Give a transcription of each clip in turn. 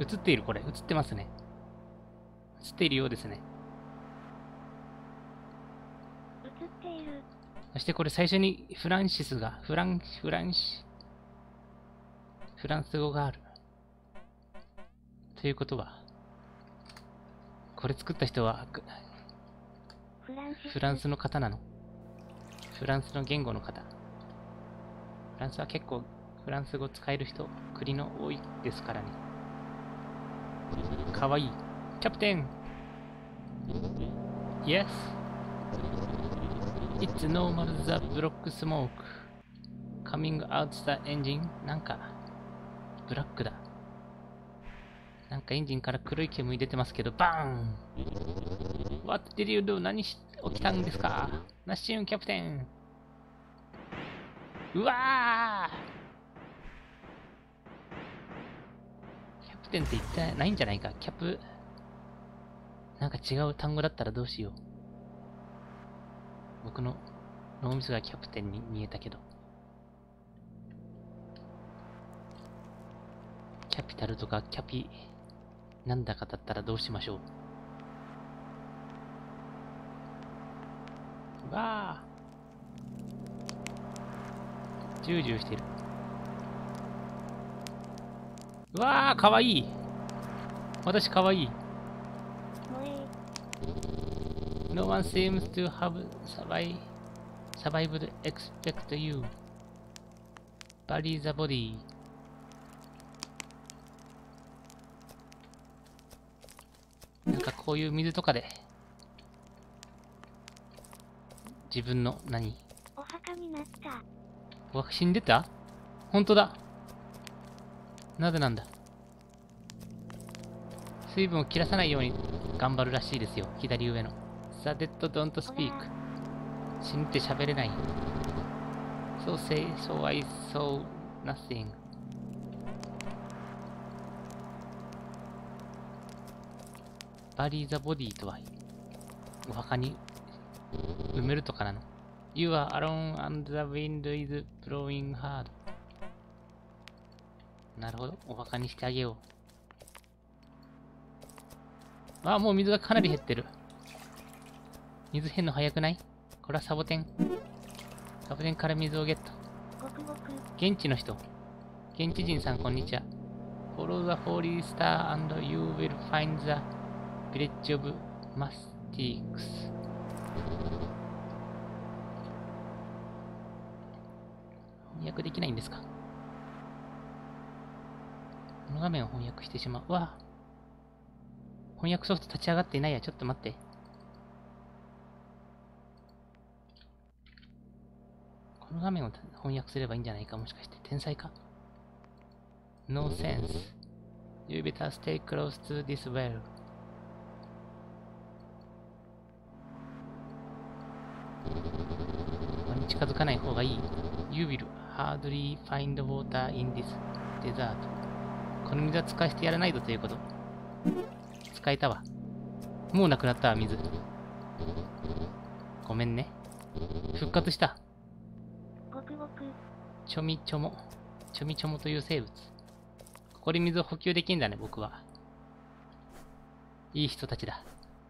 映っている、これ。映ってますね。映っているようですね。 映っている。 そしてこれ最初にフランス語がある。ということは、これ作った人はフランスの方なの？フランスの言語の方。フランスは結構フランス語使える人、国の多いですからね。かわいい。キャプテン Yes It's normal the black smoke coming out the engine なんかブラックだ。なんかエンジンから黒い煙出てますけど、バーン What did you do? 何し起きたんですか？ナッシュンキャプテン。うわー、キャプテンって言ってないんじゃないか。キャプ、なんか違う単語だったらどうしよう。僕の脳みそがキャプテンに見えたけど。キャピタルとかキャピ、なんだかだったらどうしましょう。わー、ジュージューしてる。うわー、かわいい。私かわいい。No one seems to have survived except you. Bury the body. なんかこういう水とかで自分のお墓になった。 死んでた？本当だ。なぜなんだ。水分を切らさないように頑張るらしいですよ。左上の The dead don't speak。 死んで喋れない。 So I saw nothing。 Bury the body とはお墓に埋めるとかなの。 You are alone and the wind is blowing hard。 なるほど、お墓にしてあげよう。あ、もう水がかなり減ってる。水減るの早くない？これはサボテン。サボテンから水をゲット。現地の人。現地人さん、こんにちは。Follow the holy star and you will find the village of Mastix。 翻訳できないんですか？この画面を翻訳してしまう。わあ、翻訳ソフト立ち上がっていないや。ちょっと待って。この画面を翻訳すればいいんじゃないか。もしかして天才か？ No sense. You better stay close to this well. ここに近づかない方がいい。You will hardly find water in this desert. この水は使わせてやらないぞということ。使えたわ。もうなくなったわ、水。ごめんね。復活した。ちょみちょも。ちょみちょもという生物。ここで水を補給できんだね、僕は。いい人たちだ。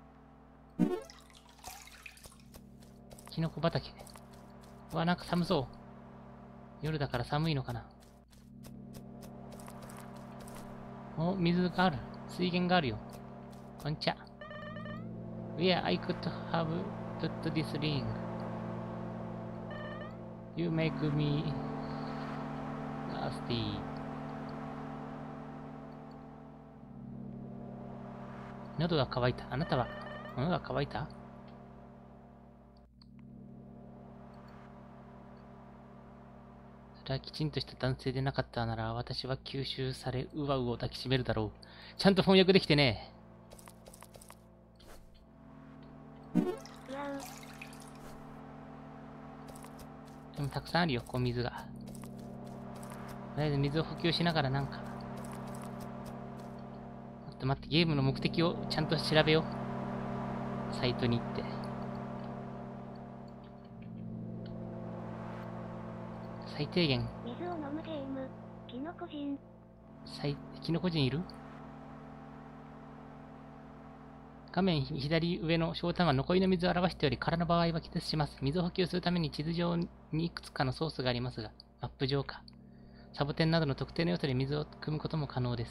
キノコ畑。うわ、なんか寒そう。夜だから寒いのかな。お、水がある。水源があるよ。こんちゃ。Where I could have put this ring. You make me thirsty. 喉が渇いた。あなたは喉が渇いた？それはきちんとした男性でなかったなら、私は吸収され、ウワウを抱きしめるだろう。ちゃんと翻訳できてね。でもたくさんあるよ、こう水が。とりあえず水を補給しながらなんか。待って待って、ゲームの目的をちゃんと調べよう。サイトに行って。最低限。 水を飲むゲーム。キノコ人。 キノコ人いる？ 画面左上の小単は残りの水を表しており、空の場合は気絶します。水を補給するために地図上にいくつかのソースがありますが、マップ上か。サボテンなどの特定の要素で水を汲むことも可能です。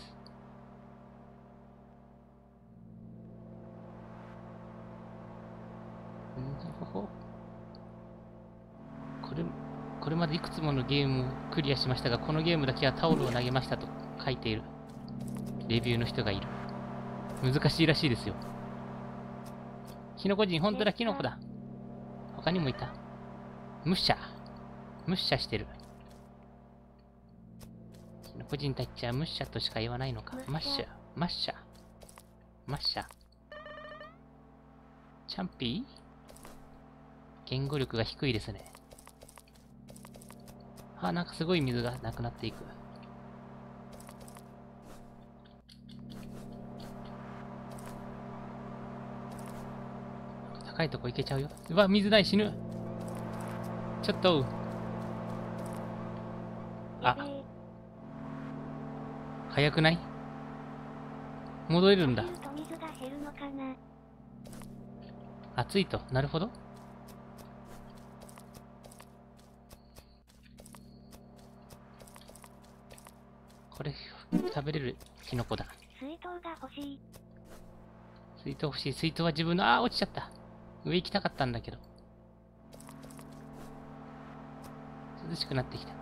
これまでいくつものゲームをクリアしましたが、このゲームだけはタオルを投げましたと書いているレビューの人がいる。難しいらしいですよ。キノコ人、本当だ、キノコだ。他にもいた。ムッシャしてる。キノコ人たちはムッシャとしか言わないのか。マッシャ。チャンピー？言語力が低いですね。あ、なんかすごい水がなくなっていく。高いとこ行けちゃうよ。うわ、水ない、死ぬ。ちょっと。あ、早くない？戻れるんだ。暑いと。なるほど。これ、食べれるキノコだ。 水筒が欲しい。 水筒欲しい。水筒は自分の、あー、落ちちゃった。上行きたかったんだけど。涼しくなってきた。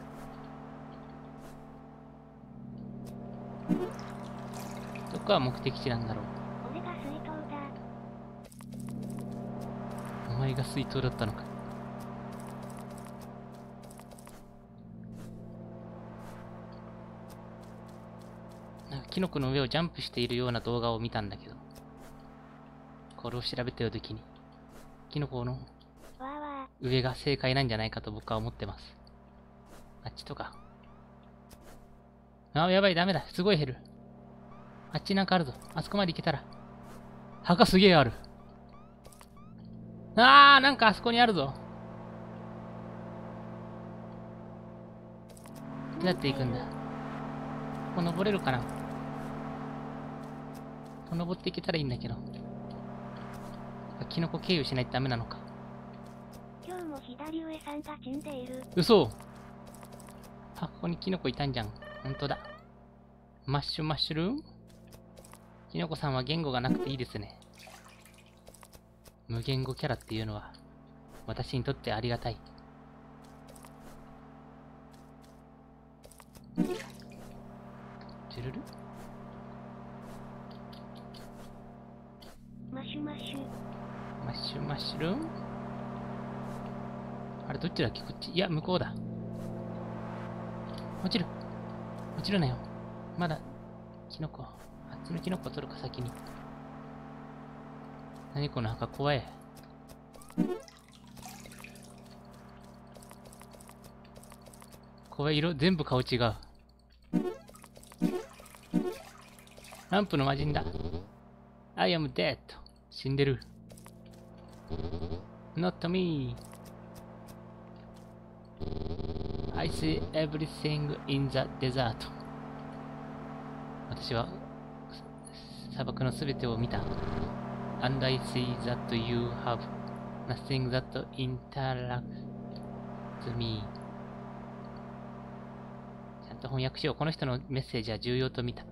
どこが目的地なんだろう。 俺が水筒だ。 お前が水筒だったのか。なんかキノコの上をジャンプしているような動画を見たんだけど、これを調べてるときに、キノコの上が正解なんじゃないかと僕は思ってます。あっちとか。あ、やばい、ダメだ。すごい減る。あっちなんかあるぞ。あそこまで行けたら。墓すげえある。あー、なんかあそこにあるぞ。どうやって行くんだ？ここ登れるかな？登っていけたらいいんだけど。キノコ経由しないとダメなのか。 今日も左上さんが死んでいる。 嘘！あ、ここにキノコいたんじゃん。ほんとだ。マッシュルーム？キノコさんは言語がなくていいですね。無言語キャラっていうのは、私にとってありがたい。チュルル？ マッシュルーム？あれ、どっちだっけ？こっち？いや、向こうだ。落ちるなよ。まだ、キノコ。あっちのキノコ取るか、先に。何この墓、怖い。怖い色、全部顔違う。ランプの魔人だ。I am dead. 死んでる。Not me. I see everything in the desert. 私は砂漠のすべてを見た。And I see that you have nothing that interacts me. ちゃんと翻訳しよう。この人のメッセージは重要と見た。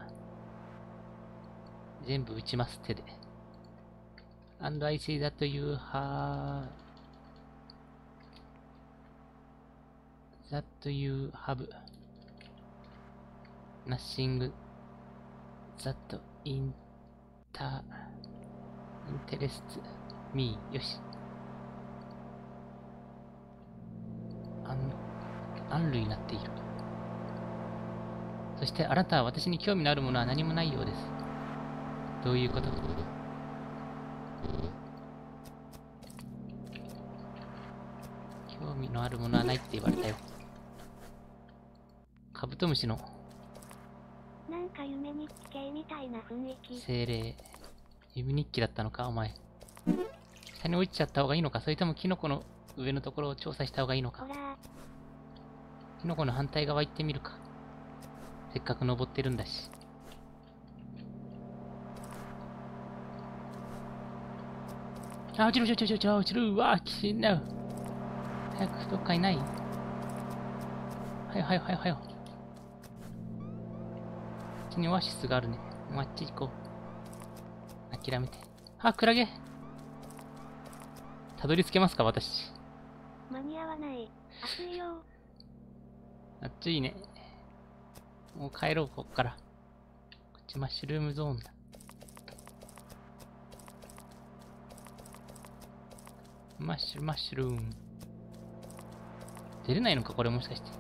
全部打ちます、手で。And I see that you have nothing that interests me. よし。アンルになっている。そしてあなたは私に興味のあるものは何もないようです。どういうこと？興味のあるものはないって言われたよ。カブトムシのなんか夢日記系みたいな雰囲気。 精霊。夢日記だったのか、お前。下に落ちちゃった方がいいのか、それともキノコの上のところを調査した方がいいのか。キノコの反対側行ってみるか。せっかく登ってるんだし。 あ、落ちる落ちる落ちる落ちる。うわ、死んだよ。早く、どっかいない。はよはよはよはよ。こっちにオアシスがあるね。もうあっち行こう。諦めて。あ、クラゲ。たどり着けますか、私。 間に合わない。暑いよ。 暑いね。もう帰ろう、こっから。こっちマッシュルームゾーンだ。マッシュルーム。出れないのか、これもしかして。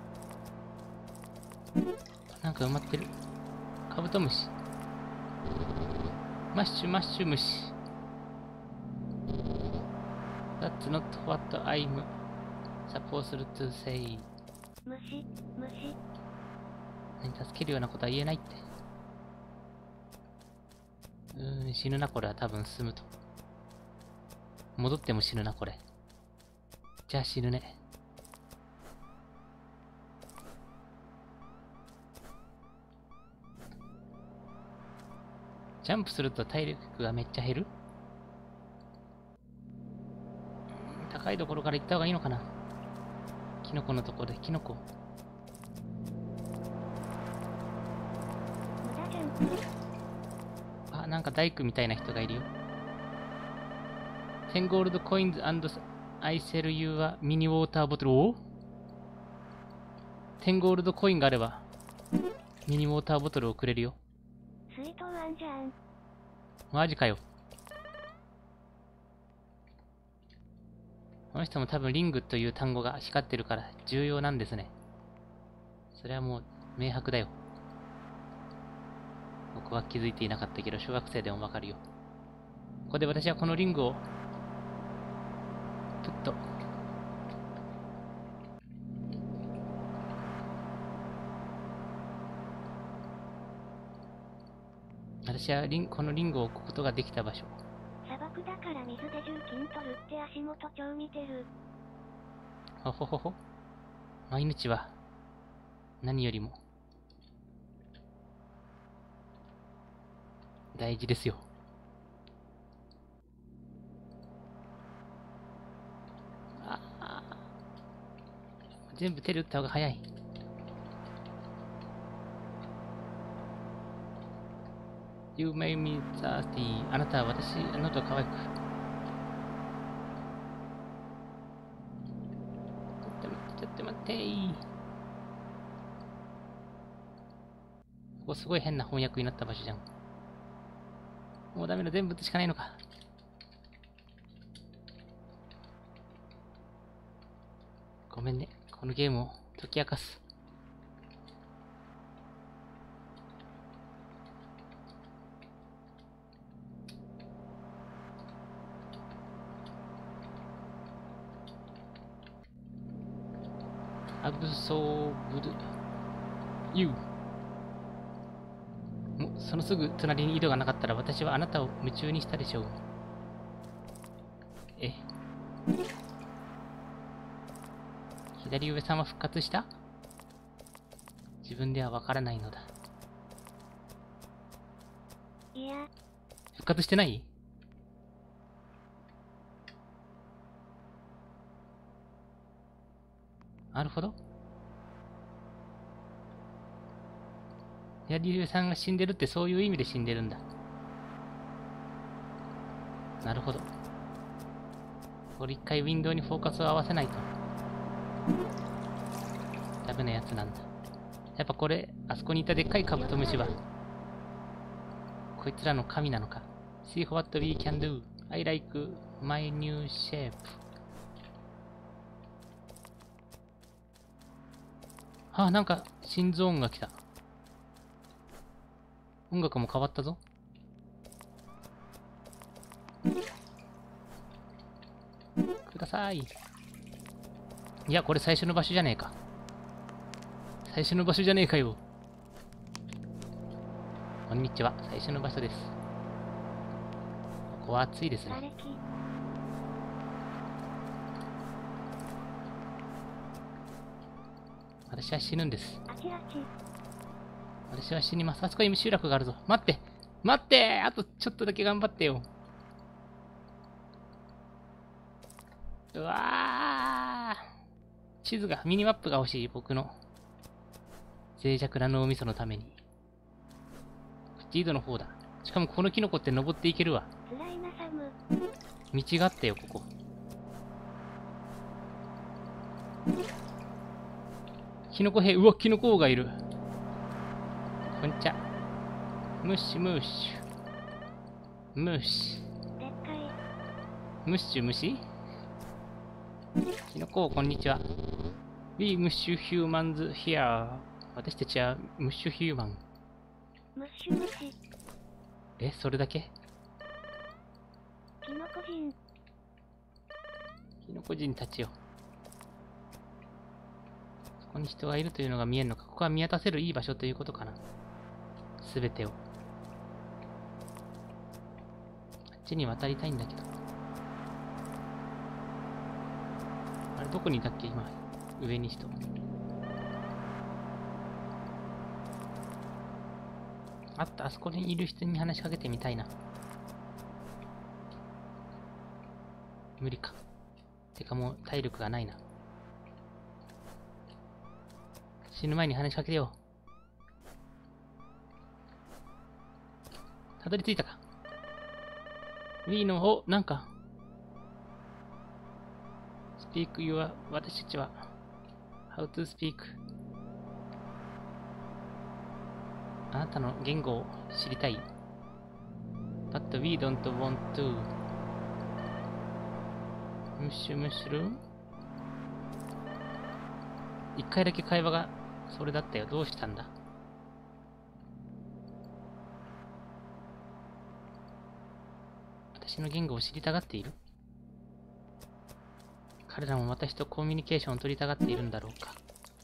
なんか埋まってる。カブトムシ。マッシュ虫。That's not what I'm supposed to say. 虫。 何助けるようなことは言えないって。死ぬな、これは多分済むと。戻っても死ぬな、これ。じゃあ死ぬね。ジャンプすると体力がめっちゃ減る？高いところから行った方がいいのかな？キノコのところで、キノコ。 無駄ジャンプ。 あ、なんか大工みたいな人がいるよ。10 ゴールドコインズ and I sell you a mini water bottle. お ?10 ゴールドコインがあれば、ミニウォーターボトルをくれるよ。 水筒あんじゃん。 マジかよ。この人も多分リングという単語が光ってるから重要なんですね。それはもう明白だよ。僕は気づいていなかったけど小学生でもわかるよ。ここで私はこのリングをプッと私はこのリングを置くことができた場所。 砂漠だから水で重筋取るって足元超見てる。 ほほほほ。毎日は何よりも大事ですよ。全部手で打った方が早い。You made me thirsty. あなたは私の喉を乾く。ちょっと待ってー。ここすごい変な翻訳になった場所じゃん。もうダメだ、全部打つしかないのか。ごめんね、このゲームを解き明かす。アブソーブルユー。そのすぐ隣に井戸がなかったら私はあなたを夢中にしたでしょう。左上さんは復活した？自分ではわからないのだ。 いや。 復活してない？なるほど。左上さんが死んでるってそういう意味で死んでるんだ。なるほど。これ一回ウィンドウにフォーカスを合わせないとダメなやつなんだ。やっぱこれ、あそこにいたでっかいカブトムシはこいつらの神なのか。See what we can do. I like my new shape. あ、なんか心臓音が来た。音楽も変わったぞ。ください。いや、これ最初の場所じゃねえか。最初の場所じゃねえかよ。こんにちは。最初の場所です。ここは暑いですね。私は死ぬんです。私は死にます。あそこに集落があるぞ。待って待って、あとちょっとだけ頑張ってよ。 うわー、地図が、ミニマップが欲しい、僕の。脆弱な脳みそのために。こっち井戸の方だ。しかもこのキノコって登っていけるわ。 つらいなサム。 道があったよ、ここ。キノコ兵、うわ、キノコ王がいる。こんちゃ。ムッシュムッシュ。ムッシュ。 でっかい。 ムッシュ虫キノコ王、こんにちは。We ムッシュヒューマンズ here。私たちはムッシュヒューマン。 ムッシュムシ。 え、それだけキノコ人。 キノコ人たちよ。そこに人がいるというのが見えるのか。ここは見渡せるいい場所ということかな。すべてを。あっちに渡りたいんだけど。あれ、どこにいたっけ今。上に人。あった、あそこにいる人に話しかけてみたいな。無理か。てかもう体力がないな。死ぬ前に話しかけてよ。たどり着いたか。Wii の、お、なんか。Speak your、私たちは、How to speak。あなたの言語を知りたい。But we don't want to。ムッシュムッシュルーム？一回だけ会話がそれだったよ。どうしたんだ？私の言語を知りたがっている？彼らも私とコミュニケーションを取りたがっているんだろうか。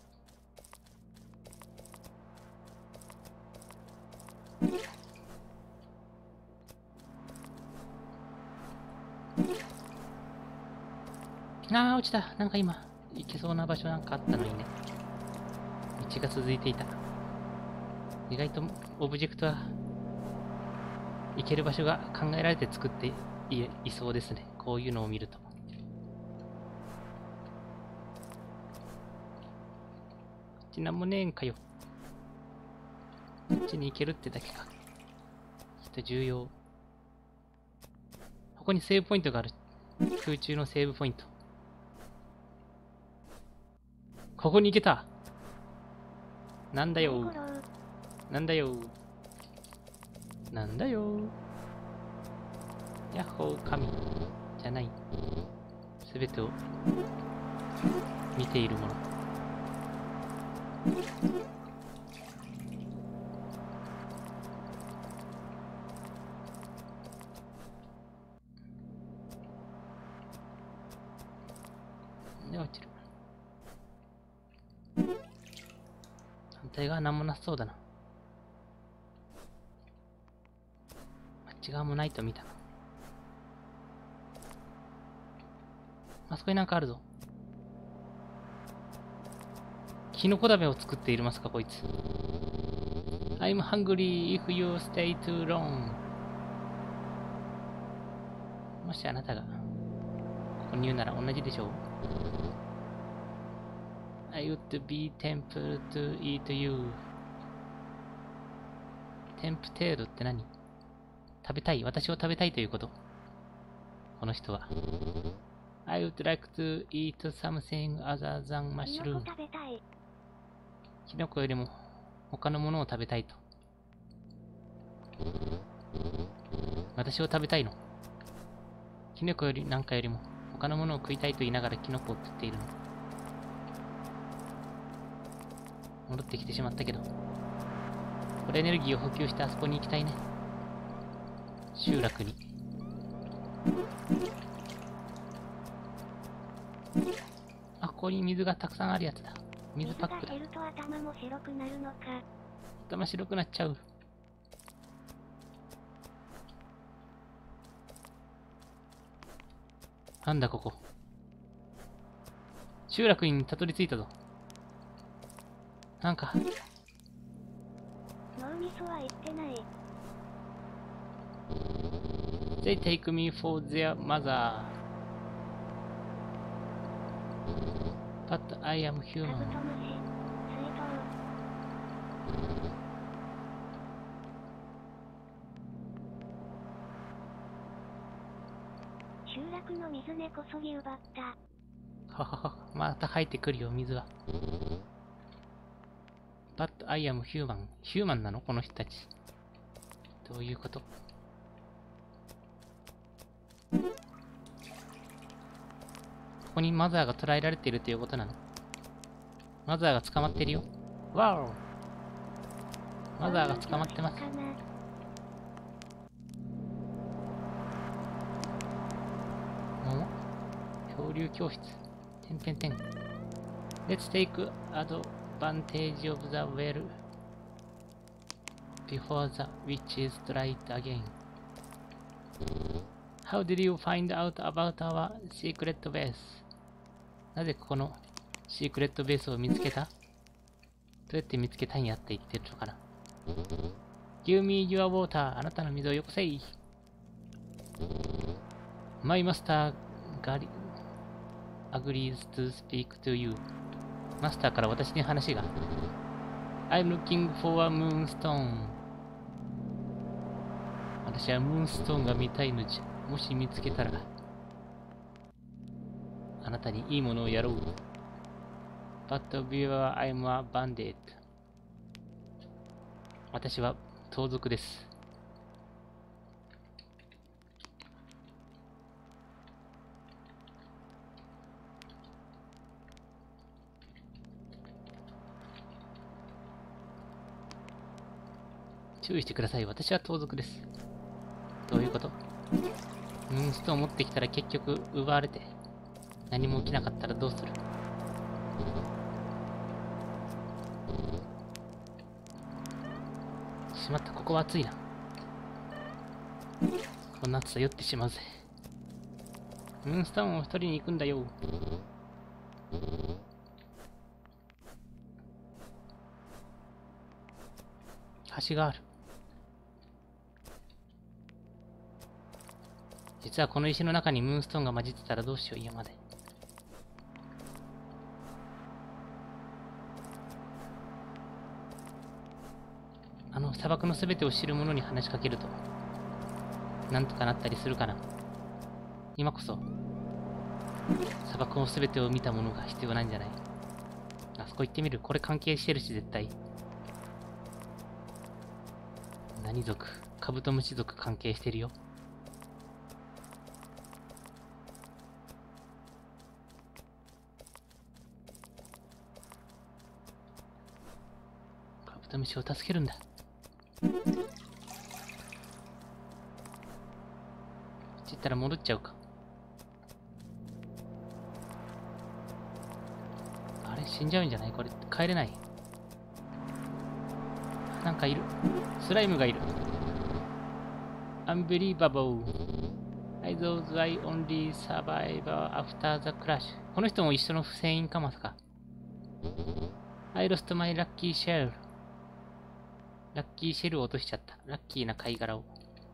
ああ、落ちた。なんか今、行けそうな場所なんかあったのにね。道が続いていた。意外とオブジェクトは、行ける場所が考えられて作っていそうですね。こういうのを見ると。こっちなんもねえんかよ。こっちに行けるってだけか。きっと重要。ここにセーブポイントがある。空中のセーブポイント。ここに行けた。なんだよ。なんだよ。なんだよ。ヤッホー、神。じゃない。すべてを見ているもの。で落ちる。反対側なんもなさそうだな。あっち側もないと見たな。あそこになんかあるぞ。キノコ鍋を作っているますか、こいつ。I'm hungry if you stay too long。もしあなたがここに言うなら同じでしょう。I would be tempted to eat you。tempted って何？食べたい。私を食べたいということ。この人は。I would like to eat something other than mushroom。 キノコ食べたい。 キノコよりも他のものを食べたいと。私を食べたいの。キノコよりなんかよりも他のものを食いたいと言いながらキノコを食っているの。戻ってきてしまったけど。これエネルギーを補給してあそこに行きたいね。集落に。あ、ここに水がたくさんあるやつだ。水パックだ。 水が減ると頭も白くなるのか。 頭白くなっちゃう。なんだここ。集落にたどり着いたぞ。なんか。 脳みそは言ってない。 They take me for their mother。 But I am カブ human. トムシ、水筒。集落の水根こそぎ奪った。 ははは、また入ってくるよ、水は。But I am human. ヒューマンなのこの人たち。どういうこと？ここにマザーが捕らえられているということなの？マザーが捕まってるよ。わお！マザーが捕まってます。桃？漂流教室。てんてんてん。Let's take advantage of the well before the witch is tried again. How did you find out about our secret base? なぜここのシークレットベースを見つけた？どうやって見つけたんやって言ってるのかな？ Give me your water. あなたの水をよこせい。My master agrees to speak to you. マスターから私に話が。I'm looking for a moonstone. 私はムーンストーンが見たいのじゃ。もし見つけたら、あなたにいいものをやろう。But beware, I'm a bandit. 私は盗賊です。注意してください。私は盗賊です。どういうこと？ムーンストーン持ってきたら結局奪われて何も起きなかったらどうする？しまった、ここは暑いな。こんな暑さ酔ってしまうぜ。ムーンストーンを取りに行くんだよ。橋がある。実はこの石の中にムーンストーンが混じってたらどうしよう、山で。砂漠のすべてを知る者に話しかけると、なんとかなったりするかな。今こそ、砂漠のすべてを見た者が必要なんじゃない？あそこ行ってみる。これ関係してるし、絶対。何族？カブトムシ族関係してるよ。カブトムシを助けるんだ。こっち行ったら戻っちゃうか。あれ死んじゃうんじゃない？これ帰れない。なんかいる。スライムがいる。Unbelievable. I thought I only survived after the crash. この人も一緒の船員かまさか。I lost my lucky shell. ラッキーシェルを落としちゃった。ラッキーな貝殻を。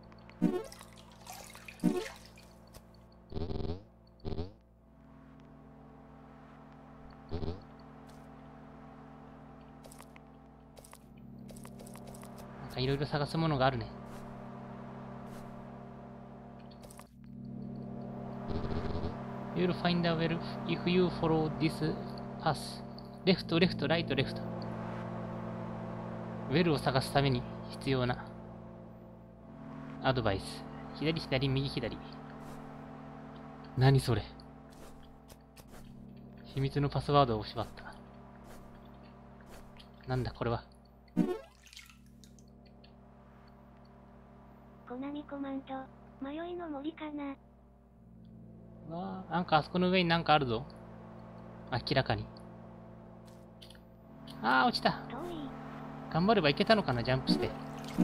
なんかいろいろ探すものがあるね。You'll find a well if you follow this path. レフト、レフト、ライト、レフト。ウェルを探すために必要なアドバイス。左、左、右、左。何それ？秘密のパスワードを縛った。なんだこれは。 コナミコマンド、迷いの森かな。 わあ、なんかあそこの上になんかあるぞ。明らかに。ああ、落ちた。 遠い。 頑張ればいけたのかな、ジャンプして。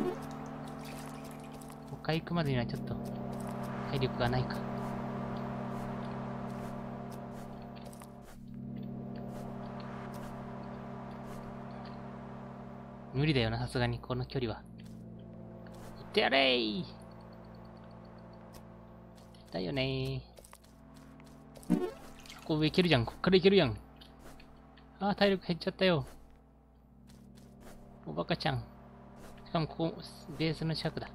他行くまでにはちょっと体力がないか。無理だよな、さすがにこの距離は。行ってやれー。だよねー。ここ上行けるじゃん。こっから行けるやん。 ああ、体力減っちゃったよ。おバカちゃん。しかもここ、ベースの近くだ。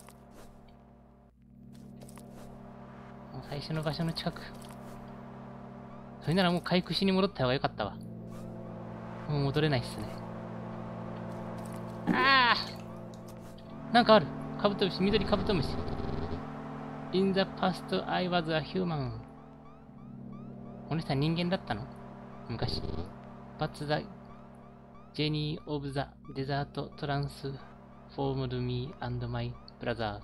もう最初の場所の近く。それならもう回復しに戻った方がよかったわ。もう戻れないっすね。ああ、なんかある。カブトムシ、緑カブトムシ。In the past, I was a human. お姉さん人間だったの昔。But the genie of the desert transformed me and my brothers.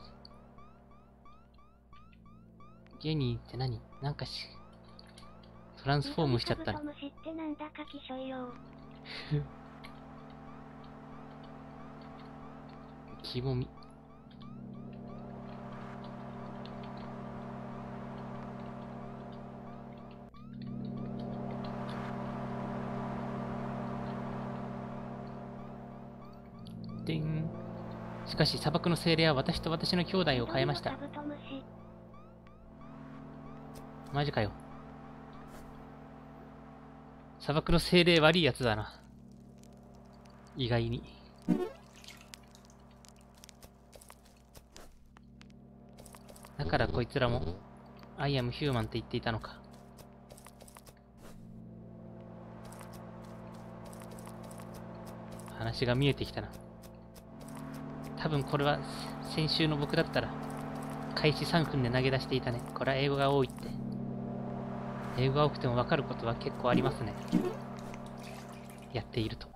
ジェニーって何なんかトランスフォームしちゃったの。 カブトムシってなんだかきしょいよ。 キモミ。でん。しかし砂漠の精霊は私と私の兄弟を変えました。マジかよ。砂漠の精霊悪いやつだな。意外に。だからこいつらも I am human って言っていたのか。話が見えてきたな。多分これは先週の僕だったら開始3分で投げ出していたね。これは英語が多いって。英語が多くても分かることは結構ありますね。やっていると。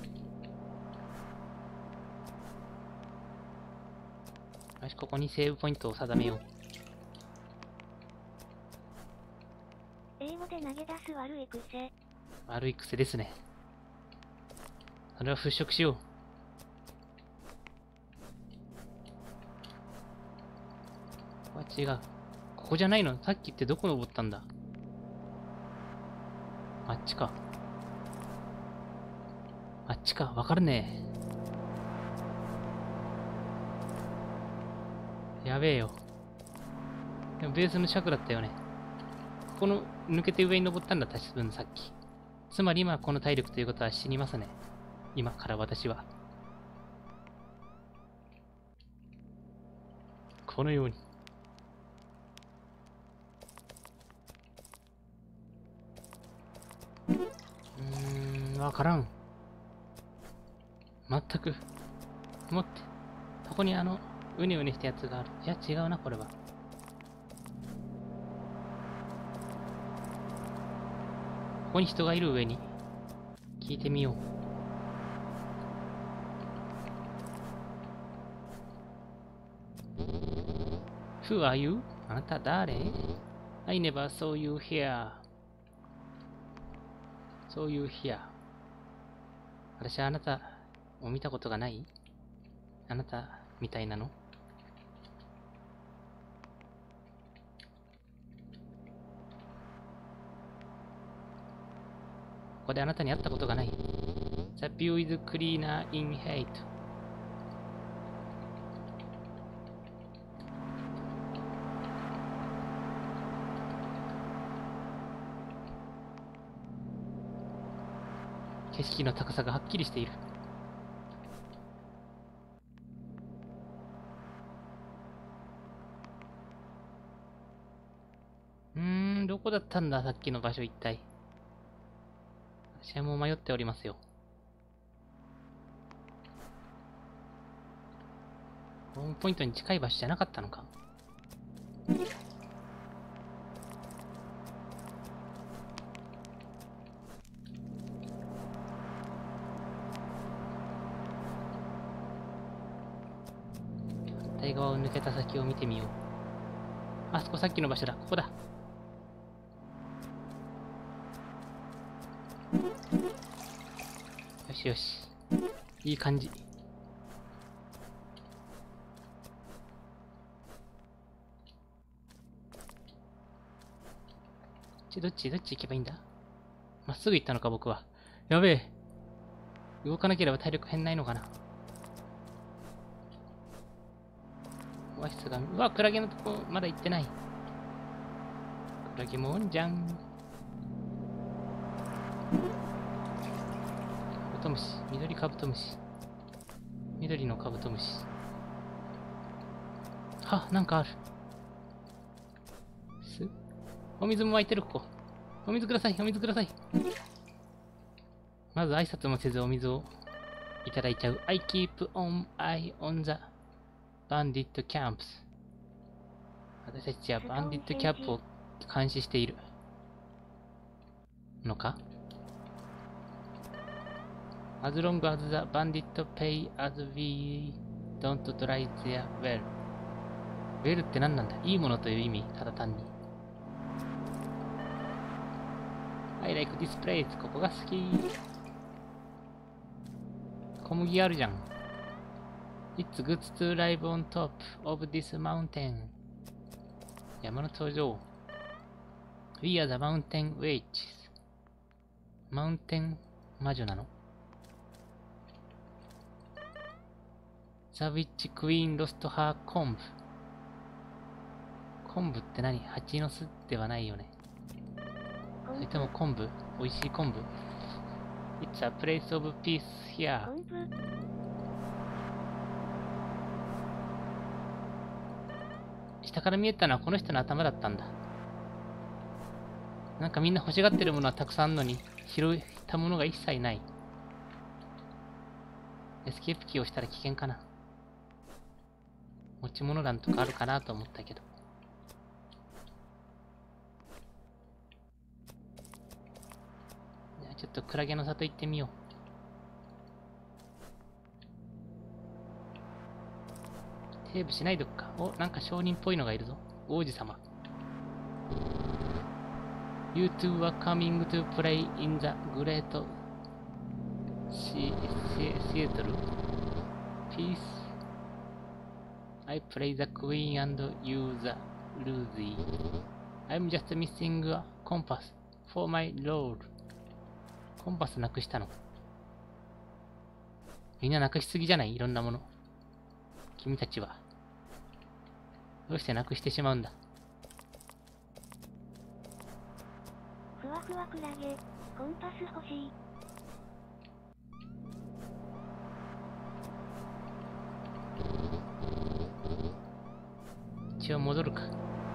よし、ここにセーブポイントを定めよう。 英語で投げ出す悪い癖。 悪い癖ですね。それは払拭しよう。ここは違う。ここじゃないの？さっきってどこ登ったんだ？あっちか。あっちか。わかるね。やべえよ。でもベースの近くだったよね。ここの抜けて上に登ったんだ、多分さっき。つまり今この体力ということは死にますね。今から私は。このように。わからん。全く。持って。そこにうねうねしたやつがある。いや、違うな、これは。ここに人がいる上に。聞いてみよう。Who are you? あなた誰 ?I never saw you here.So you here. 私はあなたを見たことがない？あなたみたいなの？ここであなたに会ったことがない。The view is cleaner in hate. 景色の高さがはっきりしている。どこだったんだ、さっきの場所一体。私はもう迷っておりますよ。ホームポイントに近い場所じゃなかったのか。反対側を抜けた先を見てみよう。あそこさっきの場所だ。ここだ。よしよし。いい感じ。どっち行けばいいんだ？まっすぐ行ったのか、僕は。やべえ。動かなければ体力変ないのかな。オアシスが、うわ、クラゲのとこまだ行ってない。クラゲもおんじゃん。 ムシ。緑カブトムシ。緑のカブトムシ。は、なんかある。お水も湧いてる、ここ。お水ください、お水ください。まず挨拶もせずお水をいただいちゃう。I keep on eye on the bandit camps. 私たちはバンディットキャンプを監視しているのか？ As long as the bandit pay as we don't try their well. well って何なんだ？いいものという意味？ただ単に。I like this place. ここが好き。小麦あるじゃん。It's good to live on top of this mountain. 山の頂上。We are the mountain witches. マウンテン魔女なの？ The witch queen lost her comb. 昆布って何？蜂の巣ではないよね。それとも昆布？美味しい昆布？ It's a place of peace here. 下から見えたのはこの人の頭だったんだ。なんかみんな欲しがってるものはたくさんあるのに、拾ったものが一切ない。エスケープキーを押したら危険かな。持ち物欄とかあるかなと思ったけど。じゃあちょっとクラゲの里行ってみよう。セーブしないどっか。お、なんか商人っぽいのがいるぞ。王子様。You two are coming to play in the great Seattle. Peace. I play the queen and you the Lucy. I'm just missing a compass for my role. コンパスなくしたの。みんななくしすぎじゃない？いろんなもの。君たちは。どうしてなくしてしまうんだ？ ふわふわクラゲ、コンパス欲しい。 一応戻るか。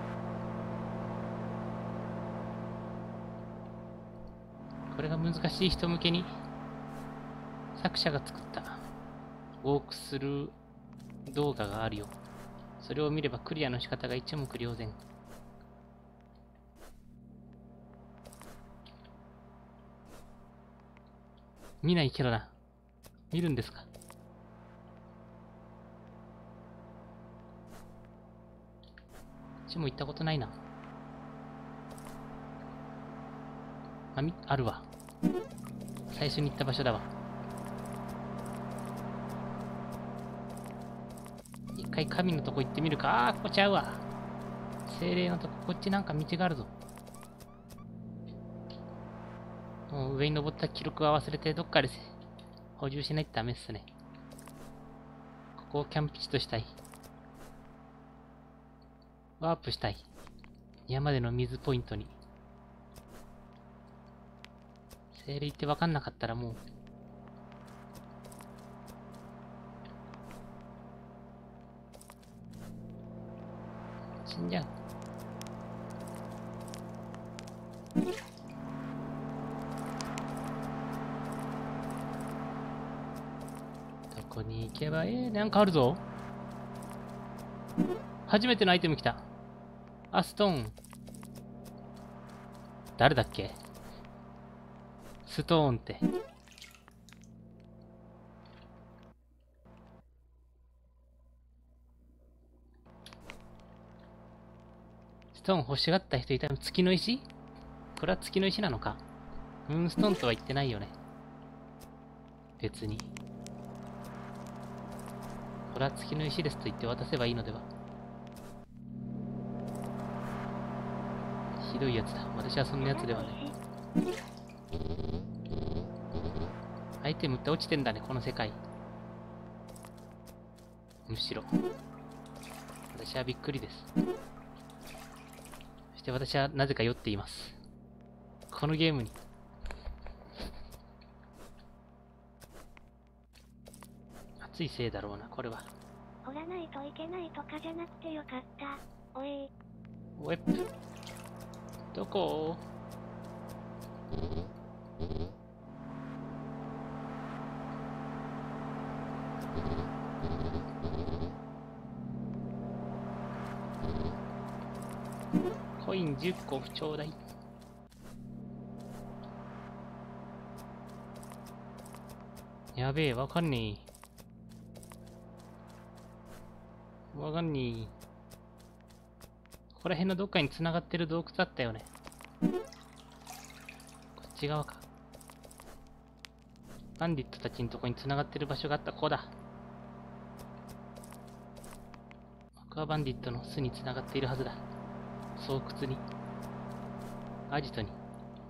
これが難しい人向けに作者が作ったウォークスルー動画があるよ。それを見ればクリアの仕方が一目瞭然。見ないけどな。見るんですか？こっちも行ったことないな。あるわ。最初に行った場所だわ。一回神のとこ行ってみるか。ここちゃうわ。精霊のとこ、こっちなんか道があるぞ。もう上に登った記録は忘れてどっかで補充しないとダメっすね。ここをキャンプ地としたい。ワープしたい。山での水ポイントに。精霊って分かんなかったらもう。死んじゃう。どこに行けばなんかあるぞ。初めてのアイテム来た。アストーン。誰だっけ？ストーンって。ストーン欲しがった人いたの？月の石？これは月の石なのか？ムーンストーンとは言ってないよね。別に。これは月の石ですと言って渡せばいいのでは。ひどいやつだ。私はそんなやつではない。アイテムって落ちてんだね、この世界。むしろ。私はびっくりです。そして私はなぜか酔っています。このゲームに。 暑いせいだろうな、これは。 掘らないといけないとかじゃなくてよかった。おい。 ウェップ。どこ？コイン10個ちょうだい。やべえ、わかんねえ。わかんねえ。ここら辺のどっかに繋がってる洞窟あったよね。こっち側か。バンディットたちのとこに繋がってる場所があった。ここだ。アクアバンディットの巣に繋がっているはずだ。巣窟に。アジトに。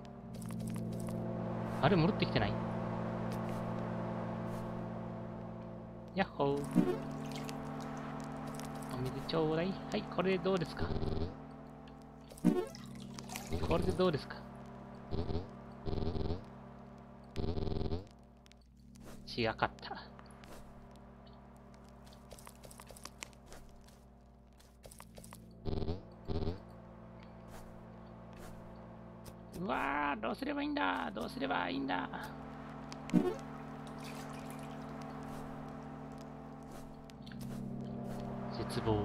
あれ、戻ってきてない？やっほー。お水ちょうだい。はい、これでどうですか？これでどうですか？違かった。うわー、どうすればいいんだ？どうすればいいんだ？絶望。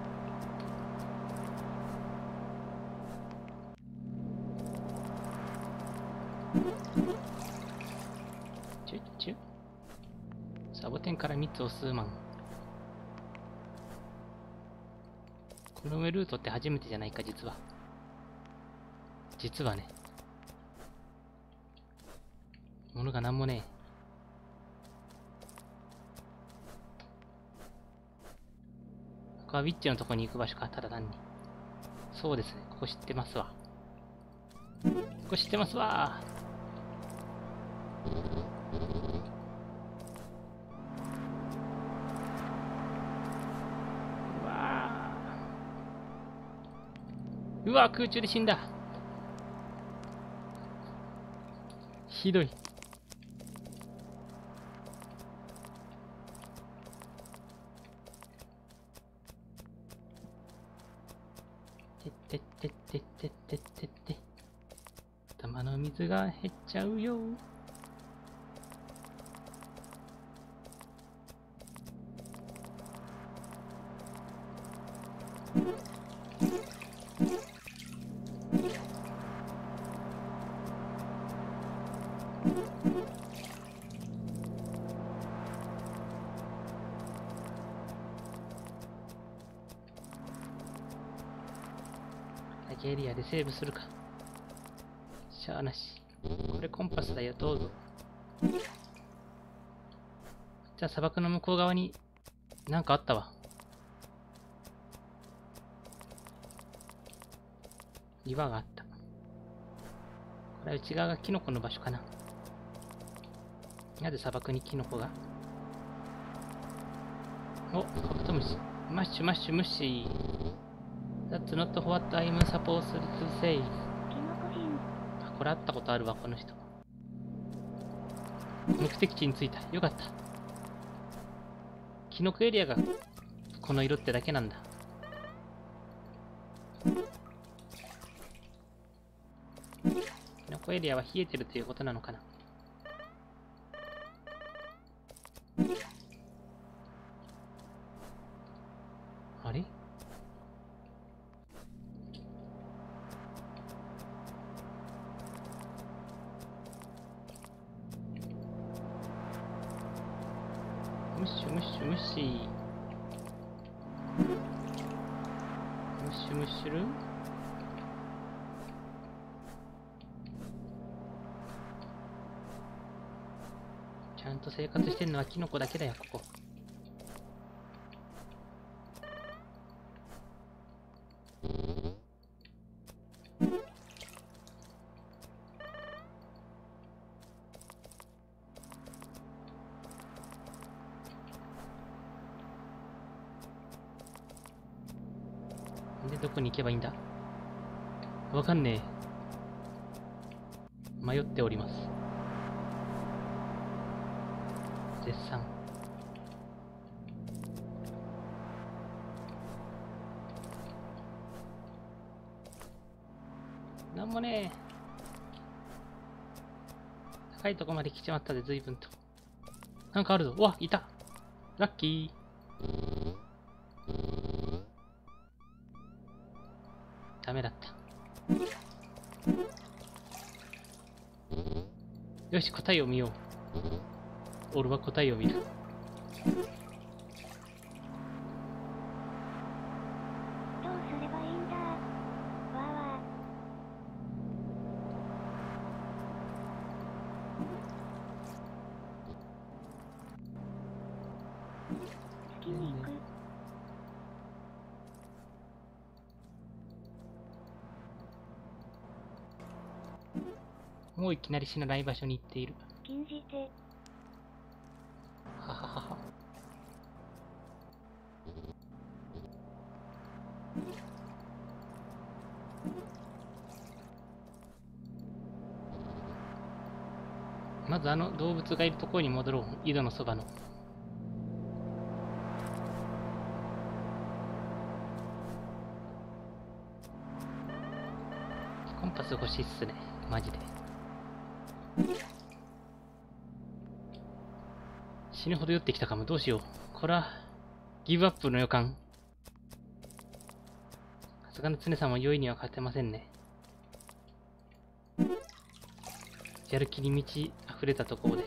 チュサボテンから蜜を吸うマン。この上ルートって初めてじゃないか、実は。実はね。物がなんもねえ。ここはウィッチのとこに行く場所か、ただ単に。そうですね、ここ知ってますわ。ここ知ってますわ。うわ、空中で死んだ。ひどい。てってってってってってって。頭の水が減っちゃうよ。エリアでセーブするか。しゃあなし。これコンパスだよ、どうぞ。じゃあ砂漠の向こう側になんかあったわ。岩があった。これは内側がキノコの場所かな。なぜ砂漠にキノコが？お、カブトムシ。マッシュマッシュムッシー。That's not what I'm supposed to say. あ、これ会ったことあるわ、この人。目的地に着いた。よかった。キノコエリアがこの色ってだけなんだ。キノコエリアは冷えてるということなのかな。あれ？ムッシュムッシュムッシー。ムッシュムッシュル？ちゃんと生活してるのはキノコだけだよ、ここ。で、どこに行けばいいんだ？わかんねえ。迷っております。絶賛。 なんもねえ。高いとこまで来ちまったで、随分と。なんかあるぞ。うわ、いた。ラッキー。ダメだった。よし、答えを見よう。俺は答えを見る。 どうすればいいんだ。わーわー。月に行く。 もういきなり死なない場所に行っている。 禁じて。 はははは。まずあの動物がいるところに戻ろう。井戸のそばの。コンパス欲しいっすね。マジで。死ぬほど酔ってきたかも。どうしよう。これは、ギブアップの予感。さすがの常さんも酔いには勝てませんね。やる気に満ち溢れたところで。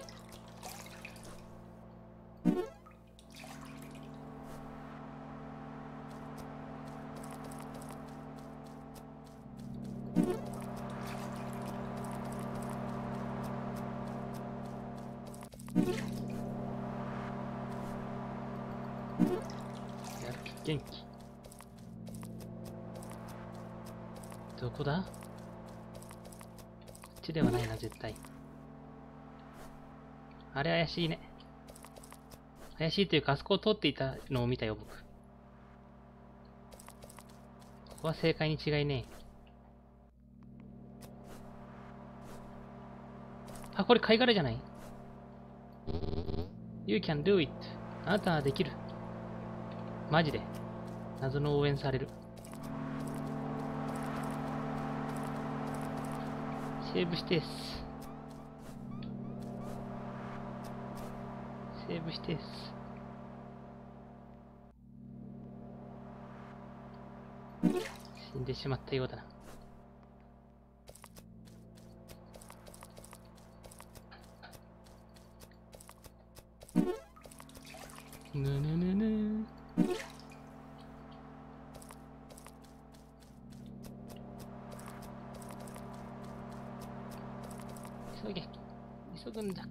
やる気元気。どこだ？こっちではないな、絶対。あれ怪しいね。怪しいというか、あそこを通っていたのを見たよ、僕。ここは正解に違いねえ。あ、これ貝殻じゃない？ You can do it. あなたはできる。マジで。謎の応援される。セーブしてっす。セーブしてっす。死んでしまったようだな。ぬぬぬぬ。急げ。急ぐんだ。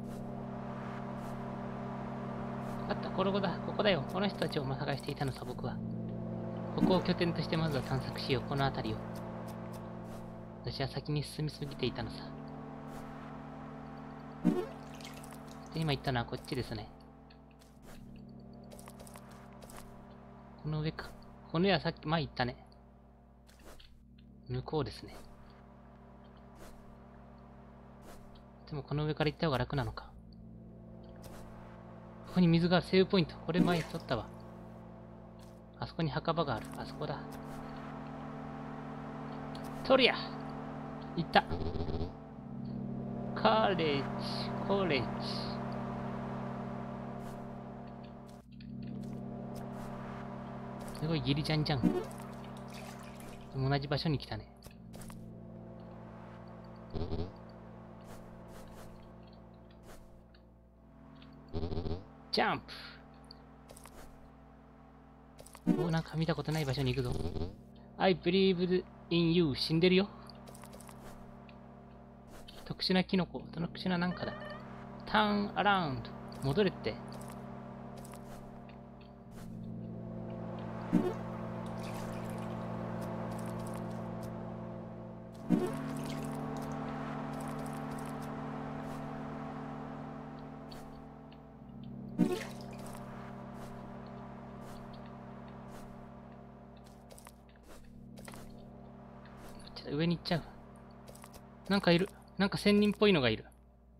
あった、ここだ。ここだよ。この人たちを探していたのさ、僕は。ここを拠点としてまずは探索しよう。この辺りを。私は先に進みすぎていたのさ。で、今言ったのはこっちですね。この上か。この上はさっき前言ったね。向こうですね。でもこの上から行った方が楽なのか。ここに水がある。セーブポイント。これ前取ったわ。あそこに墓場がある。あそこだ。取りゃ行った。カレッジ、コレッジ。すごいギリちゃんじゃん。でも同じ場所に来たね。ジャンプ。お、なんか見たことない場所に行くぞ。I believe in you. 死んでるよ。特殊なキノコ。特殊ななんかだ。Turn around. 戻れって。上に行っちゃう。なんかいる。なんか仙人っぽいのがいる。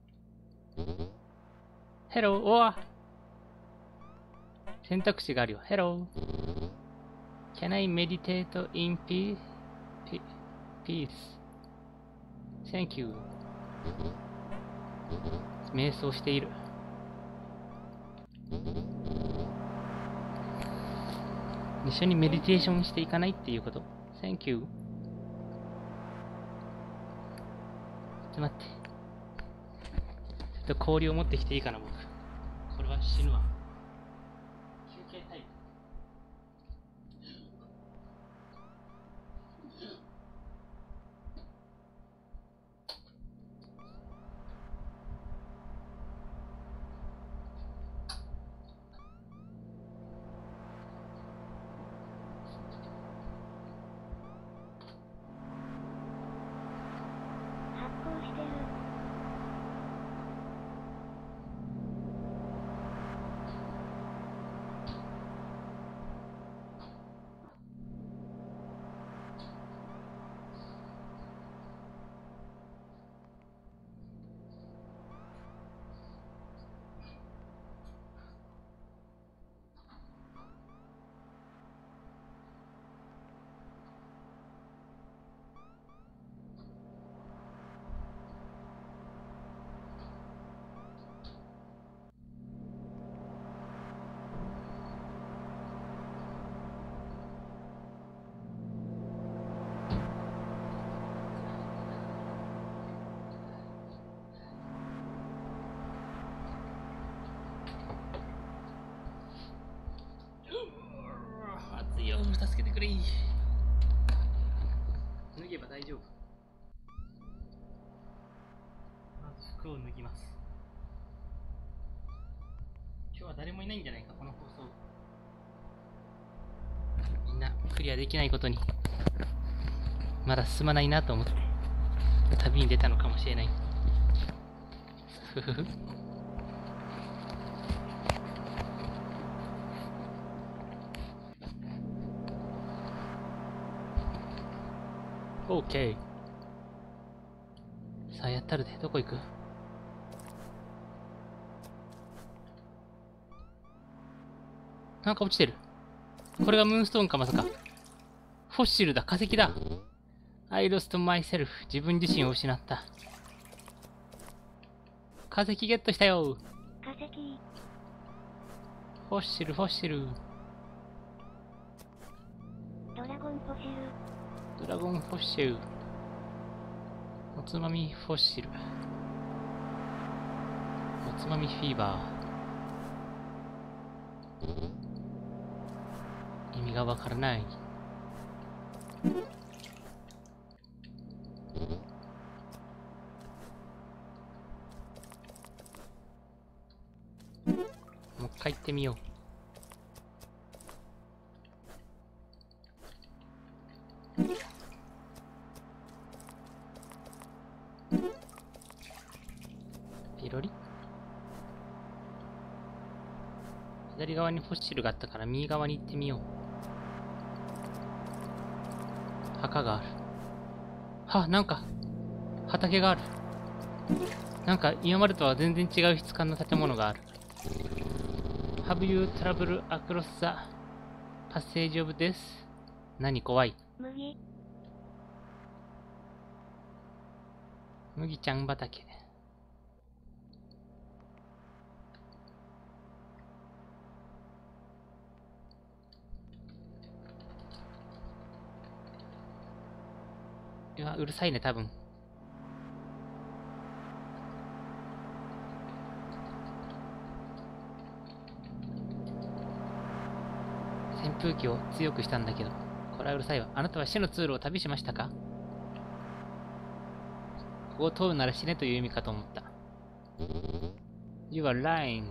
ヘロー。おわ。選択肢があるよ。ヘロー。Can I meditate in peace? Thank you。瞑想している。一緒にメディテーションしていかないっていうこと？ Thank you。ちょっと待って。ちょっと氷を持ってきていいかな、僕。これは死ぬわ。休憩タイム。 発光してる。 暑いよ、助けてくれ。脱げば大丈夫。まず服を脱ぎます。今日は誰もいないんじゃないか、この放送。みんなクリアできないことにまだ進まないなと思って旅に出たのかもしれない。ふふふ。オーケー。さあやったるで、どこ行く？なんか落ちてる。これがムーンストーンか、まさか。フォッシルだ、化石だ。I lost myself。自分自身を失った。化石ゲットしたよ。 化石。 フォッシル、フォッシル。 ドラゴンフォシル。 ドラゴンフォッシル。おつまみフォッシル。おつまみフィーバー。意味がわからない。もう一回行ってみよう。ピロリ？左側にフォッシルがあったから右側に行ってみよう。墓がある。は、なんか畑がある。なんか今までとは全然違う質感の建物がある。Have you traveled across the passage of death? 何怖い。 麦。 麦ちゃん畑。いや、うるさいね、多分。扇風機を強くしたんだけど、これはうるさいわ。あなたは死の通路を旅しましたか？ここを通るなら死ねという意味かと思った。You are lying.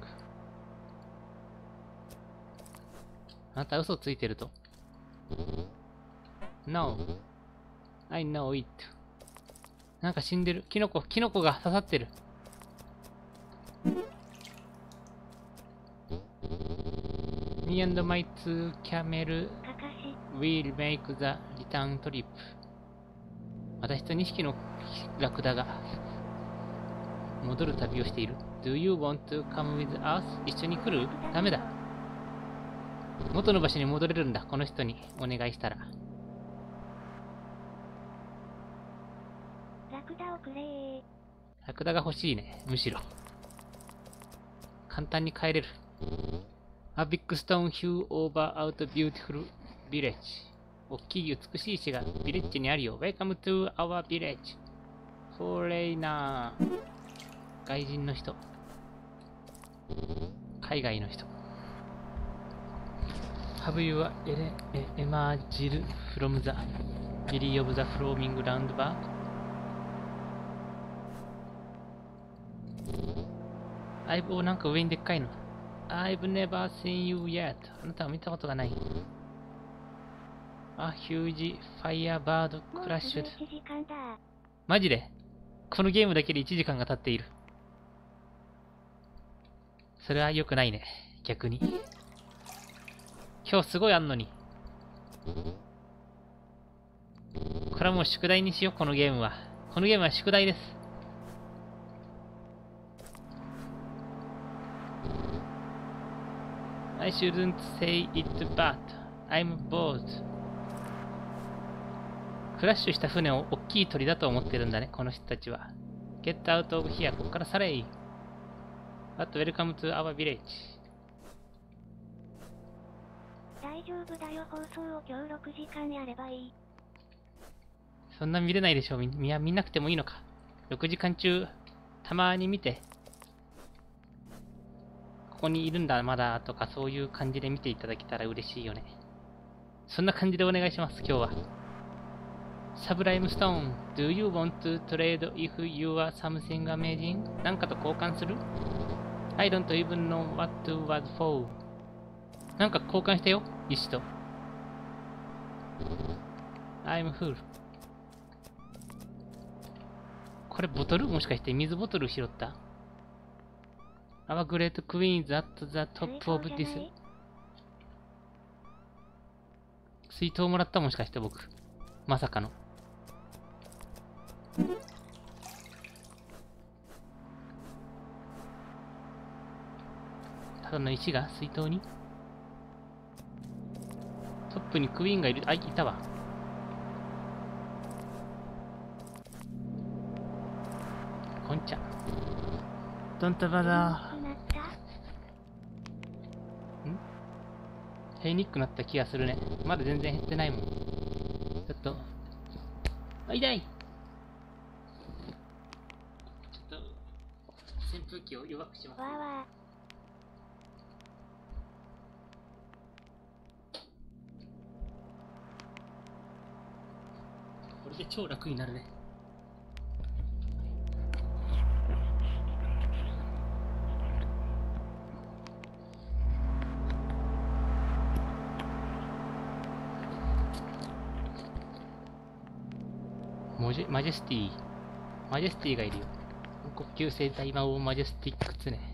あなたは嘘をついてると。No. I know it. なんか死んでる。キノコが刺さってる。Me and my two camel かかし。 will make the return trip. 私と2匹のラクダが戻る旅をしている。Do you want to come with us? 一緒に来る？ダメだ。元の場所に戻れるんだ。この人にお願いしたら。 ラク札をくれー。 ラクダが欲しいね、むしろ。簡単に帰れる。A big stone hew over out beautiful village. 大きい美しい石がビレッジにあるよ。Welcome to our village. Foreigner. 外人の人。海外の人。Have you emerged from the valley of the floating roundabout? I've なんか上にでっかいの。I've never seen you yet. あなたは見たことがない。A huge firebird もうす crashed. ぐ1時間だ。 マジでこのゲームだけで1時間が経っている。それは良くないね。逆に。今日すごいあんのに。これはもう宿題にしよう、このゲームは。このゲームは宿題です。I shouldn't say it, but I'm bored. クラッシュした船を大きい鳥だと思ってるんだね、この人たちは。Get out of here. ここから去れ。But welcome to our village. 大丈夫だよ、放送を今日6時間やればいい。 そんな見れないでしょ。見なくてもいいのか。6時間中、たまに見て。ここにいるんだ、まだ、とか、そういう感じで見ていただけたら嬉しいよね。そんな感じでお願いします、今日は。Sublime Stone, do you want to trade if you are something amazing? なんかと交換する ?I don't even know what to was for. なんか交換してよ、石と。I'm full. これボトルもしかして水ボトル拾った ?Our great queen is at the top of this. 水筒もらったもしかして僕。まさかの。ただの石が水筒にトップにクイーンがいる。あ、いたわ。こんちゃ。どんたばだ。減りにくくなった気がするね。まだ全然減ってないもん。ちょっと。あ、痛い。ちょっと、扇風機を弱くします。 わーわこれで超楽になるね。マジェスティがいるよ。呼吸生態魔王マジェスティックツネ。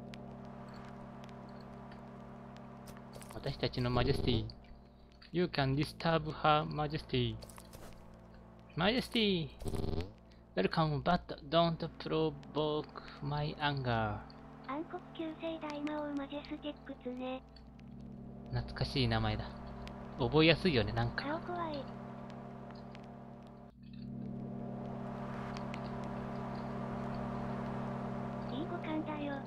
私たちのマジェスティ。You can disturb her majesty. Majesty! Welcome, but don't provoke my anger. 暗黒級生大魔王マジェスティックツネ。 懐かしい名前だ。覚えやすいよね、なんか。 顔怖い。いい五感だよ。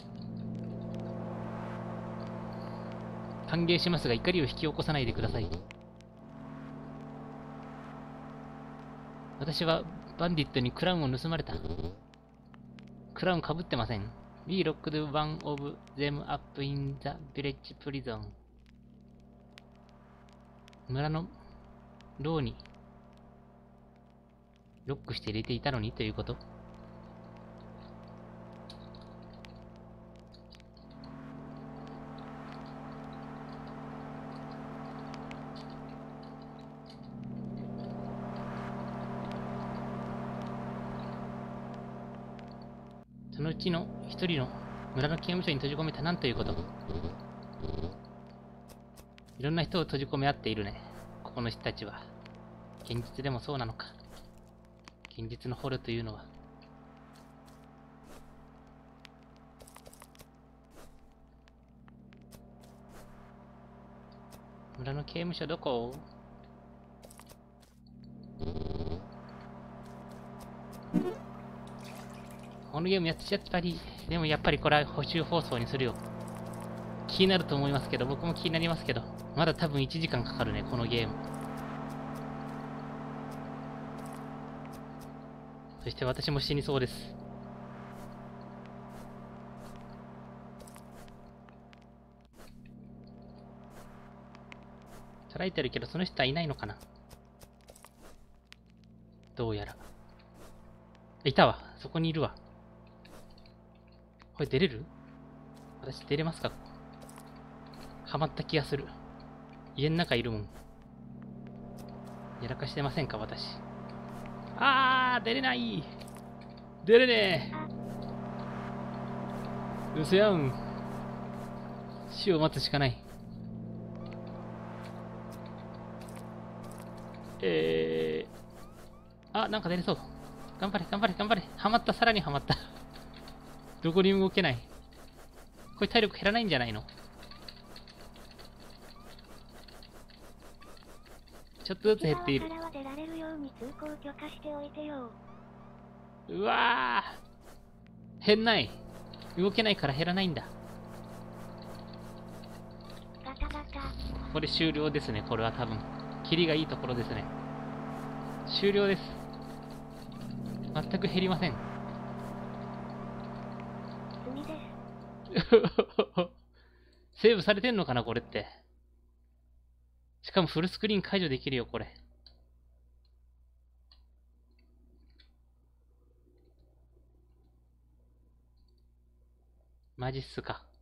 歓迎しますが怒りを引き起こさないでください。私はバンディットにクラウンを盗まれた。クラウン被ってません。We locked one of them up in the village prison. 村の牢にロックして入れていたのにということ。そのうちの一人の村の刑務所に閉じ込めた。なんということ。いろんな人を閉じ込め合っているね。ここの人たちは。現実でもそうなのか。現実の捕虜というのは。村の刑務所どこ？ このゲームやっぱり、でもやっぱりこれは補修放送にするよ。気になると思いますけど、僕も気になりますけど、まだ多分1時間かかるね、このゲーム。そして私も死にそうです。捉えてるけど、その人はいないのかな。どうやら。いたわ。そこにいるわ。これ出れる？私出れますか？はまった気がする。家の中いるもん。やらかしてませんか、私。出れない。出れねえ。うせやん。死を待つしかない。なんか出れそう。頑張れ、頑張れ、頑張れ。はまった、さらにはまった。どこにも動けない。これ体力減らないんじゃないの？ちょっとずつ減っている。うわー。減んない。動けないから減らないんだ。 ガタガタ。 これ終了ですね、これは多分。キリがいいところですね。終了です。全く減りません。 罪です。 セーブされてんのかな、これって。しかもフルスクリーン解除できるよ、これ。マジっすか。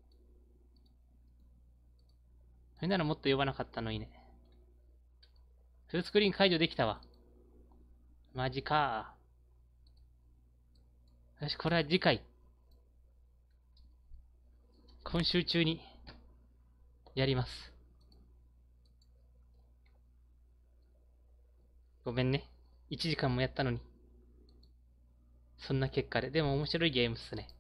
それならもっと呼ばなかったのにね。フルスクリーン解除できたわ。マジかー。よし、これは次回。今週中にやります。ごめんね。1時間もやったのに。そんな結果で。でも面白いゲームっすね。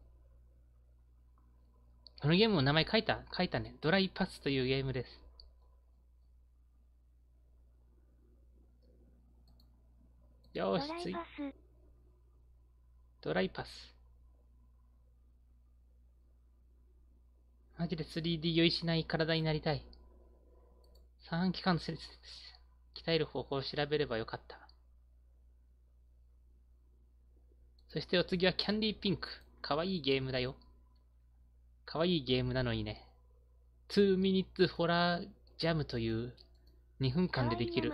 このゲームの名前書いたね。ドライパスというゲームです。よーし、ドライパス。マジで 3D 酔いしない体になりたい。三半規管の鍛える方法を調べればよかった。そしてお次はキャンディーピンク。かわいいゲームだよ。かわいいゲームなのにね。2 minutes horror jam という2分間でできる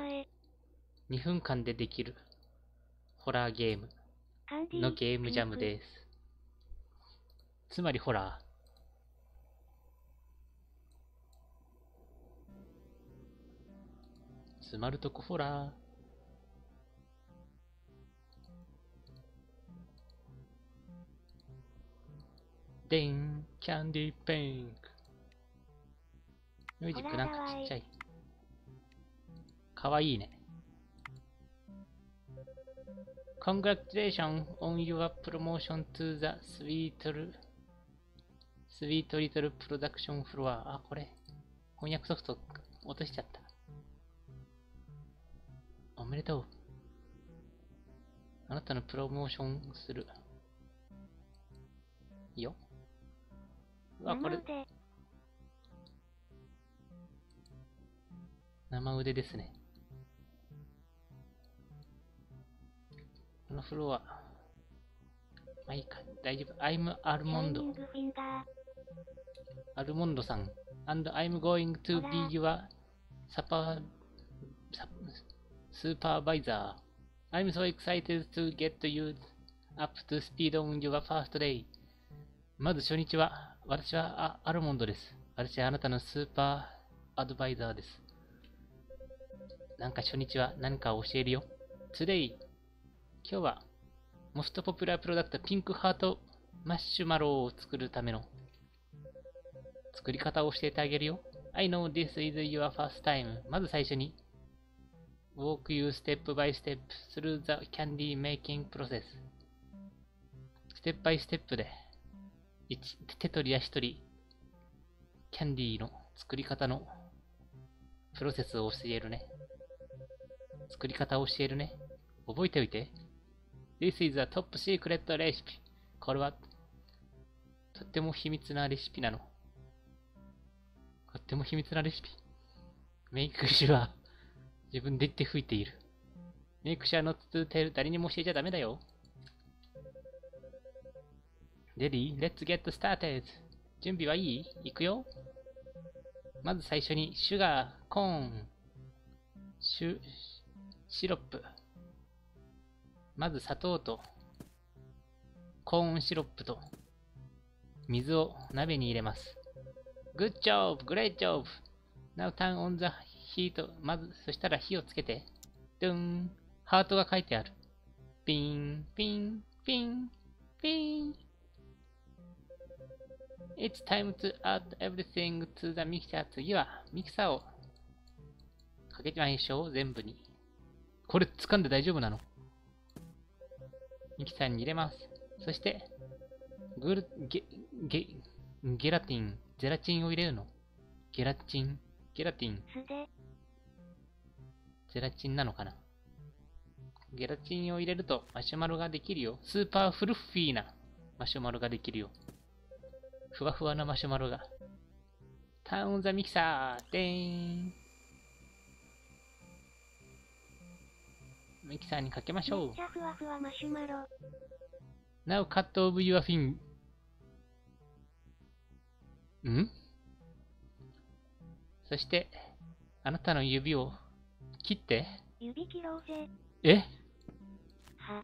ホラーゲームのゲームジャムです。つまりホラー。つまるとこホラー。でん、キャンディーピンク。ミュージックなんかちっちゃい。かわいいね。Congratulations on your promotion to the sweet little production floor. これ。翻訳ソフト落としちゃった。おめでとう。あなたのプロモーションする。いいよ。これ。生腕ですね。このフロア。まあいいか。大丈夫。I'm アルモンド。アルモンドさん。And I'm going to be your supervisor. I'm so excited to get you up to speed on your first day. まず初日は、私はアルモンドです。私はあなたのスーパーアドバイザーです。なんか初日は何か教えるよ。Today、今日は、モストポピュラープロダクトピンクハートマッシュマロを作るための作り方を教えてあげるよ。I know this is your first time. まず最初に、walk you step by step through the candy making process. ステップバイステップで、手取り足取り、キャンディーの作り方のプロセスを教えるね。作り方を教えるね。覚えておいて。This is a top secret recipe. これは、とっても秘密なレシピなの。とっても秘密なレシピ。メイクシュア、自分で言って吹いている。メイクシュアノットテル、誰にも教えちゃダメだよ。Ready? Let's get started. 準備はいい？いくよ。まず最初に、シュガー、コーン、シロップ。まず砂糖と、コーンシロップと、水を鍋に入れます。Good job! Great job! Now turn on the heat. まず、そしたら火をつけて。ドゥン。ハートが書いてある。ピン、ピン、ピン、ピン。It's time to add everything to the mixer. 次はミキサーをかけましょう。全部に。これ掴んで大丈夫なの？ミキサーに入れます。そして、ゲラティン、ゼラチンを入れるの。ゲラティン、ゼラチンなのかな？ゲラチンを入れるとマシュマロができるよ。スーパーフルッフィーなマシュマロができるよ。ふわふわなマシュマロが。ターンオンザミキサーでーん。ミキサーにかけましょう。 めっちゃふわふわマシュマロ。 Now cut off your finger. ん？そして、あなたの指を切って。 指切ろうぜ。 え？ は。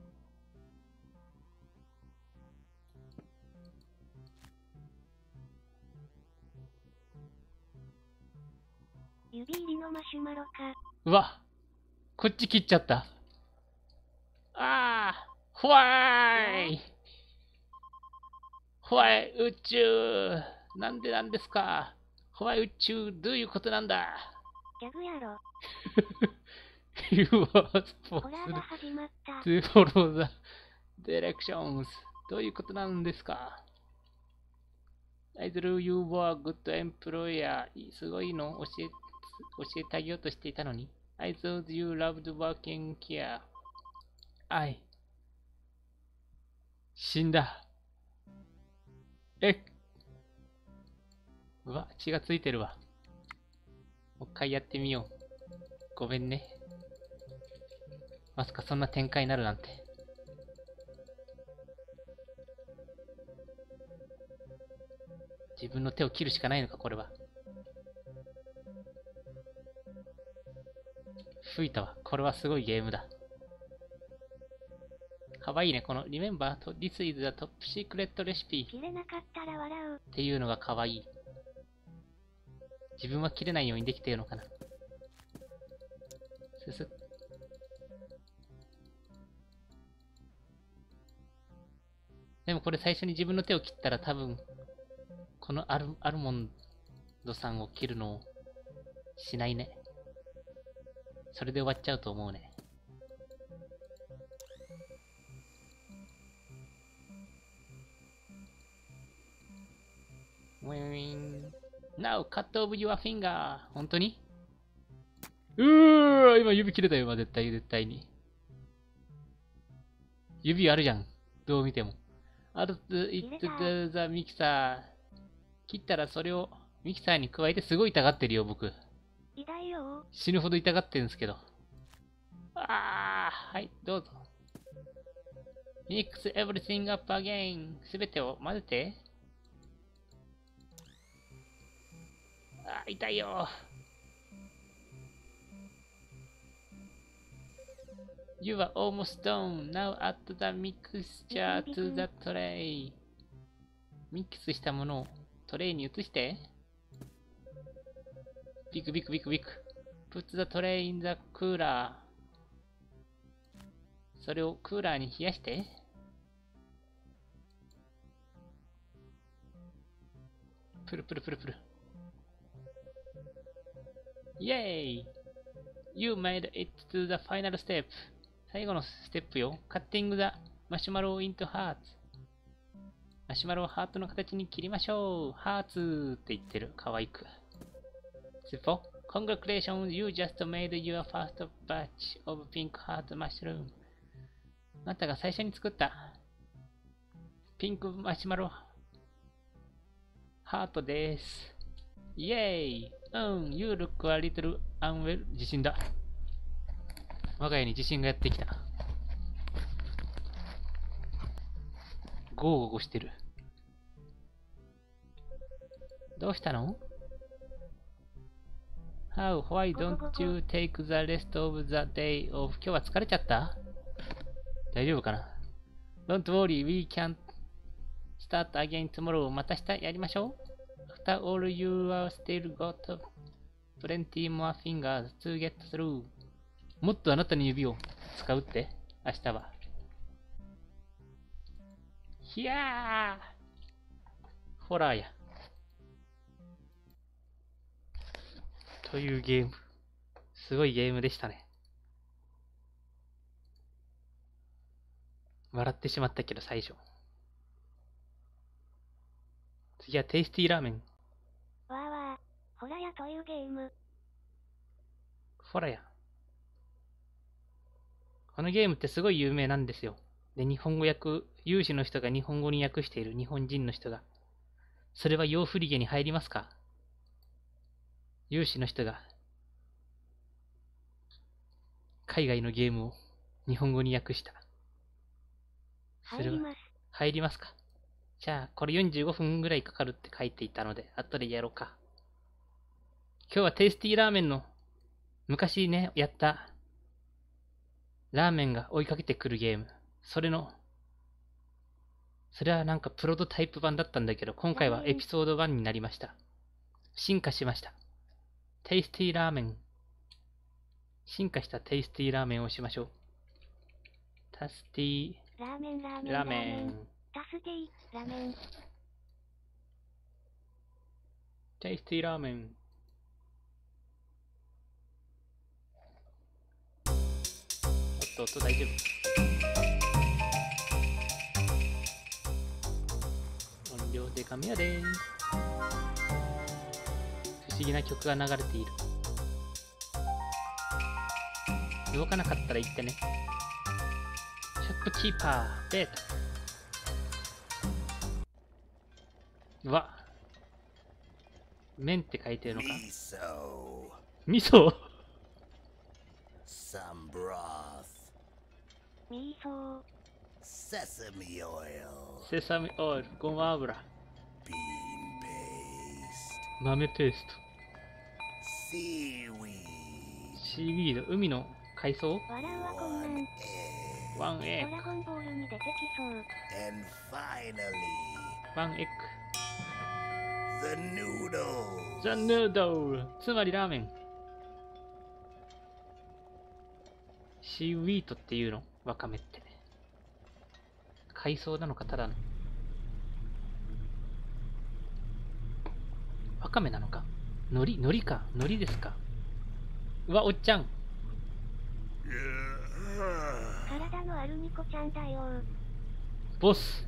指入りのマシュマロか。 うわ、こっち切っちゃった。ああ、ホワイホワイ宇宙、なんでなんですか？ホワイ宇宙、どういうことなんだ？ ギャグやろ。 You are ホラーが始まった。 to follow the directions. どういうことなんですか？ I thought you were a good employer. すごいの教えてあげようとしていたのに。I thought you loved working here. 死んだ。うわ、血がついてるわ。もう一回やってみよう。ごめんね。まさかそんな展開になるなんて。自分の手を切るしかないのか、これは。吹いたわ。これはすごいゲームだ。かわいいね。この Remember, this is the top secret recipe 切れなかったら笑う。 っていうのがかわいい。自分は切れないようにできているのかな。すすっ。でもこれ最初に自分の手を切ったら多分、このアルモンドさんを切るのをしないね。それで終わっちゃうと思うね。Now cut off your finger. 本当に？今指切れたよ、絶対に。指あるじゃん。どう見ても。Add it to the mixer. 切ったらそれをミキサーに加えてすごい痛がってるよ、僕。 痛いよ。 死ぬほど痛がってるんですけど。はい、どうぞ。Mix everything up again. すべてを混ぜて。痛いよ。You are almost done. Now add the mixture to the tray. ミックスしたものをトレイに移して。ビク。Put the tray in the cooler. それをクーラーに冷やして。プル。イェーイ !You made it to the final step. 最後のステップよ。Cutting the marshmallow into hearts. マシュマロをハートの形に切りましょう。ハーツって言ってる。かわいく。Congratulations, you just made your first batch of pink heart mushroom. あなたが最初に作ったピンクマシュマロ。ハートです。イェーイ。You look a little unwell. 地震だ。我が家に地震がやってきた。ゴーゴゴしてる。どうしたの？ Why don't you take the rest of the day off? 今日は疲れちゃった？大丈夫かな？ Don't worry, we can start again tomorrow. また明日やりましょう。After all, you are still got plenty more fingers to get through. もっとあなたの指を使うって？明日は。ひゃー！ホラーや。というゲーム。すごいゲームでしたね。笑ってしまったけど最初。次はテイスティーラーメン。 わーわー、ホラヤというゲーム。 ホラヤ。このゲームってすごい有名なんですよ。で、日本語訳、有志の人が日本語に訳している日本人の人が。それはヨーフリゲに入りますか？有志の人が海外のゲームを日本語に訳した。 入ります。 入りますか？じゃあ、これ45分ぐらいかかるって書いていたので、後でやろうか。今日はテイスティーラーメンの昔ね、やったラーメンが追いかけてくるゲーム。それはなんかプロトタイプ版だったんだけど、今回はエピソード1になりました。進化しました。テイスティーラーメン。進化したテイスティーラーメンをしましょう。タスティーラーメン。タスティーラーメン。 テイスティーラーメン。おっと大丈夫。音量でかめやでー。不思議な曲が流れている。動かなかったら言ってね。ショップキーパー、ベート。うわ。麺って書いてるのか？味噌。 Some broth. ミーソー。 Sesame oil. セサミオイル、ごま油。 Bean paste. 豆ペースト。 Seaweed. シーウィード、海の海藻。 笑うわこんなん。 One egg. ワンエッドラゴンボールに出てきそう。 And finally, グ。ワンエッ the noodles. グ。ザ・ヌードル。つまりラーメン。シーウィートっていうの？わかめって。海藻なのかただの。わかめなのか？海苔か。海苔ですか。うわ、おっちゃん。 体のあるニコちゃんだよ。 ボス。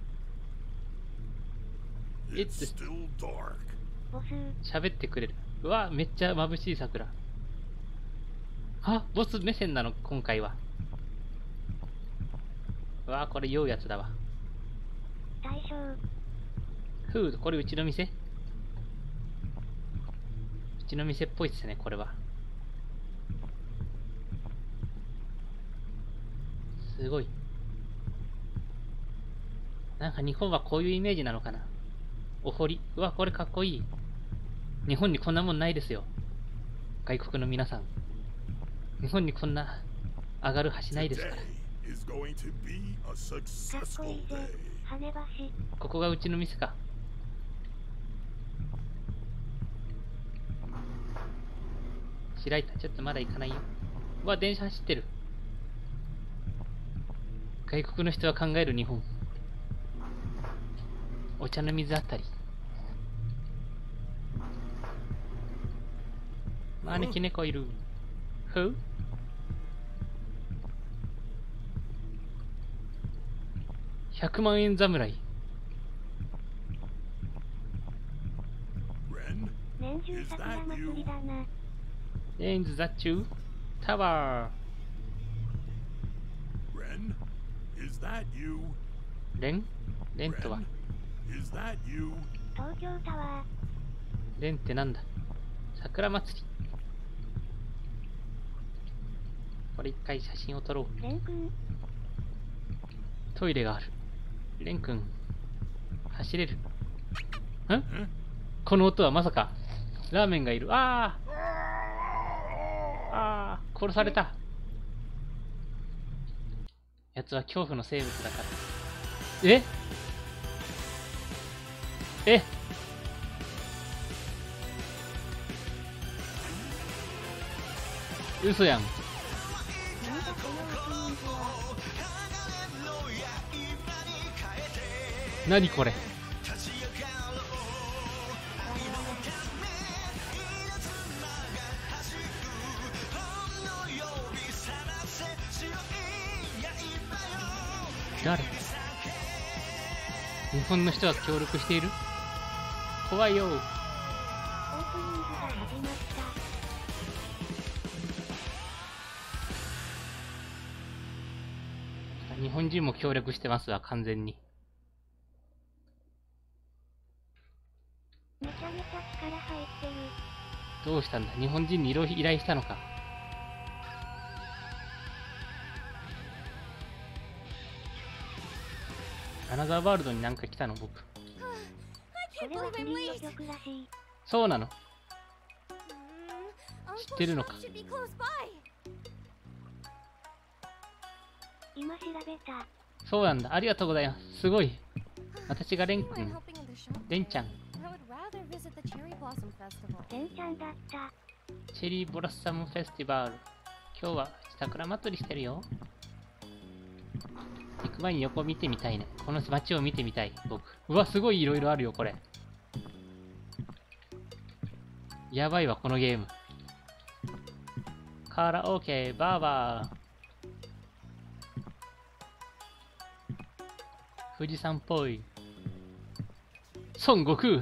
It's still dark. ボス。 喋ってくれる。うわ、めっちゃ眩しい桜。あ、ボス目線なの、今回は。うわ、これ酔うやつだわ。 大将。 フード、これうちの店？うちの店っぽいですね、これは。すごい。なんか日本はこういうイメージなのかな。お堀。うわ、これかっこいい。日本にこんなもんないですよ。外国の皆さん。日本にこんな上がる橋ないですから。 かっこいいぜ。跳ね橋。 ここがうちの店か。開いた。ちょっとまだ行かないよ。うわ、電車走ってる。外国の人は考える日本。お茶の水あたり。招き猫いる。ふう？100万円侍。 年中桜祭りだな。 レインズザチュータワー。レンレンとは Is that you? 東京タワレンってなんだ。桜祭り。これ一回写真を撮ろう。 ー、レン君、 トイレがある。レン君、走れる。ん？この音はまさか、ラーメンがいる。ああ、ああ、殺された。奴は恐怖の生物だから。え？え？嘘やん。 なんだこのオープニングは。 何これ。誰？日本の人は協力している？怖いよ。 オープニングが始まった。 日本人も協力してますわ、完全に。 めちゃめちゃ力入ってる。 どうしたんだ？日本人に依頼したのか。アナザーワールドになんか来たの僕。 これはフリーの曲らしい。 そうなの？知ってるのか。 今調べた。 そうなんだ。ありがとうございます。すごい。私がレン君。レンちゃん。 レンちゃんだった。 チェリーブロッサムフェスティバル。今日は桜祭りしてるよ。行く前に横見てみたいね。この街を見てみたい、僕。うわ、すごいいろいろあるよ、これ。やばいわ、このゲーム。カラオケ、バーバー。富士山っぽい。孫悟空。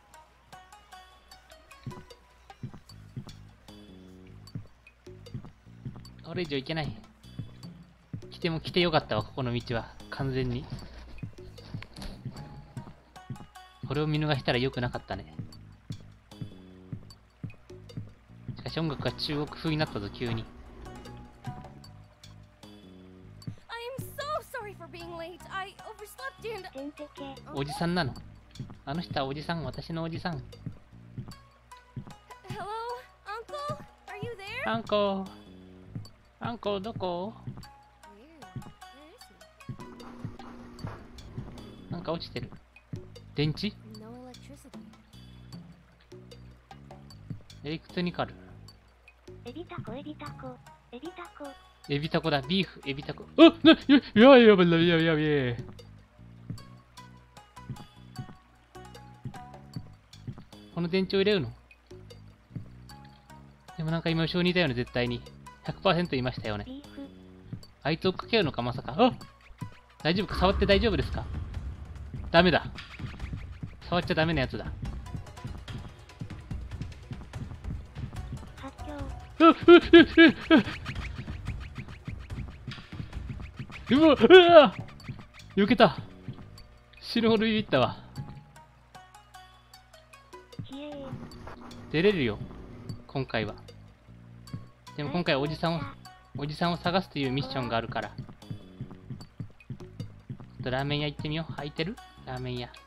これ以上いけない。来ても来てよかったわ、ここの道は。完全に。これを見逃したらよくなかったね。しかし音楽が中国風になったぞ、急に。 てんてけ。 おじさんなの？あの人はおじさん、私のおじさん。アンコー。アンコーどこ？なんか落ちてる。電池？エレクトニカル。 エビタコ、エビタコ、エビタコ。 エビタコだ、ビーフ、エビタコ。あっ、やばいやばいやばいやばいやばい。この電池を入れるの？でもなんか今後ろにいたよね、絶対に。100% いましたよね。あいつ追っかけるのか、まさか。あっ、大丈夫か？触って大丈夫ですか？ダメだ。触っちゃダメなやつだ。 発狂。 うわ、避けた。死ぬほどビビったわ。出れるよ、今回は。でも今回はおじさんを探すというミッションがあるから。ちょっとラーメン屋行ってみよう。空いてる？ラーメン屋。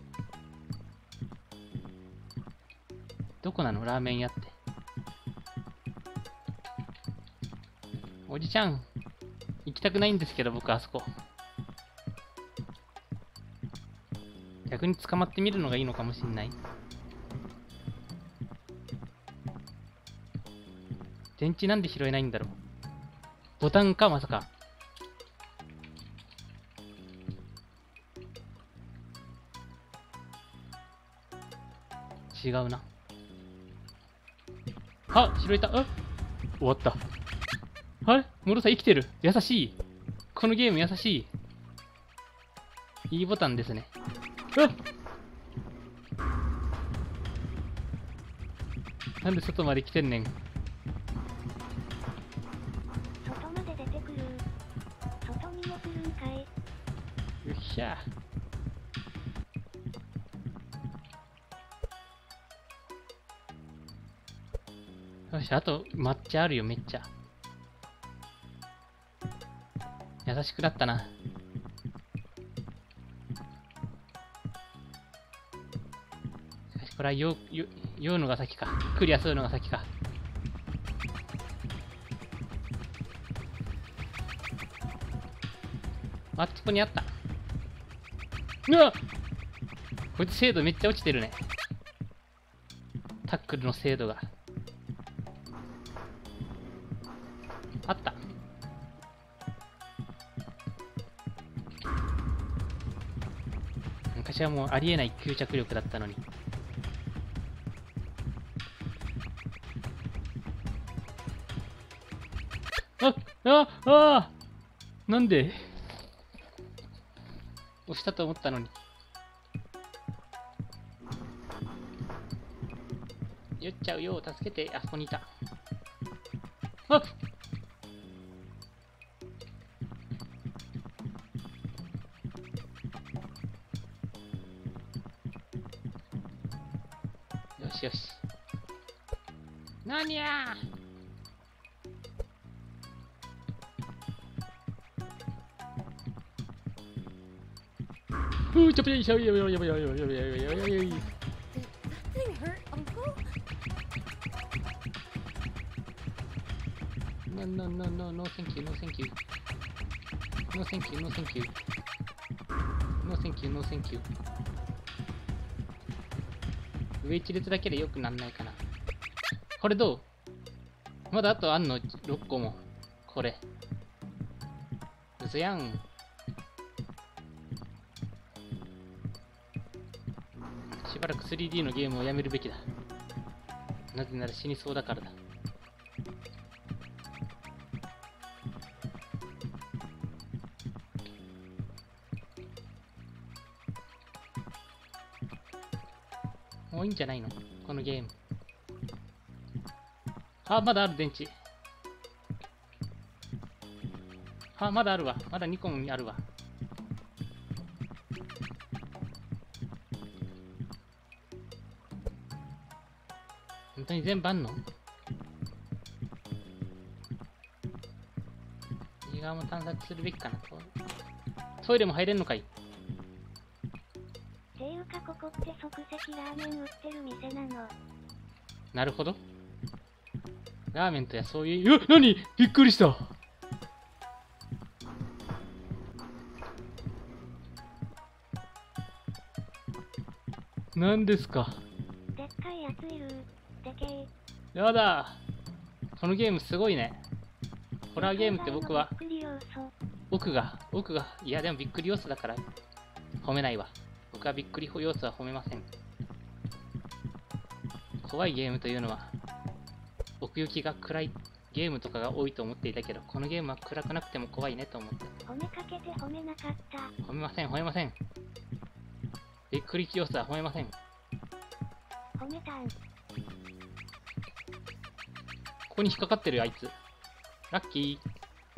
どこなの？ラーメン屋って。おじちゃん、行きたくないんですけど、僕あそこ。逆に捕まってみるのがいいのかもしんない。電池なんで拾えないんだろう。ボタンか、まさか。違うな。あ、拾えた。あ、終わった。あれ？モロさん生きてる。優しい。このゲーム優しい。いいボタンですね。なんで外まで来てんねん。 外まで出てくる。外にも来るんかい。 よっしゃ。 あと、抹茶あるよ、めっちゃ。優しくなったな。しかし、これは酔うのが先か。クリアするのが先か。あっちこにあった。うわっ、こいつ精度めっちゃ落ちてるね。タックルの精度が。あった。昔はもうありえない吸着力だったのに。なんで押したと思ったのに。酔っちゃうよ、助けて。あそこにいた。あっ、よしよし。なにゃー。ちょっとやばいやばいやばいやばいやばいやばいやばいやばいやばい。 Did that thing hurt, Uncle? No, thank you, no, thank you. No, thank you, no, thank you. No, thank you, no, thank you. 上一列だけでよくなんないかな。これどう？まだあとあんの ?6 個も。これ。嘘やん。しばらく 3D のゲームをやめるべきだ。なぜなら死にそうだからだ。もういいんじゃないのこのゲーム。あ、まだある電池。あ、まだあるわ。まだ2個もあるわ。本当に全部あんの？右側も探索するべきかな。トイレも入れんのかい？ ていうかここって即席ラーメン売ってる店なの。 なるほど。ラーメンとやそういう。何？びっくりした。何ですか？ でっかいやついる。でけえ。 やだ。このゲームすごいね。ホラーゲームって僕は、 びっくり要素。 奥が、いやでもびっくり要素だから褒めないわ。僕はびっくり要素は褒めません。怖いゲームというのは、奥行きが暗いゲームとかが多いと思っていたけど、このゲームは暗くなくても怖いねと思って。 褒めかけて褒めなかった。 褒めません、褒めません。びっくり要素は褒めません。 褒めたん。 ここに引っかかってるよあいつ。ラッキー。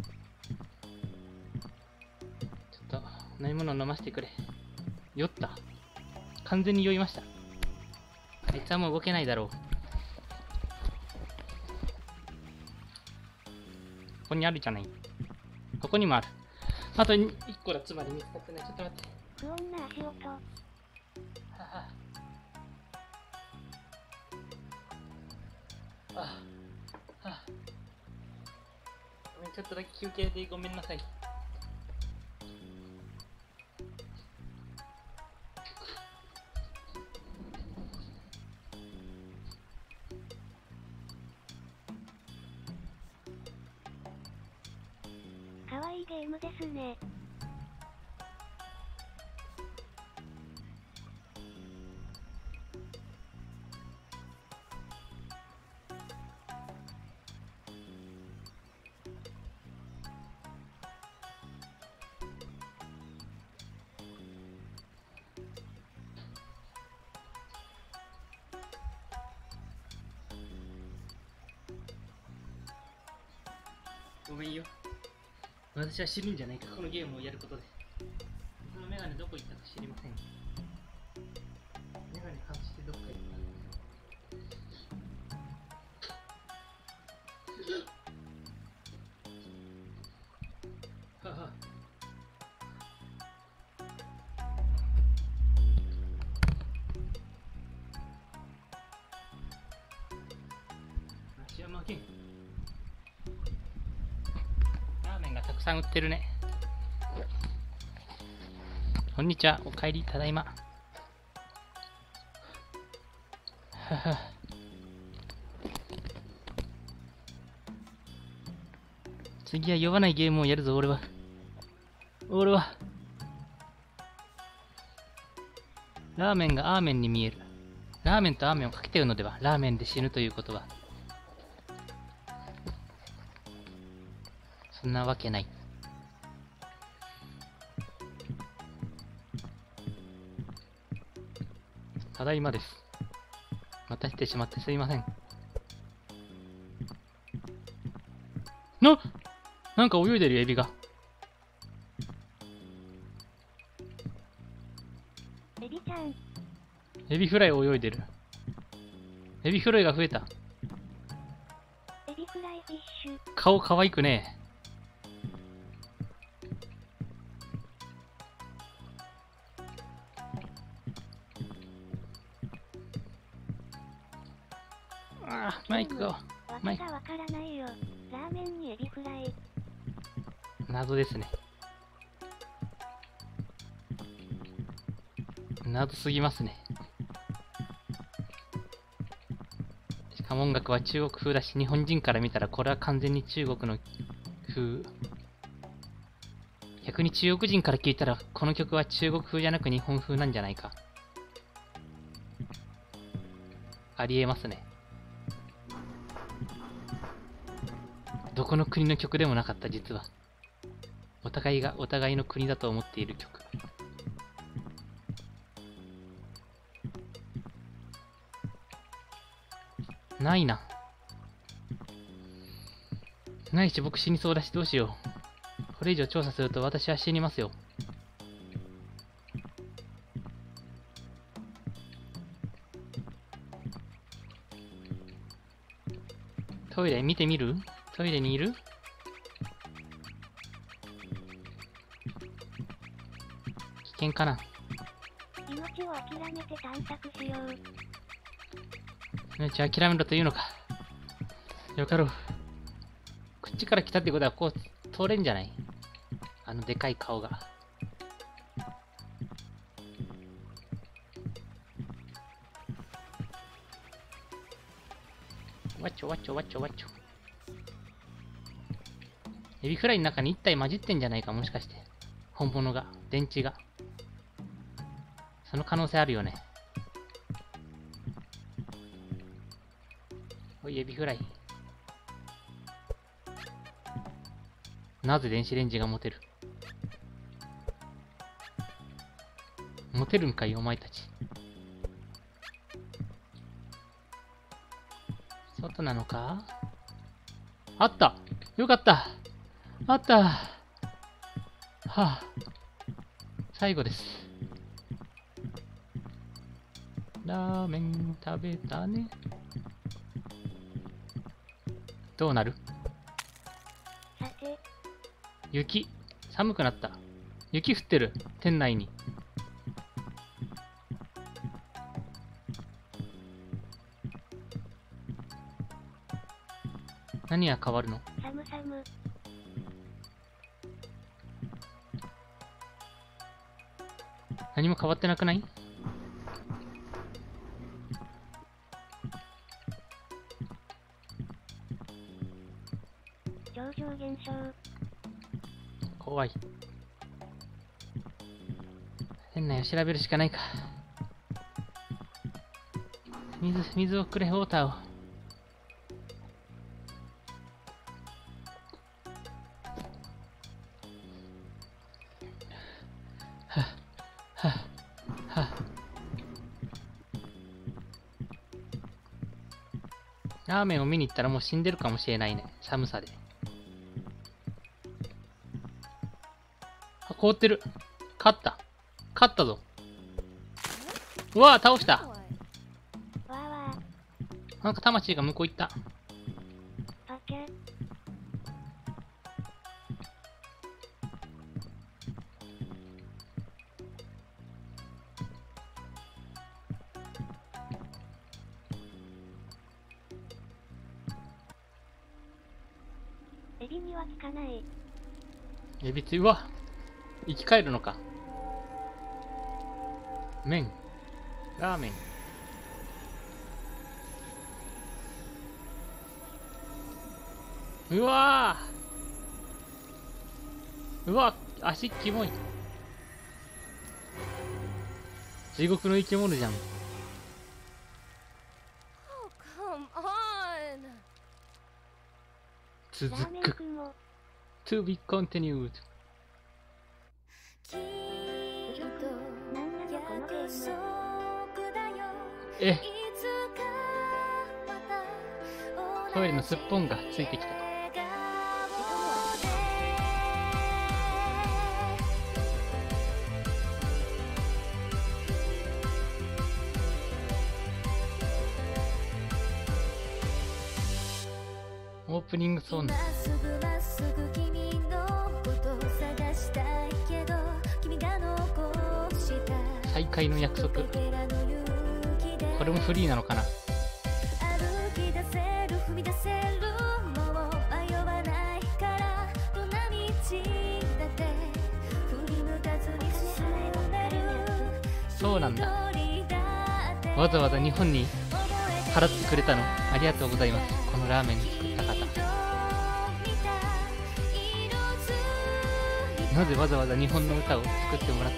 ちょっと飲み物飲ませてくれ。酔った。完全に酔いました。あいつはもう動けないだろう。ここにあるじゃない。ここにもある。あと1個だ。つまり見つかってない。ちょっと待って。 不穏な足音。 はあはあ、ごめん、ちょっとだけ休憩でごめんなさい。 かわいいゲームですね。 ごめんよ。私は知るんじゃないか、このゲームをやることで。このメガネどこ行ったか知りません。メガネ外してどっか行った。 けん。ラーメンがたくさん売ってるね。こんにちは、おかえり、ただいま。はは。次は呼ばないゲームをやるぞ、俺は。ラーメンがアーメンに見える。ラーメンとアーメンをかけてるのでは、ラーメンで死ぬということは。そんなわけない。ただいまです。またしてしまってすいません。なんか泳いでるよ、エビが。 エビちゃん。 エビフライ泳いでる。エビフライが増えた。 エビフライフィッシュ。 顔可愛くねえ。ああ、マイクが。 わけがわからないよ。ラーメンにエビフライ。 謎ですね。謎すぎますね。しかも音楽は中国風だし、日本人から見たらこれは完全に中国の風。逆に中国人から聞いたらこの曲は中国風じゃなく日本風なんじゃないか。ありえますね。どこの国の曲でもなかった、実は。お互いがお互いの国だと思っている曲。ないな。ないし、僕死にそうだし、どうしよう。これ以上調査すると私は死にますよ。トイレ見てみる？トイレにいる？危険かな？ 命を諦めて探索しよう。 命諦めろというのか。よかろう。こっちから来たってことはこう通れんじゃない？あのでかい顔が。わっちょわっちょわっちょわっちょ。エビフライの中に一体混じってんじゃないか、もしかして。本物が、電池が。その可能性あるよね。おい、エビフライ。なぜ電子レンジが持てる？持てるんかい、お前たち。外なのか？あった！よかった！あった！はあ、最後です。ラーメン食べたね。どうなる？ さて、 雪。寒くなった。雪降ってる。店内に。何が変わるの？ 寒寒。 何も変わってなくない？ 超常現象。 怖い。店内を調べるしかないか。水をくれ、ウォーターを。ラーメンを見に行ったらもう死んでるかもしれないね。寒さで。あ、凍ってる。勝った。勝ったぞ。うわぁ、倒した。 わーわなんか魂が向こう行った。 ー。パケ。 エビには効かない。 エビつ、うわ生き返るのか。麺。ラーメン。うわー、うわ、足キモい。地獄の生き物じゃん。 Oh, come on. 続ラーメンく。 くんを、 To be continued。 なんなのこのゲーム。 え、トイレのすっぽんがついてきた。オープニングソング。再会の約束。これもフリーなのかな。そうなんだ。わざわざ日本に払ってくれたのありがとうございます。このラーメン作った方。なぜわざわざ日本の歌を作ってもらった？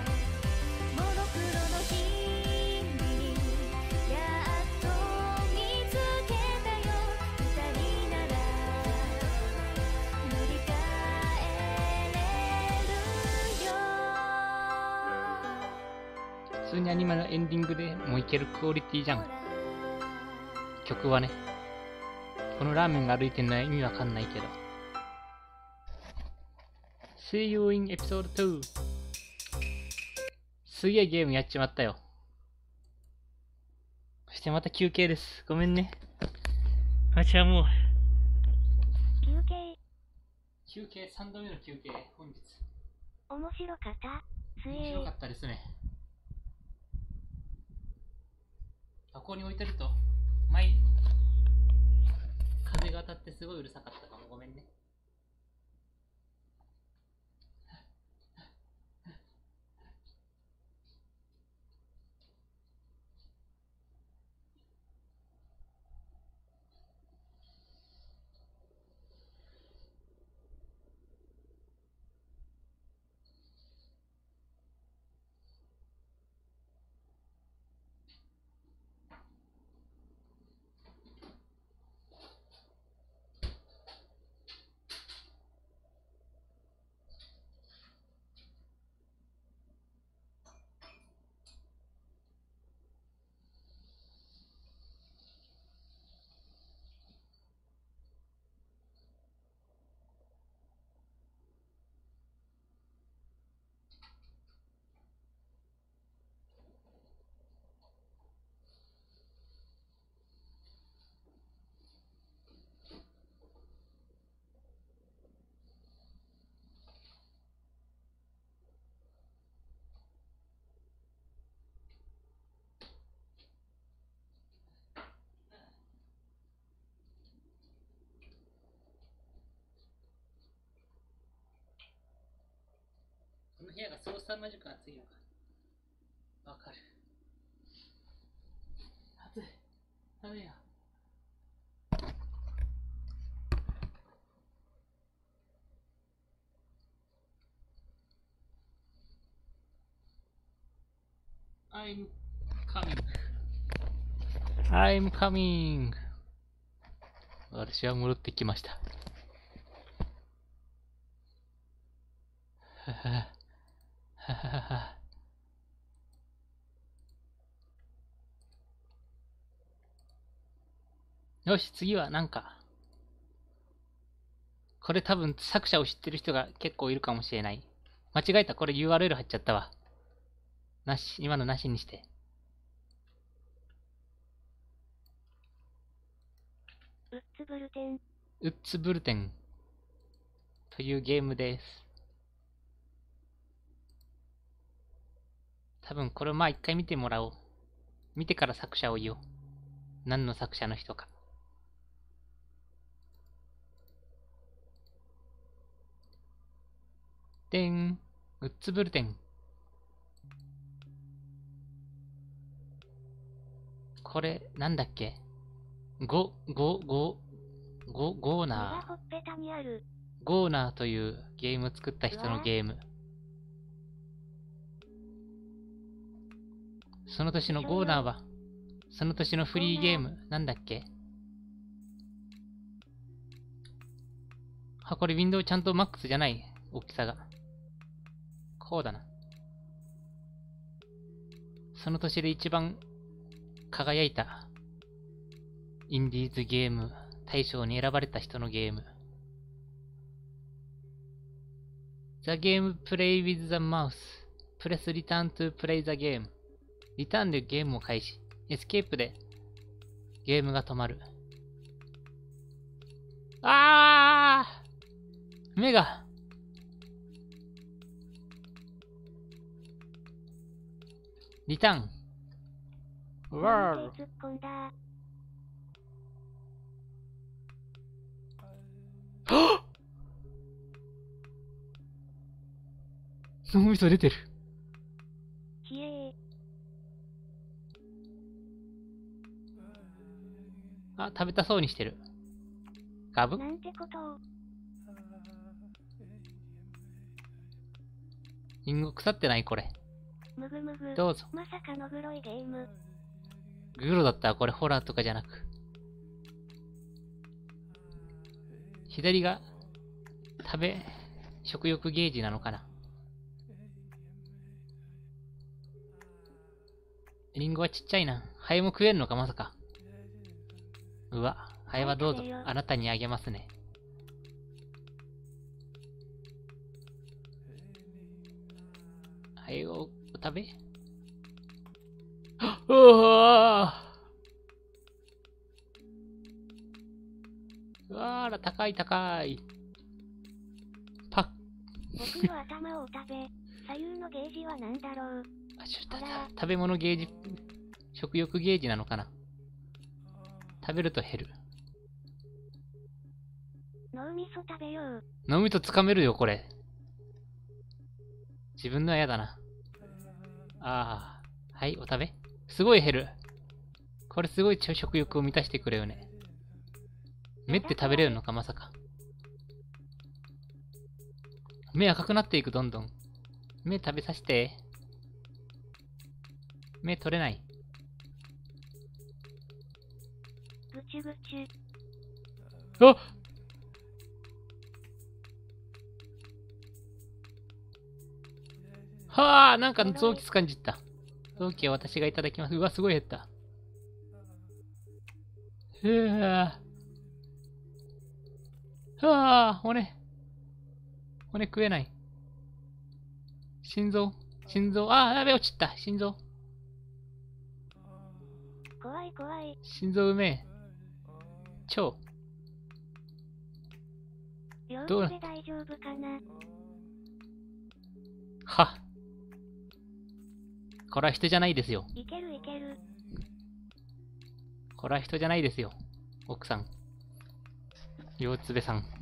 普通にアニメのエンディングでもういけるクオリティじゃん。曲はね。このラーメンが歩いてるのは意味わかんないけど。See you in episode 2。すげえゲームやっちまったよ。そしてまた休憩です。ごめんね。私はもう。休憩、3度目の休憩、本日。 面白かった。 面白かったですね。箱に置いてると、風が当たってすごいうるさかったかも。ごめんね。この部屋がそう凄まじく暑いのか。わかる。暑い。ダメや。I'm coming. 私は戻ってきました。ははははは。よし、次はなんか。これ多分作者を知ってる人が結構いるかもしれない。間違えた。これ URL 貼っちゃったわ。なし、今のなしにして。 ウッツブルテン。 ウッツブルテンというゲームです。多分これを一回見てもらおう。見てから作者を言おう。何の作者の人か。 でん。ウッツブルテン。これ、なんだっけ？ゴーナほっぺたにある。 ー。ゴーナーというゲームを作った人のゲーム。その年のゴーナーは、その年のフリーゲーム、なんだっけ？あ、これウィンドウちゃんとマックスじゃない。大きさが。こうだな。その年で一番輝いたインディーズゲーム大賞に選ばれた人のゲーム。The game play with the mouse. Press return to play the game. リターンでゲームを開始。エスケープでゲームが止まる。目がリターン。ワール突っ込んだ。 脳みそ出てる。 ひえあ、食べたそうにしてる。ガブー。なんてことを。 リンゴ腐ってないこれ。 むぐむぐ。 どうぞ。 まさかのグロいゲーム。 グロだったらこれホラーとかじゃなく。左が食欲ゲージなのかな。リンゴはちっちゃいな。ハエも食えんのかまさか。うわ、ハエはどうぞ。あなたにあげますね。ハエを食べうわー、うわーら、高い高い。パッ。 僕の頭を食べ、左右のゲージは何だろう。 食べ物ゲージ、食欲ゲージなのかな。食べると減る。 脳みそ食べよう。 脳みそつかめるよ、これ。自分のは嫌だな。ああ。はい、お食べ。すごい減る。これすごい食欲を満たしてくれよね。目って食べれるのか、まさか。目赤くなっていく、どんどん。目食べさせて。目取れない。 ぐちぐち。 あっ、はあ、なんか臓器掴んじった。臓器は私がいただきます。うわ、すごい減った。はあ、骨食えない。心臓、あ、やべ、落ちた。心臓。 怖い怖い。 心臓うめえ。腸。どう両手で大丈夫かな。 は。これは人じゃないですよ。 いけるいける。 これは人じゃないですよ。奥さん。両つべさん。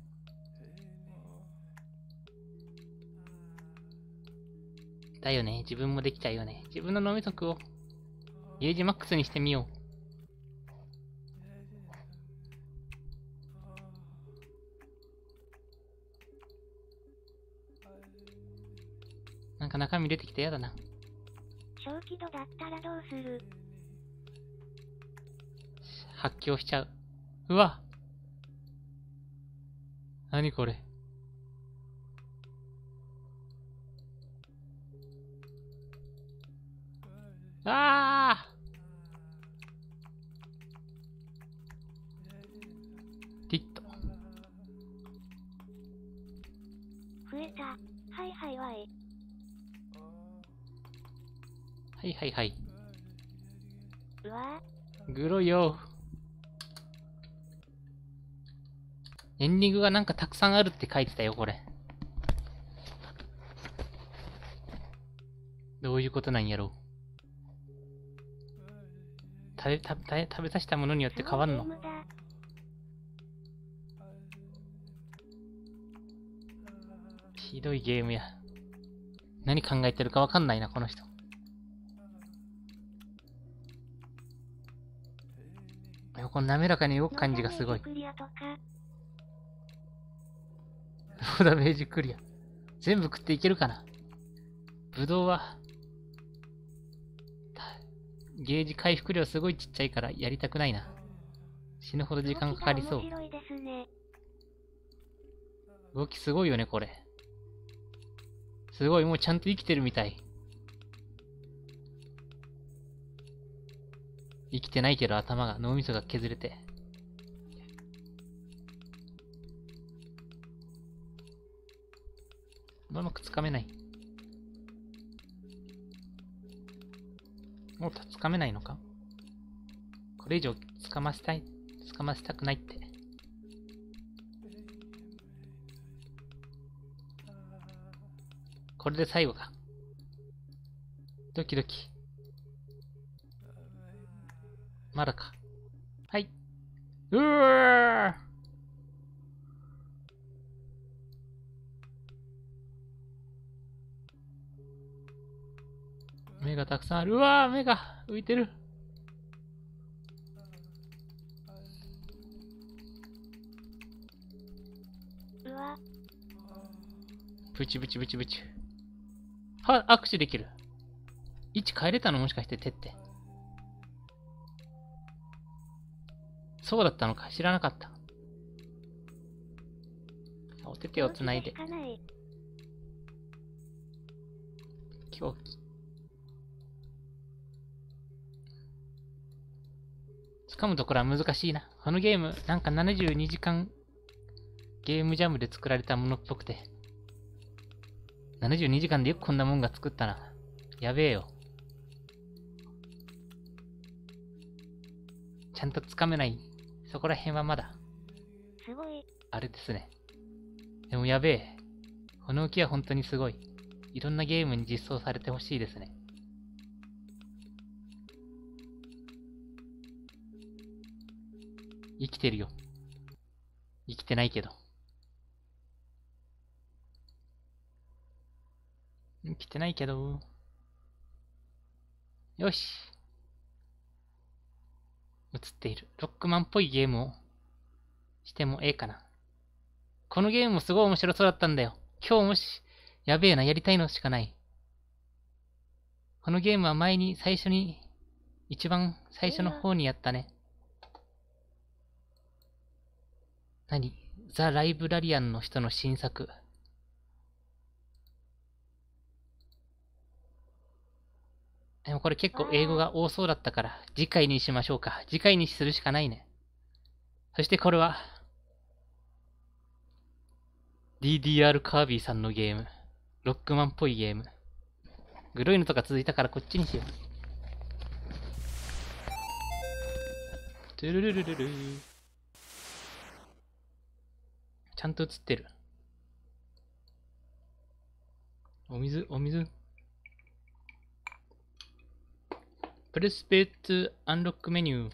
だよね。自分もできちゃうよね。自分の脳みそ食おう。ゲージマックスにしてみよう。なんか中身出てきてやだな。 小気度だったらどうする？ 発狂しちゃう。うわ。なにこれ。ああ。リット。 増えた。はいはいわい。 はいはいはい。 うわグロよ。エンディングがなんかたくさんあるって書いてたよ、これ。どういうことなんやろう。食べさせたものによって変わんの？ ひどいゲームや。何考えてるかわかんないな、この人。この滑らかに動く感じがすごい。 クリアとか。 ローダメージクリア。全部食っていけるかな。ブドウは、ゲージ回復量すごいちっちゃいからやりたくないな。死ぬほど時間かかりそう。 面白いですね。 動きすごいよね、これ。すごい、もうちゃんと生きてるみたい。生きてないけど頭が、脳みそが削れて。うまくつかめない。もうつかめないのか？これ以上つかませたくないって。これで最後か。ドキドキ。まだか。はい。うー！目がたくさんある。うわー、目が浮いてる。 うわ。 ブチブチブチブチ。は、握手できる。位置変えれたの？もしかして手って。そうだったのか。知らなかった。お手手をつないで。狂気。掴むところは難しいな。このゲーム、なんか72時間ゲームジャムで作られたものっぽくて。72時間でよくこんなもんが作ったな。やべえよ。ちゃんとつかめない。そこら辺はまだ。 すごい。 あれですね。でもやべえ。この浮きは本当にすごい。いろんなゲームに実装されてほしいですね。生きてるよ。生きてないけど。生きてないけど。よし。映っている。ロックマンっぽいゲームをしてもええかな。このゲームもすごい面白そうだったんだよ。今日もし、やべえな、やりたいのしかない。このゲームは前に一番最初の方にやったね。何？ザ・ライブラリアンの人の新作。でもこれ結構英語が多そうだったから、次回にしましょうか。次回にするしかないね。そしてこれは、DDR カービィさんのゲーム。ロックマンっぽいゲーム。グロいのとか続いたからこっちにしよう。トゥルルルルル。ちゃんと映ってる。お水。Press space to unlock menu.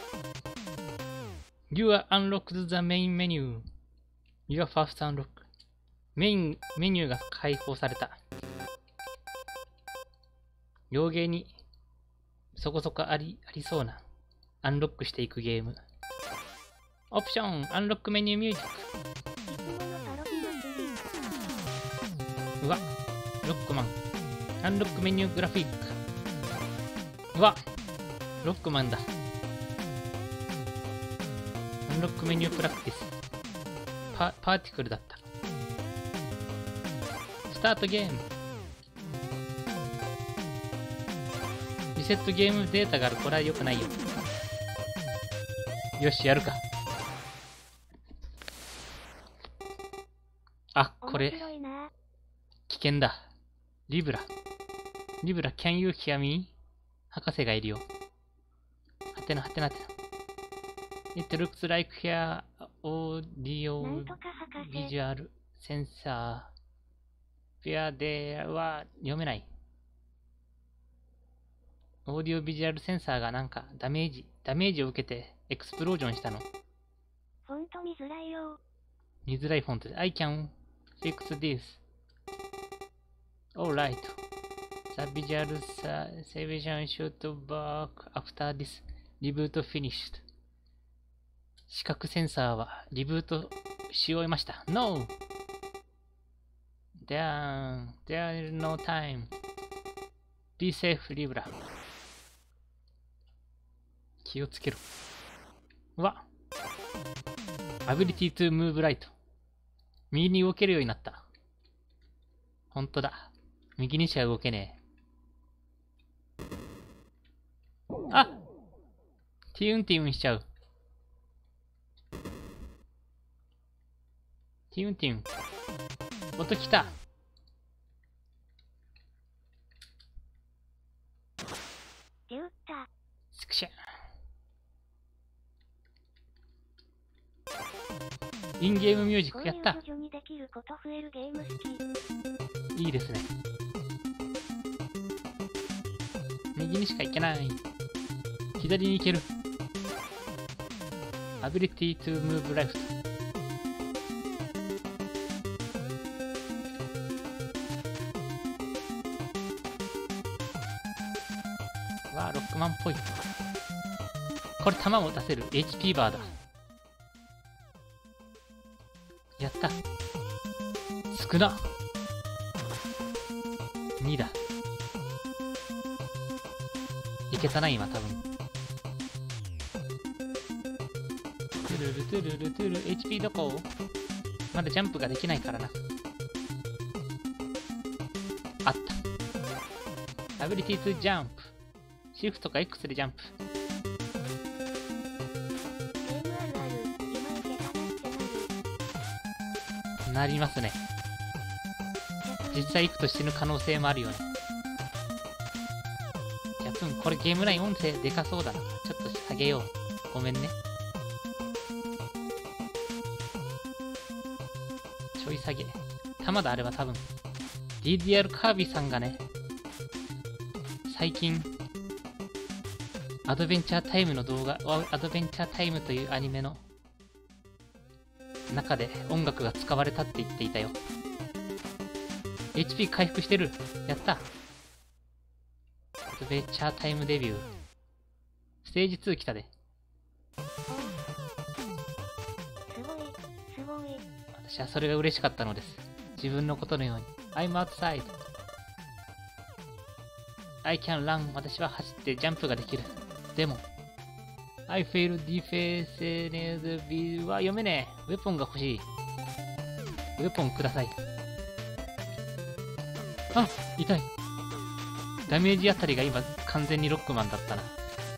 You are unlocked the main menu. You are first unlock. メインメニューが開放された。両ゲーにそこそこありそうなアンロックしていくゲーム。オプション、アンロックメニューミュージック。うわ、ロックマン。アンロックメニューグラフィック。うわ、ロックマンだ。アンロックメニュープラクティス。パーティクルだった。スタートゲーム。リセットゲームデータがある。これは良くないよ。よし、やるか。あ、これ、危険だ。リブラ、can you hear me? 博士がいるよ。はてな。It looks like here audio visual sensor where there は読めない。オーディオビジュアルセンサーがなんかダメージを受けてエクスプロージョンしたの。 フォント見づらいよ。 見づらいフォントで I can fix this Alright. The visual salvation should work after this reboot finished. 視覚センサーはリブートし終えました。No! There is no time. Be safe, Libra. 気をつけろ。うわ。Ability to move right. 右に動けるようになった。ほんとだ。右にしか動けねえ。あ！ティウンティウンしちゃう。ティウンティウン。音きた。 デュータ。 スクシャ。インゲームミュージックやった。 こういう徐々にできること増えるゲーム好き。 いいですね。右にしか行けない。左に行ける。Ability to move left。わあ、ロックマンっぽい。これ弾も出せる。HP バーだ。やった。少な。2だ。いけたな、今、多分。トゥルルトゥルルトゥル、HP どこ？まだジャンプができないからな。あった。Ability to jump。シフトか X でジャンプ。 ゲームあるある。今いけたなってなりますね。実際行くと死ぬ可能性もあるよね。ジャプン、これゲーム内音声でかそうだな。ちょっと下げよう。ごめんね。ちょい下げ。弾だあれば多分。DDR カービィさんがね、最近、アドベンチャータイムの動画、アドベンチャータイムというアニメの中で音楽が使われたって言っていたよ。HP 回復してる。やった。アドベンチャータイムデビュー。ステージ2来たで。 すごい、すごい。 私はそれが嬉しかったのです。自分のことのように。I'm outside. I can run. 私は走ってジャンプができる。でも、I feel defenseless be は読めねえ。ウェポンが欲しい。ウェポンください。あ、痛い。ダメージあたりが今完全にロックマンだったな。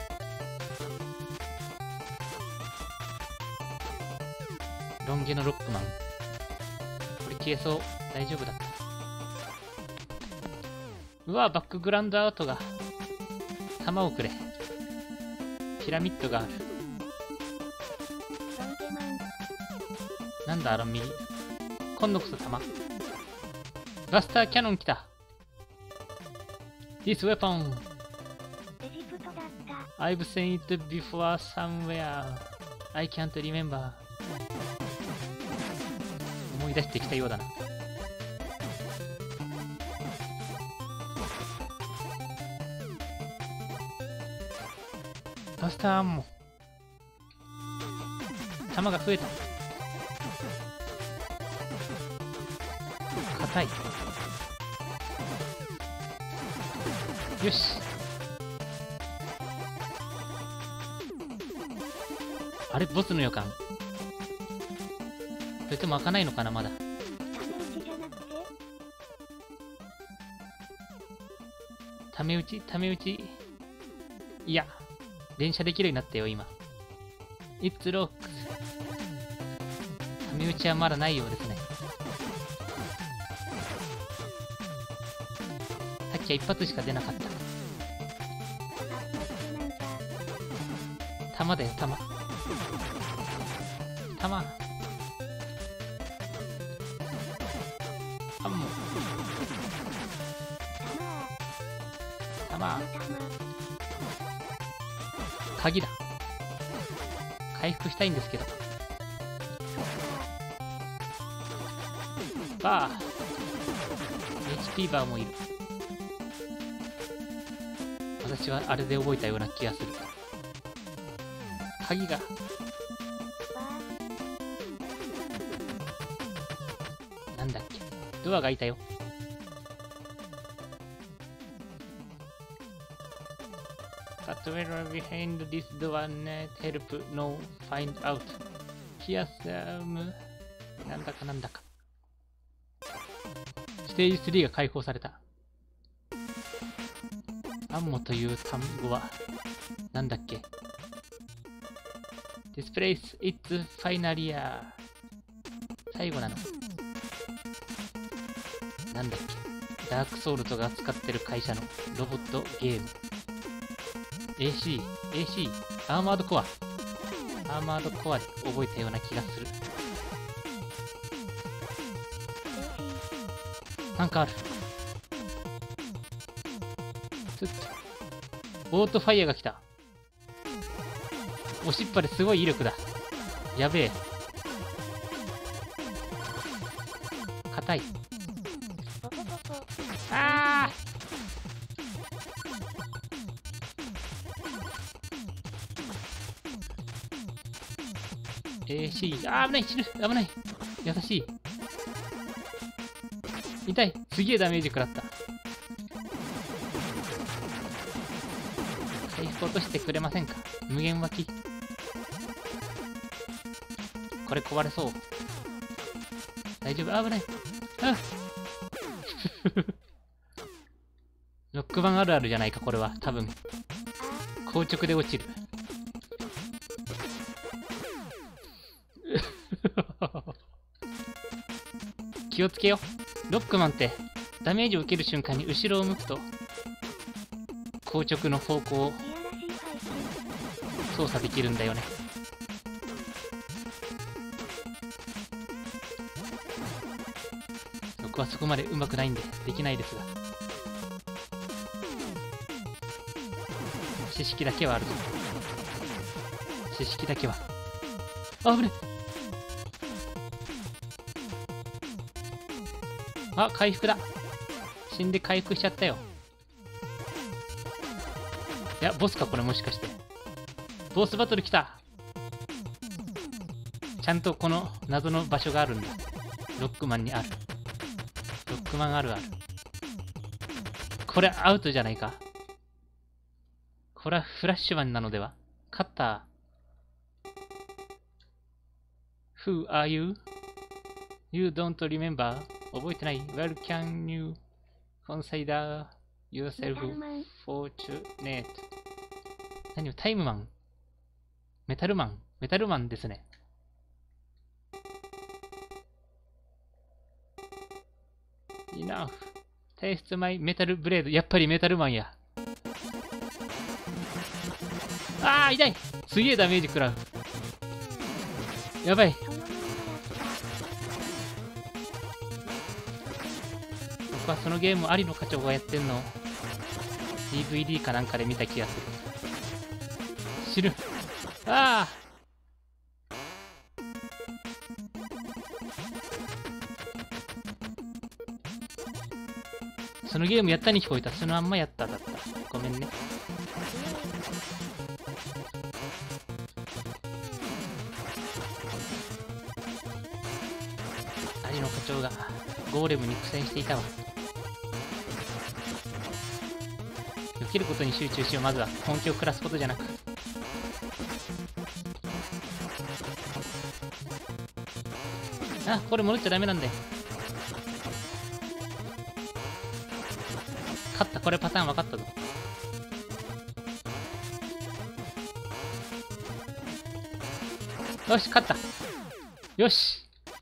ロン毛のロックマン。これ消えそう。大丈夫だった。うわ、バックグラウンドアウトが。弾をくれ。ピラミッドがある。 ロン毛マン。 なんだあの右。今度こそ弾。バスターキャノン来た。This weapon. エジプトだった。 I've seen it before somewhere. I can't remember. 思い出してきたようだな。バスターアンモ。弾が増えた。硬い。よし。あれ、ボスの予感。それとも開かないのかな、まだ。 タメ打ちじゃなくて。 ため打ち、ため打ち。いや、連射できるようになったよ、今。It's locks。ため打ちはまだないようですね。さっきは一発しか出なかった。弾だよ、弾。弾。アンモ。弾。鍵だ。回復したいんですけど。バー。 スピーバーもいる。私はあれで覚えたような気がする。鍵が。なんだっけ。ドアがいたよ。But where behind this door net help no find out. Here'sなんだかなんだか。ステージ3が解放された。アンモという単語はなんだっけ。This place, it's finally a 最後なの。なんだっけ。ダークソウルとが使ってる会社のロボットゲーム。AC、アーマードコア。アーマードコアで覚えたような気がする。なんかある。ちょっと。オートファイヤーが来た。押しっぱですごい威力だ。やべえ。硬い。ああAC、危ない、死ぬ、危ない。優しい。痛い、すげえダメージ食らった。回復落としてくれませんか。無限湧き。これ壊れそう。大丈夫、危ない。あロック板あるあるじゃないか、これは。多分。硬直で落ちる。気をつけよ。ロックマンってダメージを受ける瞬間に後ろを向くと硬直の方向を操作できるんだよね。僕はそこまで上手くないんでできないですが、知識だけはあるぞ。知識だけは。あぶね。あ、回復だ。死んで回復しちゃったよ。いや、ボスかこれ、もしかして。ボスバトル来た。ちゃんとこの謎の場所があるんだ。ロックマンにある。ロックマンあるある。これアウトじゃないか。これはフラッシュマンなのでは。カッター。Who are you? You don't remember? 覚えてない。 Well, can you consider yourself fortunate? 何をタイムマン、メタルマンですね。Enough. Taste my metal blade. やっぱりメタルマンや。あー、痛い。すげえダメージ食らう。やばい。僕はそのゲーム有野課長がやってんの DVD かなんかで見た気がする。死ぬ。ああ。そのゲームやったに聞こえた。そのまんまやっただった。ごめんね。有野課長がゴーレムに苦戦していたわ。避けることに集中しよう。まずは根気を下すことじゃなく。あ、これ戻っちゃダメなんだよ。勝った。これパターン分かったぞ。よし、勝った。よし。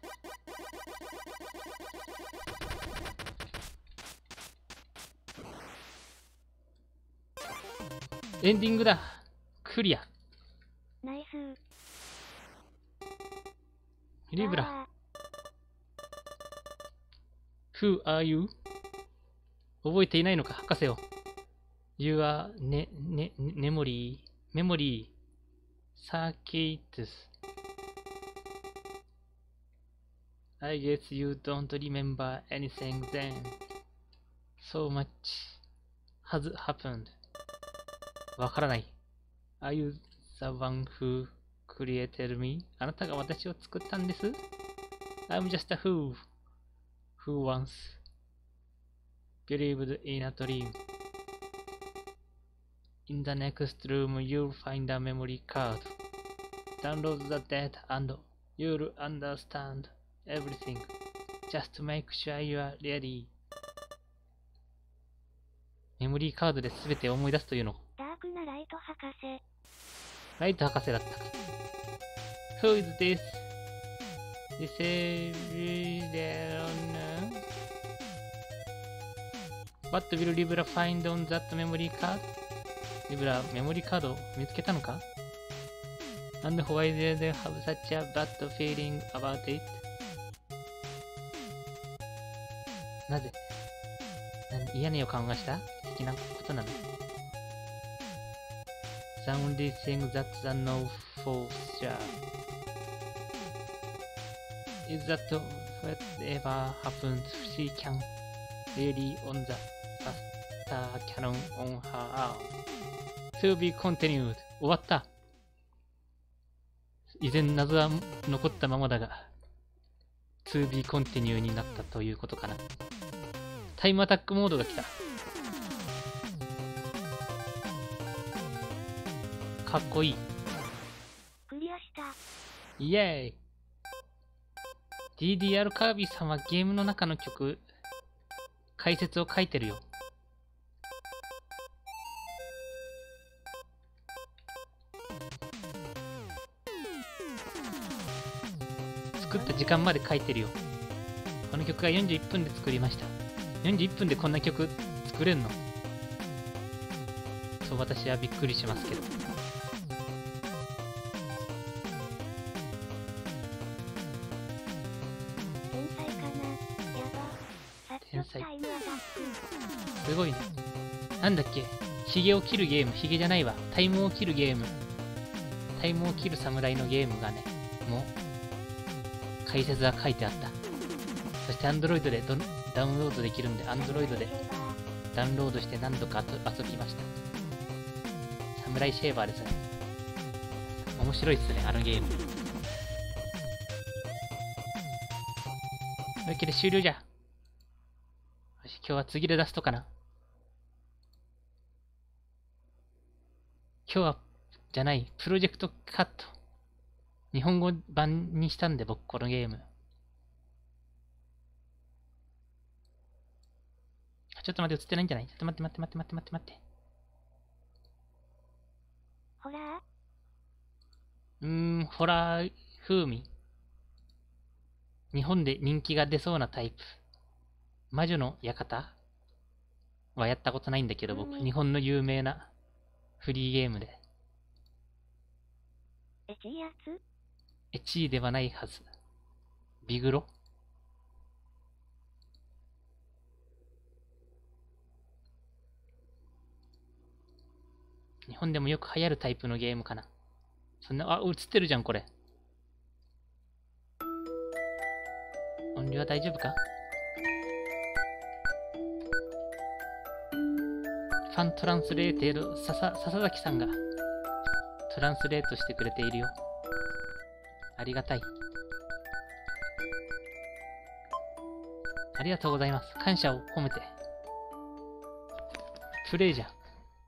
エンディングだ。クリア。 ナイス。 リブラ。Who are you? 覚えていないのか、博士よ。You are memory circuits. I guess you don't remember anything then. So much has happened. わからない。Are you the one who created me? あなたが私を作ったんです。I'm just a fool who once believed in a dream. In the next room, you'll find a memory card. Download the data and you'll understand everything. Just make sure you are ready. メモリーカードで全て思い出すというの。 ダークなライト博士。 ライト博士だったか。Who is this? This is What will Libra find on that memory card? リブラ、メモリーカードを見つけたのか？ And why did they have such a bad feeling about it? なぜ嫌な予感がした的なことなの？ The only thing that's a no for sure is that whatever happens, she can rely on the faster cannon on her arm. To be continued. 終わった。依然謎は残ったままだが、To be continued になったということかな。タイムアタックモードが来た。かっこいい。 クリアした。 イエーイ。DDR カービィさんはゲームの中の曲、解説を書いてるよ。作った時間まで書いてるよ。この曲が41分で作りました。41分でこんな曲作れんの？そう、私はびっくりしますけど。 天才かな。やば。 天才。 タイムアタック。 すごいね。なんだっけ？ヒゲを切るゲーム。ヒゲじゃないわ。タイムを切るゲーム。タイムを切る侍のゲームがね、もう、解説が書いてあった。そして Android でダウンロードできるんで、Android でダウンロードして何度か遊びました。サムライシェーバーですね。面白いっすね、あのゲーム。というわけで終了じゃ。よし、今日は次で出すとかな。今日は、じゃない、プロジェクトカット。日本語版にしたんで、僕、このゲーム。ちょっと待って、映ってないんじゃない？ちょっと待って。 ホラホラー風味。日本で人気が出そうなタイプ。魔女の館はやったことないんだけど、僕、日本の有名なフリーゲームで。 エチいやつ？ エチーではないはず。ビグロ？日本でもよく流行るタイプのゲームかな。そんな、映ってるじゃん、これ。音量は大丈夫か？ファントランスレーテード、笹崎さんがトランスレートしてくれているよ。ありがたい。ありがとうございます。感謝を込めて。プレイじゃん。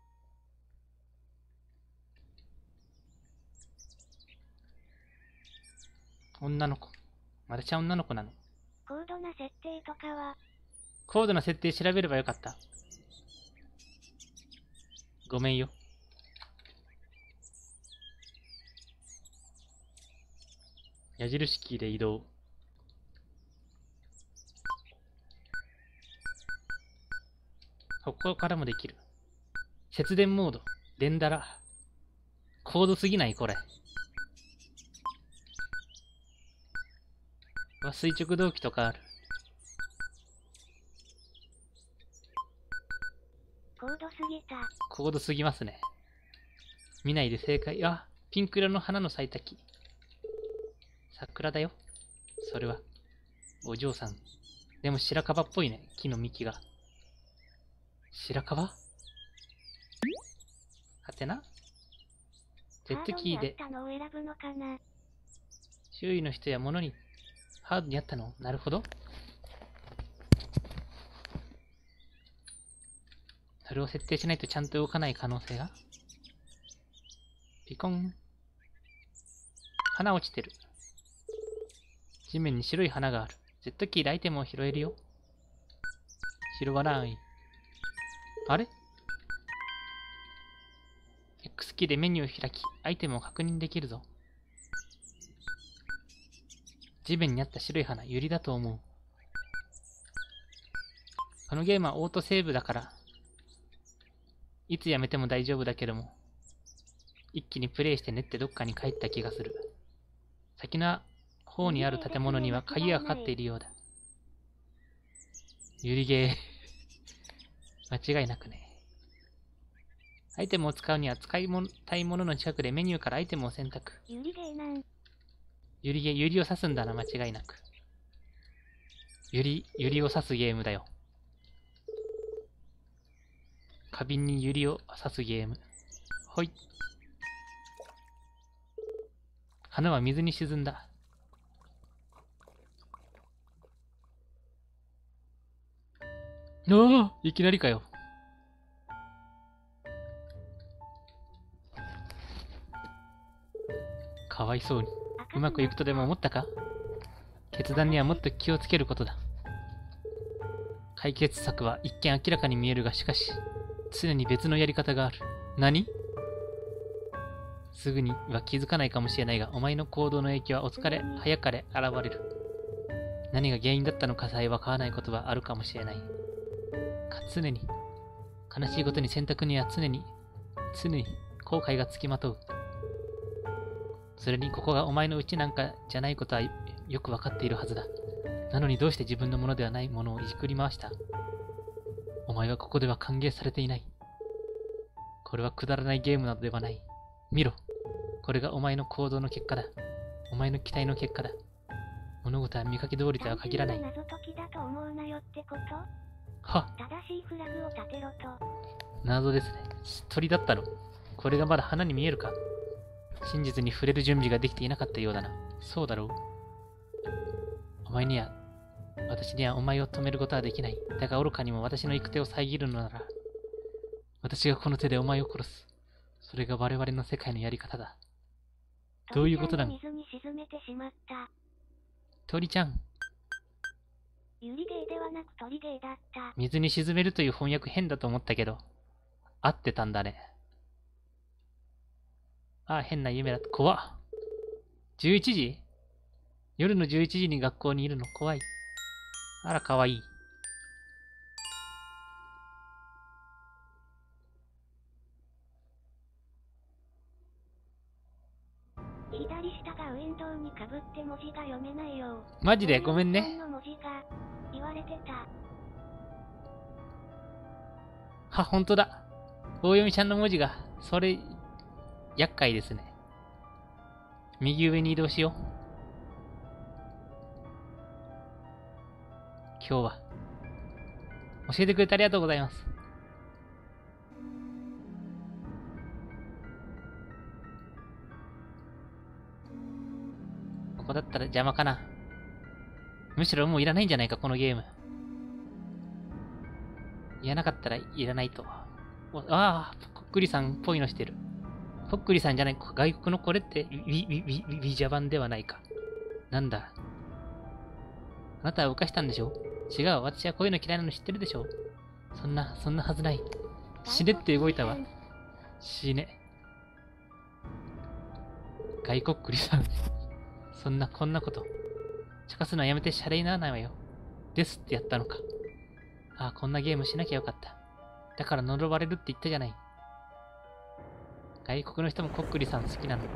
女の子。私は女の子なの。 高度な設定とかは？ 高度な設定調べればよかった。ごめんよ。矢印キーで移動。ここからもできる。節電モード。電だら。高度すぎないこれ。垂直動機とかある。 高度すぎた。 高度すぎますね。見ないで正解。あ、ピンク色の花の咲いた木。桜だよ。それは。お嬢さん。でも白樺っぽいね。木の幹が。 白樺はてな。 カー Z ドキーでにあったのを選ぶのかな。 周囲の人や物にハードにあったの。なるほど。それを設定しないとちゃんと動かない可能性が。ピコン。花落ちてる。地面に白い花がある。Z キーでアイテムを拾えるよ。拾わない。あれ？ X キーでメニューを開き、アイテムを確認できるぞ。地面にあった白い花、ユリだと思う。このゲームはオートセーブだから、いつやめても大丈夫だけども、一気にプレイしてねってどっかに帰った気がする。先の方にある建物には鍵がかかっているようだ。ユリゲー。間違いなくね。アイテムを使うには使いたいものの近くでメニューからアイテムを選択。 ユリゲーなん。 ユリを刺すんだな、間違いなく。ユリを刺すゲームだよ。花瓶にユリを刺すゲーム。ほい。花は水に沈んだ。おお、いきなりかよ。かわいそうに。うまくいくとでも思ったか？決断にはもっと気をつけることだ。解決策は一見明らかに見えるが、しかし、常に別のやり方がある。何？すぐには気づかないかもしれないが、お前の行動の影響は早かれ現れる。何が原因だったのかさえわからないことはあるかもしれない。常に、悲しいことに選択には常に後悔がつきまとう。それにここがお前の家なんかじゃないことはよくわかっているはずだ。なのにどうして自分のものではないものをいじくり回した？お前はここでは歓迎されていない。これはくだらないゲームなどではない。見ろ。これがお前の行動の結果だ。お前の期待の結果だ。物事は見かけ通りとは限らない。 謎解きだと思うなよってこと？ はっ。 正しいフラグを立てろと。 謎ですね。鳥だったの。これがまだ花に見えるか？真実に触れる準備ができていなかったようだな。そうだろう。私にはお前を止めることはできない。だが愚かにも私の行く手を遮るのなら、私がこの手でお前を殺す。それが我々の世界のやり方だ。どういうことなの？ 水に沈めてしまった。 鳥ちゃん。 ユリゲーではなく鳥ゲーだった。 水に沈めるという翻訳変だと思ったけど、合ってたんだね。ああ、変な夢だった。怖っ。11時？夜の11時に学校にいるの怖い。あら、かわいい。 左下がウィンドウにかぶって文字が読めないよ。 マジでごめんね。 の文字が言われてた。 は、ほんとだ。大読みちゃんの文字が、それ、厄介ですね。右上に移動しよう。今日は。教えてくれてありがとうございます。ここだったら邪魔かな。むしろもういらないんじゃないか、このゲーム。いらなかったらいらないと。ああ、ぽっくりさんっぽいのしてる。ぽっくりさんじゃない、外国のこれってウィジャ版ではないか。なんだ。あなたは動かしたんでしょ？違う、私はこういうの嫌いなの知ってるでしょ？そんなはずない。死ねって動いたわ。死ね。外国くりさん。こんなこと。茶化すのはやめてシャレにならないわよ。ですってやったのか。ああ、こんなゲームしなきゃよかった。だから呪われるって言ったじゃない。外国の人もコックリさん好きなの。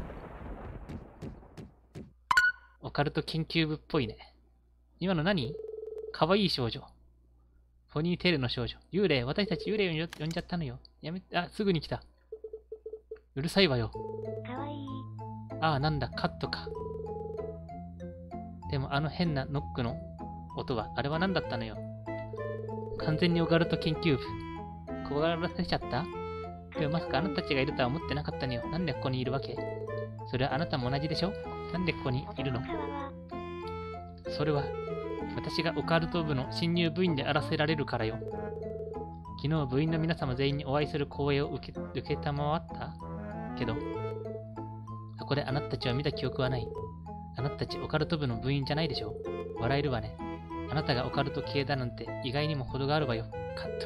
オカルト研究部っぽいね。今の何？かわいい少女。ポニーテールの少女。幽霊。私たち幽霊を呼んじゃったのよ。すぐに来た。うるさいわよ。 かわいい。 ああ、なんだ、カットか。でもあの変なノックの音は、あれは何だったのよ。完全にオカルト研究部。 怖がらせちゃった？でもまさかあなたたちがいるとは思ってなかったのよ。なんでここにいるわけ？それはあなたも同じでしょ？なんでここにいるの？それは、私がオカルト部の新入部員であらせられるからよ。昨日部員の皆様全員にお会いする光栄を受けたまわったけど、そこであなたたちを見た記憶はない。あなたたちオカルト部の部員じゃないでしょ？笑えるわね。あなたがオカルト系だなんて意外にも程があるわよ。カッ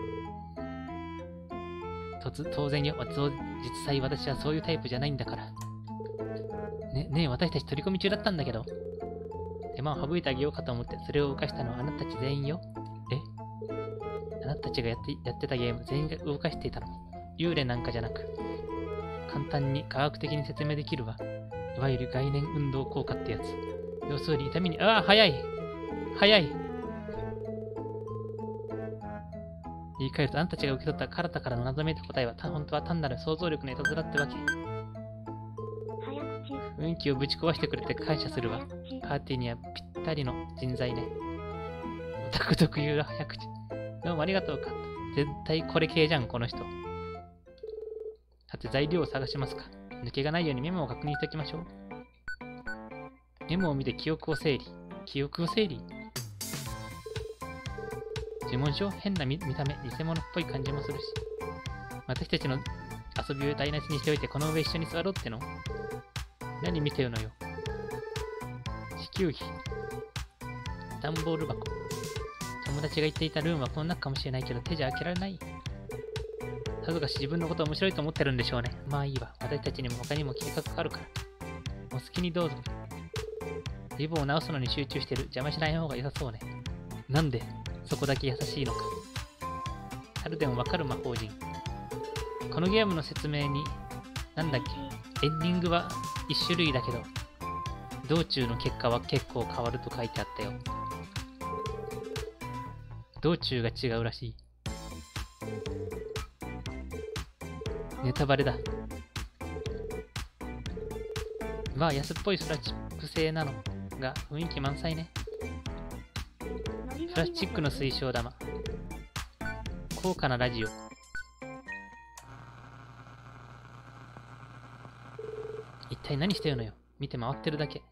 ト。当然よ。実際私はそういうタイプじゃないんだから。ねえ、私たち取り込み中だったんだけど。手間を省いてあげようかと思ってそれを動かしたのはあなたたち全員よ。あなたたちがやってたゲーム全員が動かしていたの。幽霊なんかじゃなく、簡単に科学的に説明できるわ。いわゆる概念運動効果ってやつ。要するに痛みに、早い言い換えるとあなたたちが受け取ったカルタからの謎めいた答えは本当は単なる想像力のいたずらってわけ。雰囲気をぶち壊してくれて感謝するわ。パーティーにはぴったりの人材ね。オタク特有の早口。どうもありがとうか。絶対これ系じゃん、この人。さて材料を探しますか。抜けがないようにメモを確認しておきましょう。メモを見て記憶を整理。呪文書？変な見た目、偽物っぽい感じもするし。私たちの遊びを台無しにしておいてこの上一緒に座ろうっての？何見てるのよ。地球儀。段ボール箱。友達が言っていたルームはこの中かもしれないけど手じゃ開けられない。さぞかし自分のこと面白いと思ってるんでしょうね。まあいいわ。私たちにも他にも計画があるから。お好きにどうぞ。リボンを直すのに集中してる。邪魔しない方が良さそうね。なんでそこだけ優しいのか。猿でもわかる魔法陣。このゲームの説明に、なんだっけ、エンディングは一種類だけど、道中の結果は結構変わると書いてあったよ。道中が違うらしい。ネタバレだ。まあ安っぽいスラチック製なのが雰囲気満載ね。プラスチックの水晶玉。高価なラジオ。一体何してるのよ。見て回ってるだけ。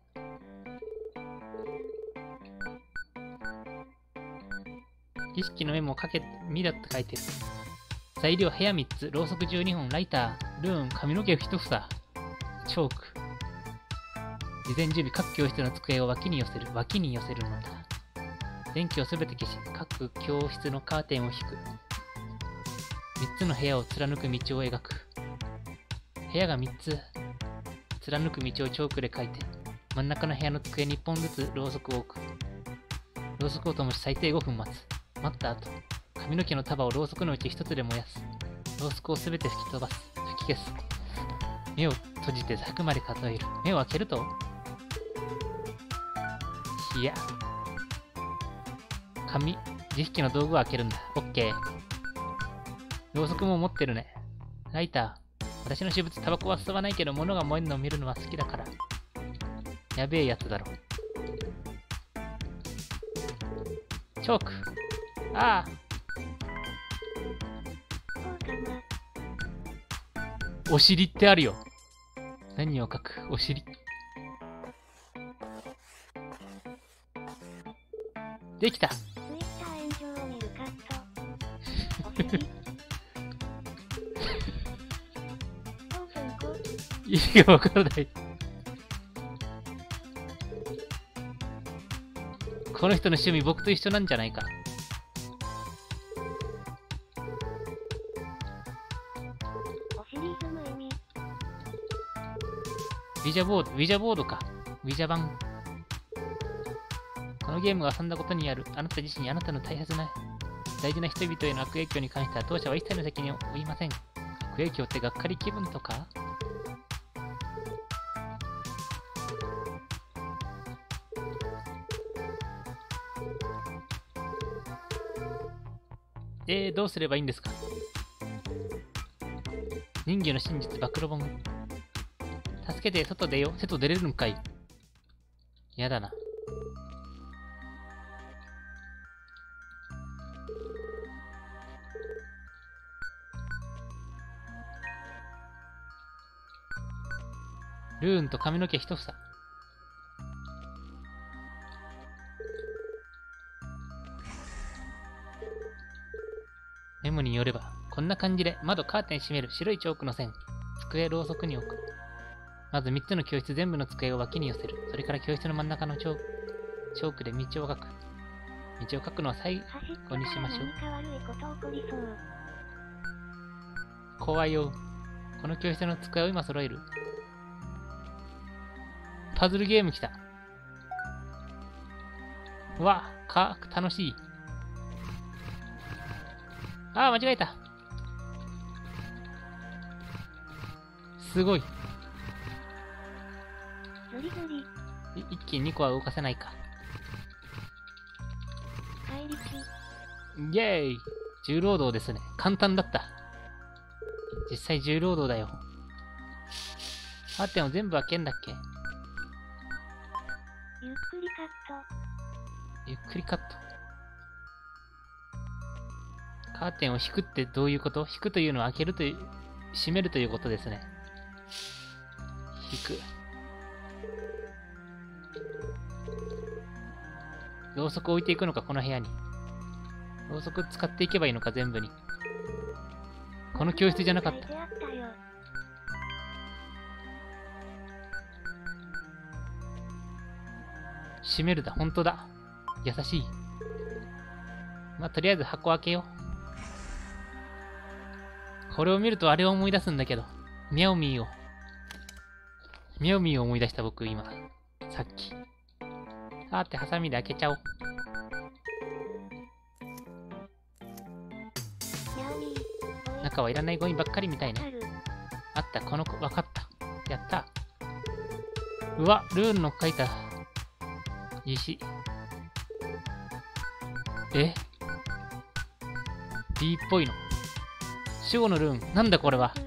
儀式のメモをかけてみろって書いてる。材料部屋3つ、ろうそく12本、ライター、ルーン、髪の毛1房、チョーク。事前準備、各教室の机を脇に寄せるのだ。電気をすべて消し、各教室のカーテンを引く。3つの部屋を貫く道を描く。部屋が3つ貫く道をチョークで描いて、真ん中の部屋の机に1本ずつろうそくを置く。ろうそくを灯し最低5分待つ。待った後、髪の毛の束をろうそくのうち1つで燃やす。ろうそくをすべて吹き飛ばす。吹き消す。目を閉じて100まで数える。目を開けると、いや。儀式の道具を開けるんだ。オッケー。ろうそくも持ってるね。ライター。私の私物、タバコは吸わないけど、物が燃えるのを見るのは好きだから。やべえやつだろ。チョーク。ああ。お尻ってあるよ。何を書く？お尻。できた。意味がわからない。この人の趣味僕と一緒なんじゃないか。ウィジャボードか。ウィジャ版。このゲームが遊んだことにあるあなた自身、あなたの大事な人々への悪影響に関しては当社は一切の責任を負いません。悪影響ってがっかり気分とか？どうすればいいんですか？人魚の真実暴露本。助けて、外出よ。外出れるんかい。やだな。 ルーンと髪の毛一房。メモによれば、こんな感じで窓カーテン閉める白いチョークの線。机ろうそくに置く。まず3つの教室全部の机を脇に寄せる。それから教室の真ん中のチョークで道を書く。道を書くのは最後にしましょう。怖いよ。この教室の机を今揃える。パズルゲーム来た。うわ、楽しい。ああ、間違えた。すごい。一気に2個は動かせないか。イェーイ！重労働ですね。簡単だった。実際重労働だよ。カーテンを全部開けんだっけ？ ゆっくりカット。 ゆっくりカット。カーテンを引くってどういうこと？引くというのは開けるという、閉めるということですね。引く。ろうそく置いていくのか、この部屋に。ろうそく使っていけばいいのか、全部に。この教室じゃなかった。閉めるだ、本当だ。優しい。まあ、とりあえず箱開けよう。これを見るとあれを思い出すんだけど。ミャオミーを。ミャオミーを思い出した僕、今。さっき。さて、ハサミで開けちゃおう。中はいらないゴミばっかりみたいね。あった、この子、わかった。やった。うわ、ルーンの書いた石。え？ B っぽいの。守護のルーン。なんだこれは。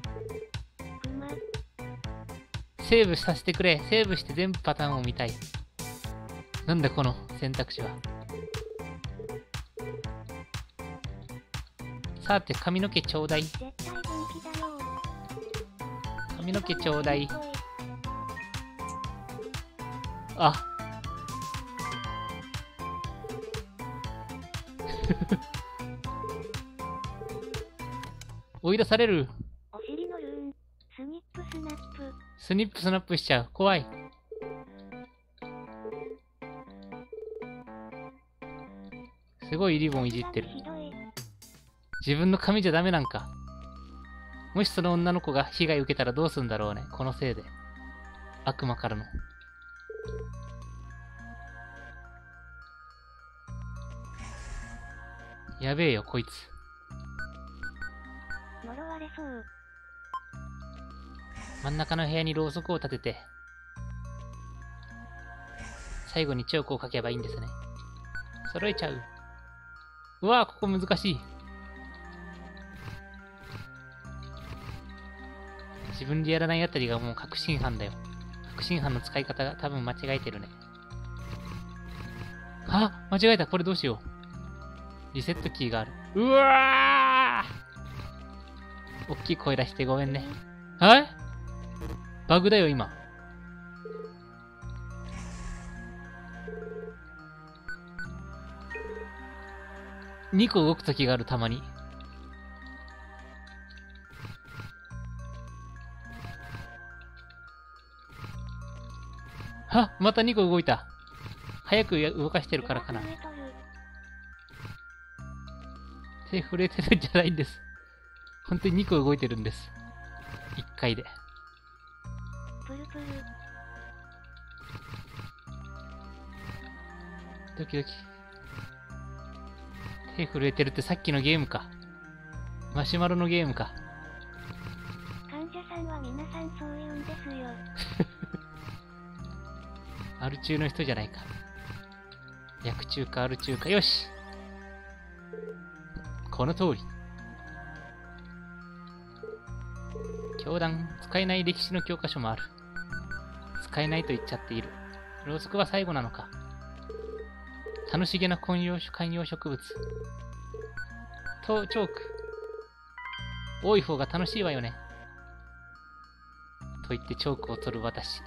セーブさせてくれ。セーブして全部パターンを見たい。なんだこの選択肢は。さて、髪の毛ちょうだい。髪の毛ちょうだい。あ。追い出される。 お尻のルーン。スニップスナップ。 スニップスナップしちゃう。怖い。すごいリボンいじってる。自分の髪じゃダメなんか。もしその女の子が被害受けたらどうすんだろうね。このせいで。悪魔からの。やべえよ、こいつ。 呪われそう。 真ん中の部屋にろうそくを立てて、最後にチョークをかけばいいんですね。揃えちゃう。うわぁ、ここ難しい。自分でやらないあたりがもう確信犯だよ。確信犯の使い方が多分間違えてるね。あ、間違えた。これどうしよう。リセットキーがある。うわぁ！大きい声出してごめんね。はいバグだよ、今。2個動くときがある、たまに。はっ、また2個動いた。早く動かしてるからかな。手震えてるんじゃないんです。本当に2個動いてるんです。1回で。 プルプル。 ドキドキ。手震えてるってさっきのゲームか。マシュマロのゲームか。 患者さんは皆さんそう言うんですよ。 アル中の人じゃないか。薬中かアル中か。よし。この通り。教団、使えない歴史の教科書もある。使えないと言っちゃっている。ろうそくは最後なのか。楽しげな観葉植物。チョーク。多い方が楽しいわよね。 と言ってチョークを取る私。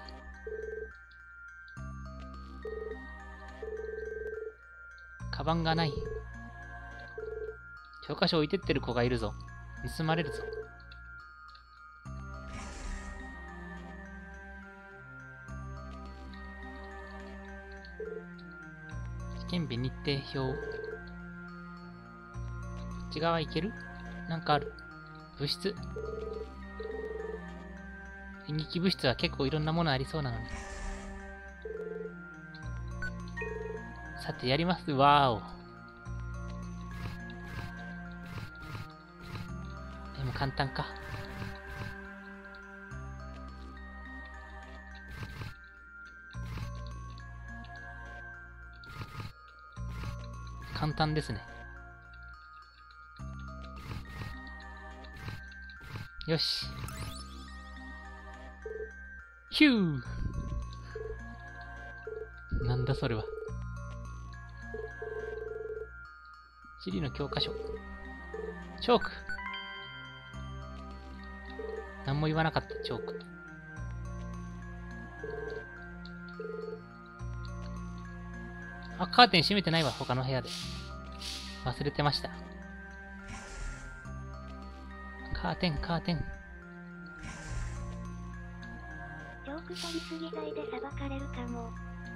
カバンがない。教科書置いてってる子がいるぞ。盗まれるぞ。試験日日程表。こっち側行ける？なんかある。部室。演劇部室は結構いろんなものありそうなのに。さて、やります。わーお。でも簡単か。簡単ですね。よし。ヒュー。なんだそれは。地理の教科書。チョーク。何も言わなかった、チョーク。あ、カーテン閉めてないわ、他の部屋で。忘れてました。カーテン、カーテン。 チョーク取りすぎ罪で裁かれるかも。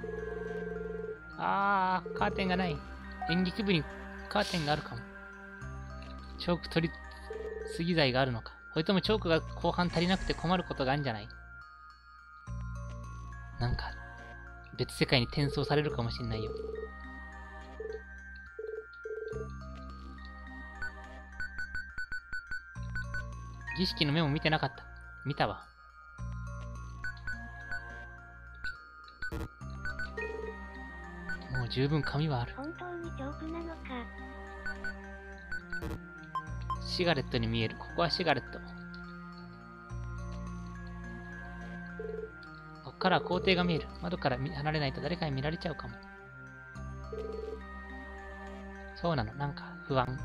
カーテンがない。演劇部にカーテンがあるかも。チョーク取りすぎ罪があるのか。それともチョークが後半足りなくて困ることがあるんじゃない？なんか、別世界に転送されるかもしんないよ。儀式のメモ見てなかった。見たわ。もう十分紙はある。 本当にチョークなのか。 シガレットに見える。ここはシガレット。こっからは校庭が見える。窓から離れないと誰かに見られちゃうかも。そうなの。なんか不安。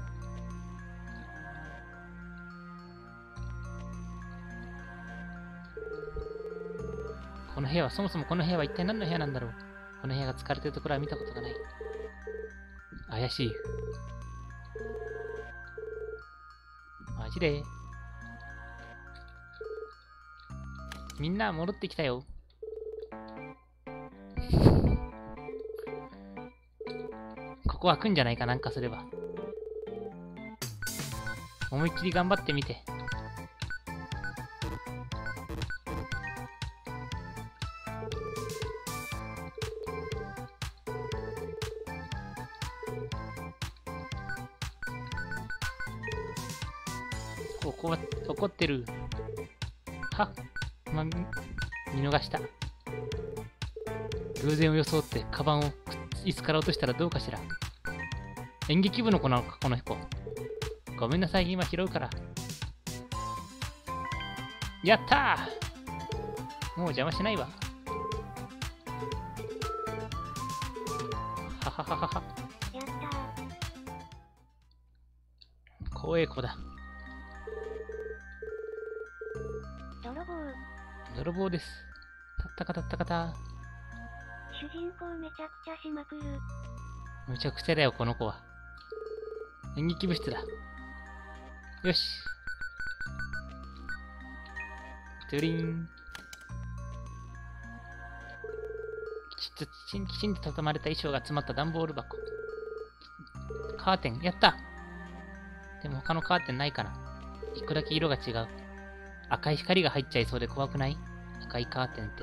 この部屋は、そもそもこの部屋は一体何の部屋なんだろう。この部屋が使われてるところは見たことがない。怪しい。マジで。みんな戻ってきたよ。ここ開くんじゃないかなんかすれば。思いっきり頑張ってみて。怒ってる。は見逃した。偶然を装ってカバンを椅子から落としたらどうかしら。演劇部の子なのか、この子。ごめんなさい、今拾うから。やったー！もう邪魔しないわ。ははははは。 やったー。 光栄子だ。泥棒です。たったかたったかた。 主人公めちゃくちゃしまくる。 むちゃくちゃだよ、この子は。演劇部室だ。よし。トゥリーン。きちんと畳まれた衣装が詰まった段ボール箱。カーテン、やった！でも他のカーテンないかな。一個だけ色が違う。赤い光が入っちゃいそうで怖くない？赤いカーテンって。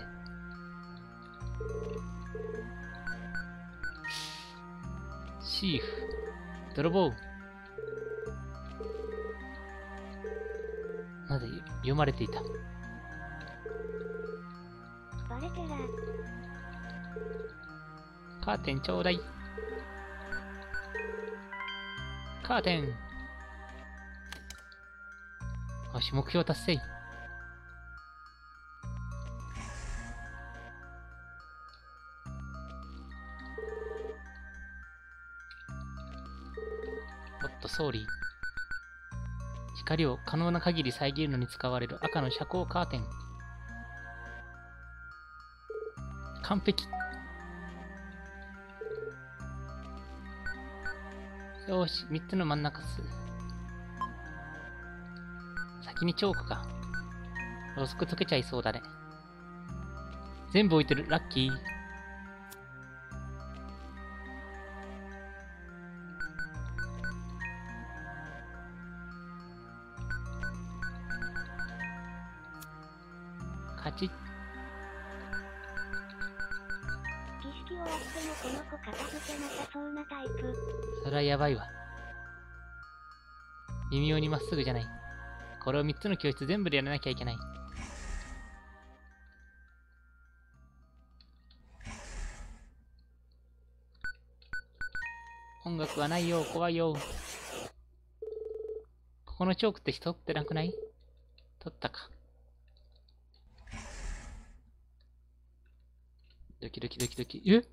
シーフ。泥棒。なぜ読まれていた。 バレてら。 カーテンちょうだい。カーテン。よし、目標達成。ソーリー。光を可能な限り遮るのに使われる赤の遮光カーテン。 完璧。よーし、3つの真ん中す。先にチョークか。ろうそく溶けちゃいそうだね。全部置いてる。ラッキー。勝ち。 儀式終わってもこの子片付けなさそうなタイプ。 それはやばいわ。微妙にまっすぐじゃない。これを3つの教室全部でやらなきゃいけない。音楽はないよ、怖いよ。ここのチョークって人ってなくない？取ったか。ドキドキドキドキ。え？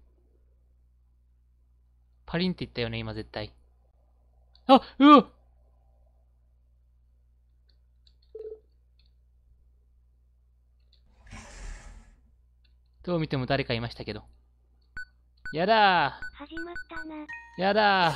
パリンって言ったよね、今絶対。あ、うわ！どう見ても誰かいましたけど。やだ始まったな。 ー、やだ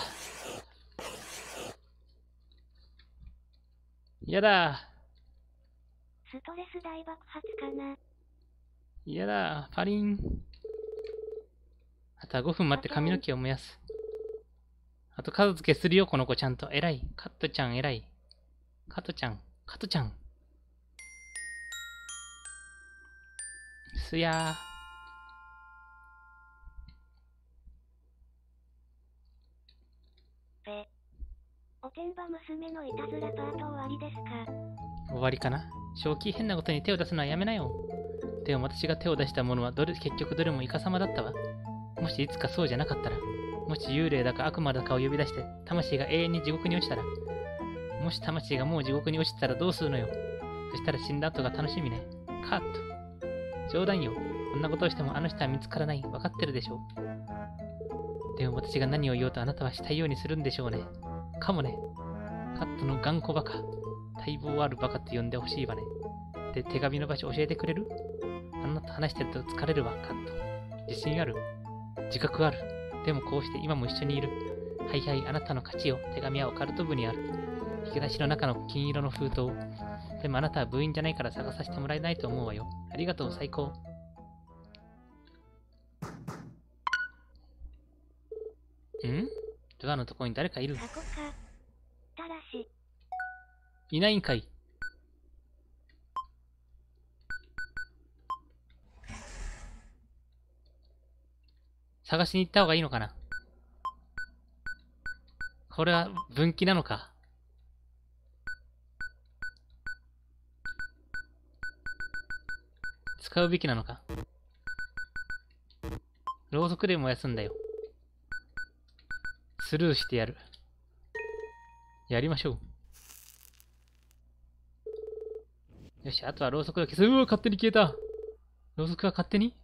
ー、やだストレス大爆発かな。 ー、やだー、パリン。あとは5分待って髪の毛を燃やす。あと片付けするよ、この子ちゃんと。偉い。カットちゃん偉い。カトちゃん、カトちゃん。すやー。 おてんば娘のいたずらパート終わりですか？ 終わりかな。正気変なことに手を出すのはやめなよ。でも私が手を出したものは結局どれもイカサマだったわ。もしいつかそうじゃなかったら、もし幽霊だか悪魔だかを呼び出して、魂が永遠に地獄に落ちたら、もし魂がもう地獄に落ちたらどうするのよ。そしたら死んだ後が楽しみね。カット。冗談よ。こんなことをしてもあの人は見つからない。わかってるでしょ。でも私が何を言おうとあなたはしたいようにするんでしょうね。かもね。カットの頑固バカ。待望あるバカって呼んでほしいわね。で、手紙の場所教えてくれる？あんなと話してると疲れるわ、カット。自信ある？自覚ある？でもこうして今も一緒にいる。はいはい、あなたの勝ちよ。手紙はオカルト部にある。引き出しの中の金色の封筒。でもあなたは部員じゃないから探させてもらえないと思うわよ。ありがとう、最高。ん？ドアのところに誰かいる。 箱か。ただし。 いないんかい。探しに行った方がいいのかな。これは分岐なのか。使うべきなのか。ろうそくで燃やすんだよ。スルーしてやる。やりましょう。よし、あとはろうそくを消す。うわ、勝手に消えた。ろうそくが勝手に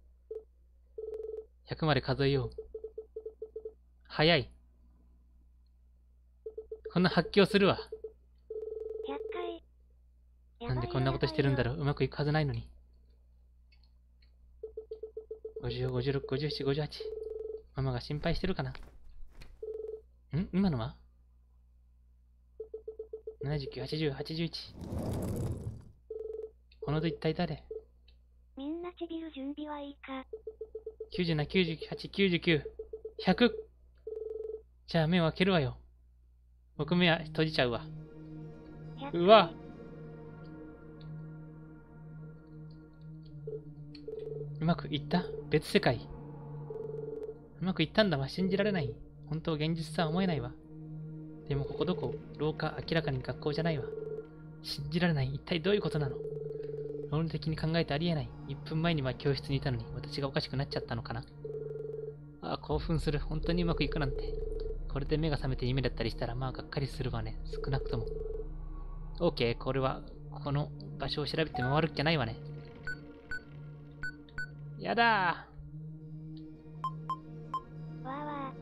?100 まで数えよう。早い。こんな発狂するわ。 100回。 なんでこんなことしてるんだろう。うまくいくはずないのに。50、56、57、58。ママが心配してるかな。今のは ?79、80、81。このと一体誰？ みんなちびる準備はいいか。 97、98、99、100。じゃあ目を開けるわよ。僕目は閉じちゃうわ。うわ。うまくいった？別世界。うまくいったんだわ。信じられない。本当現実さは思えないわ。でもここどこ？廊下、明らかに学校じゃないわ。信じられない。一体どういうことなの？論理的に考えてありえない。1分前には教室にいたのに私がおかしくなっちゃったのかな。ああ、興奮する。本当にうまくいくなんて。これで目が覚めて夢だったりしたらまあがっかりするわね。少なくとも。OK、これはこの場所を調べて回るっきゃないわね。やだー。わーわ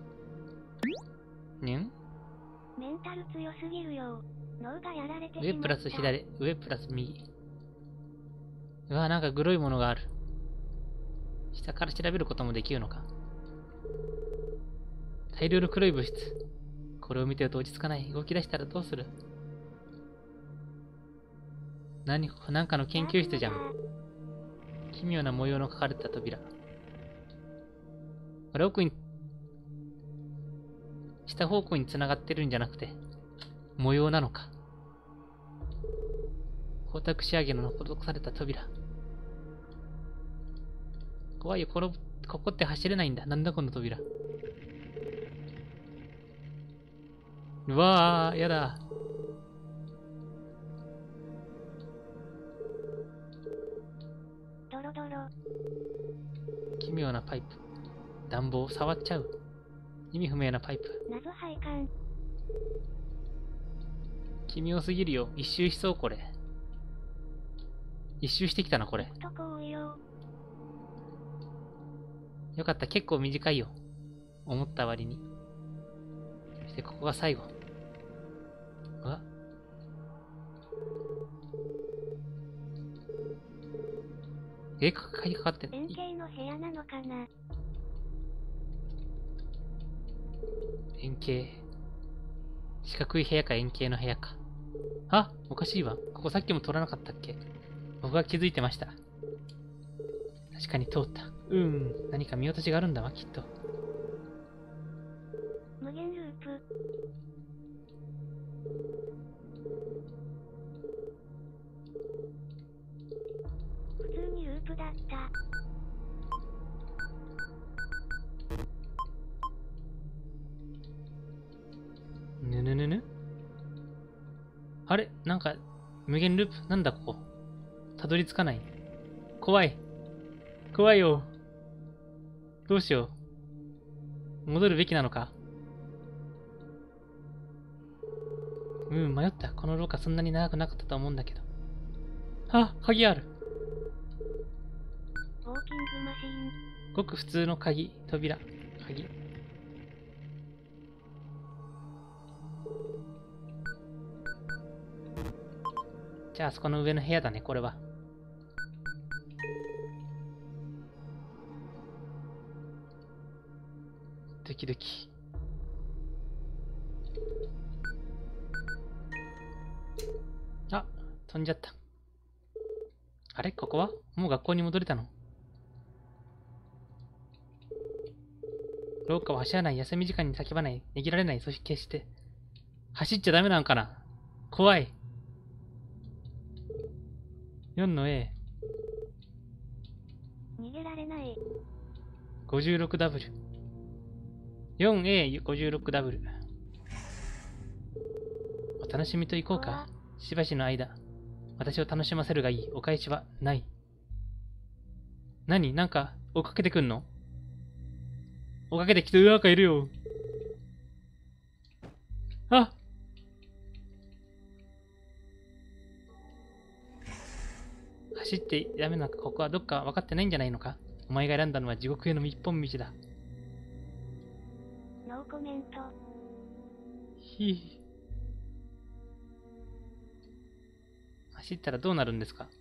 ー。にん？ メンタル強すぎるよ。脳がやられてしまった。 上プラス左、上プラス右。うわ、なんかグロいものがある。 下から調べることもできるのか。大量の黒い物質。これを見てると落ち着かない。動き出したらどうする？なんかの研究室じゃん。奇妙な模様の書かれた扉。これ奥に、下方向に繋がってるんじゃなくて、模様なのか。光沢仕上げの施された扉。怖いよ、ここって走れないんだ。なんだこの扉。うわー、やだ。 ドロドロ。 奇妙なパイプ。暖房、触っちゃう。意味不明なパイプ。 謎配管。 奇妙すぎるよ。一周しそう、これ。一周してきたな、これ。 とこうよ。 よかった、結構短いよ。思った割に。そしてここが最後。あ、鍵かかって円形の部屋なのかな。 円形。四角い部屋か円形の部屋か。あ、おかしいわ。ここさっきも通らなかったっけ？僕は気づいてました。確かに通った。何か見落としがあるんだわ、きっと。 無限ループ。普通にループだった。 ぬぬぬぬ？あれ？なんか、無限ループ？なんだここ？たどり着かない。怖い。怖いよ。どうしよう。戻るべきなのか？迷った。この廊下そんなに長くなかったと思うんだけど。あ、鍵ある。 ウォーキングマシーン。 ごく普通の鍵、扉、鍵。じゃあ、あそこの上の部屋だね、これは。ドキドキ。あ、飛んじゃった。あれここはもう学校に戻れたの？廊下を走らない、休み時間に叫ばない、ねぎられない、そして決して。走っちゃダメなのかな？怖い。4の A。 逃げられない。 56W。4A56W。お楽しみと行こうか。しばしの間。私を楽しませるがいい。お返しはない。何？なんか追っかけてくんの？追っかけてきて、なんかいるよ。あ！走ってダメなのか。ここはどっか分かってないんじゃないのか。お前が選んだのは地獄への一本道だ。 ノーコメント。 ひぃ。走ったらどうなるんですか？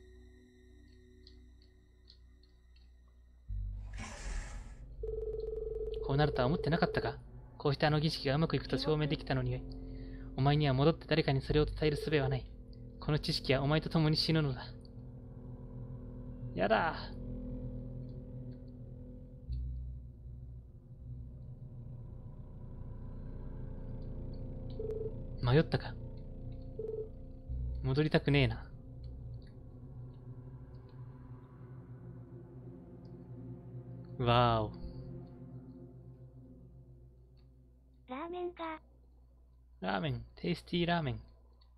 こうなるとは思ってなかったか？こうしてあの儀式がうまくいくと証明できたのに、お前には戻って誰かにそれを伝える術はない。この知識はお前と共に死ぬのだ。やだ。迷ったか？戻りたくねえな。わーお。 ラーメンが。 ラーメン、テイスティーラーメン。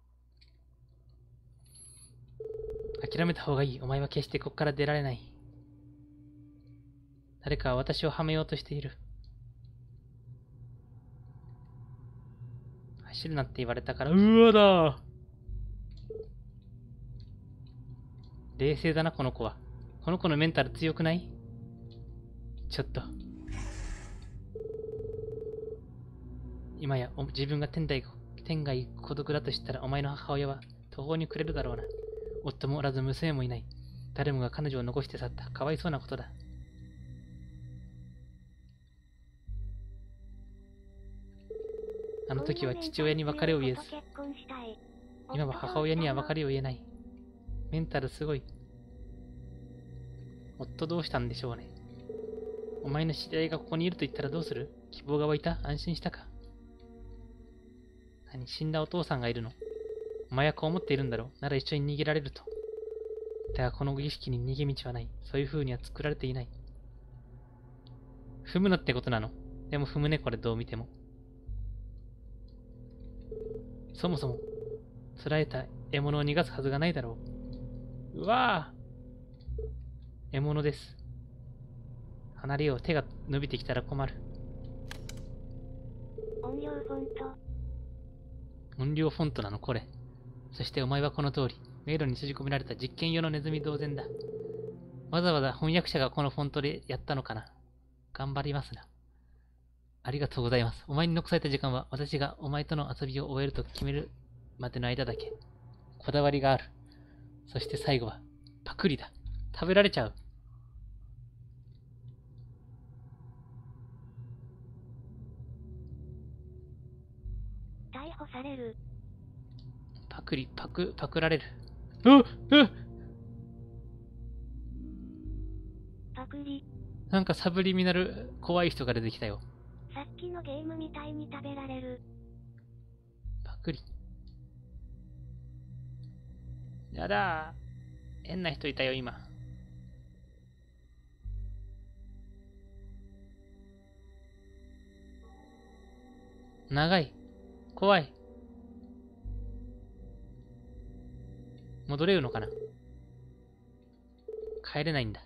諦めた方がいい。お前は決してここから出られない。誰かは私をはめようとしている。走るなって言われたから、うわだ。冷静だな、この子は。この子のメンタル強くない？ちょっと。今や自分が天涯孤独だとしたら、お前の母親は途方に暮れるだろうな。夫もおらず娘もいない。誰もが彼女を残して去った。かわいそうなことだ。 あの時は父親に別れを言えず、今は母親には別れを言えない。メンタルすごい。夫どうしたんでしょうね。お前の知り合いがここにいると言ったらどうする？希望が湧いた？安心したか？何？死んだお父さんがいるの？お前はこう思っているんだろう。なら一緒に逃げられると。だがこの儀式に逃げ道はない。そういう風には作られていない。踏むなってことなの。でも踏むね、これどう見ても。そもそも、釣られた獲物を逃がすはずがないだろう。うわぁ！獲物です。離れよう。手が伸びてきたら困る。 音量フォント。 音量フォントなの、これ。そしてお前はこの通り、迷路に閉じ込められた実験用のネズミ同然だ。わざわざ翻訳者がこのフォントでやったのかな。頑張りますな。ありがとうございます。お前に残された時間は私がお前との遊びを終えると決めるまでの間だけ。こだわりがある。そして最後はパクリだ。食べられちゃう。 逮捕される。 パクられる。うっパクリ。 なんかサブリミナル怖い人が出てきたよ。 さっきのゲームみたいに食べられる。 パクリ。やだー。変な人いたよ、今。長い。怖い。戻れるのかな？帰れないんだ。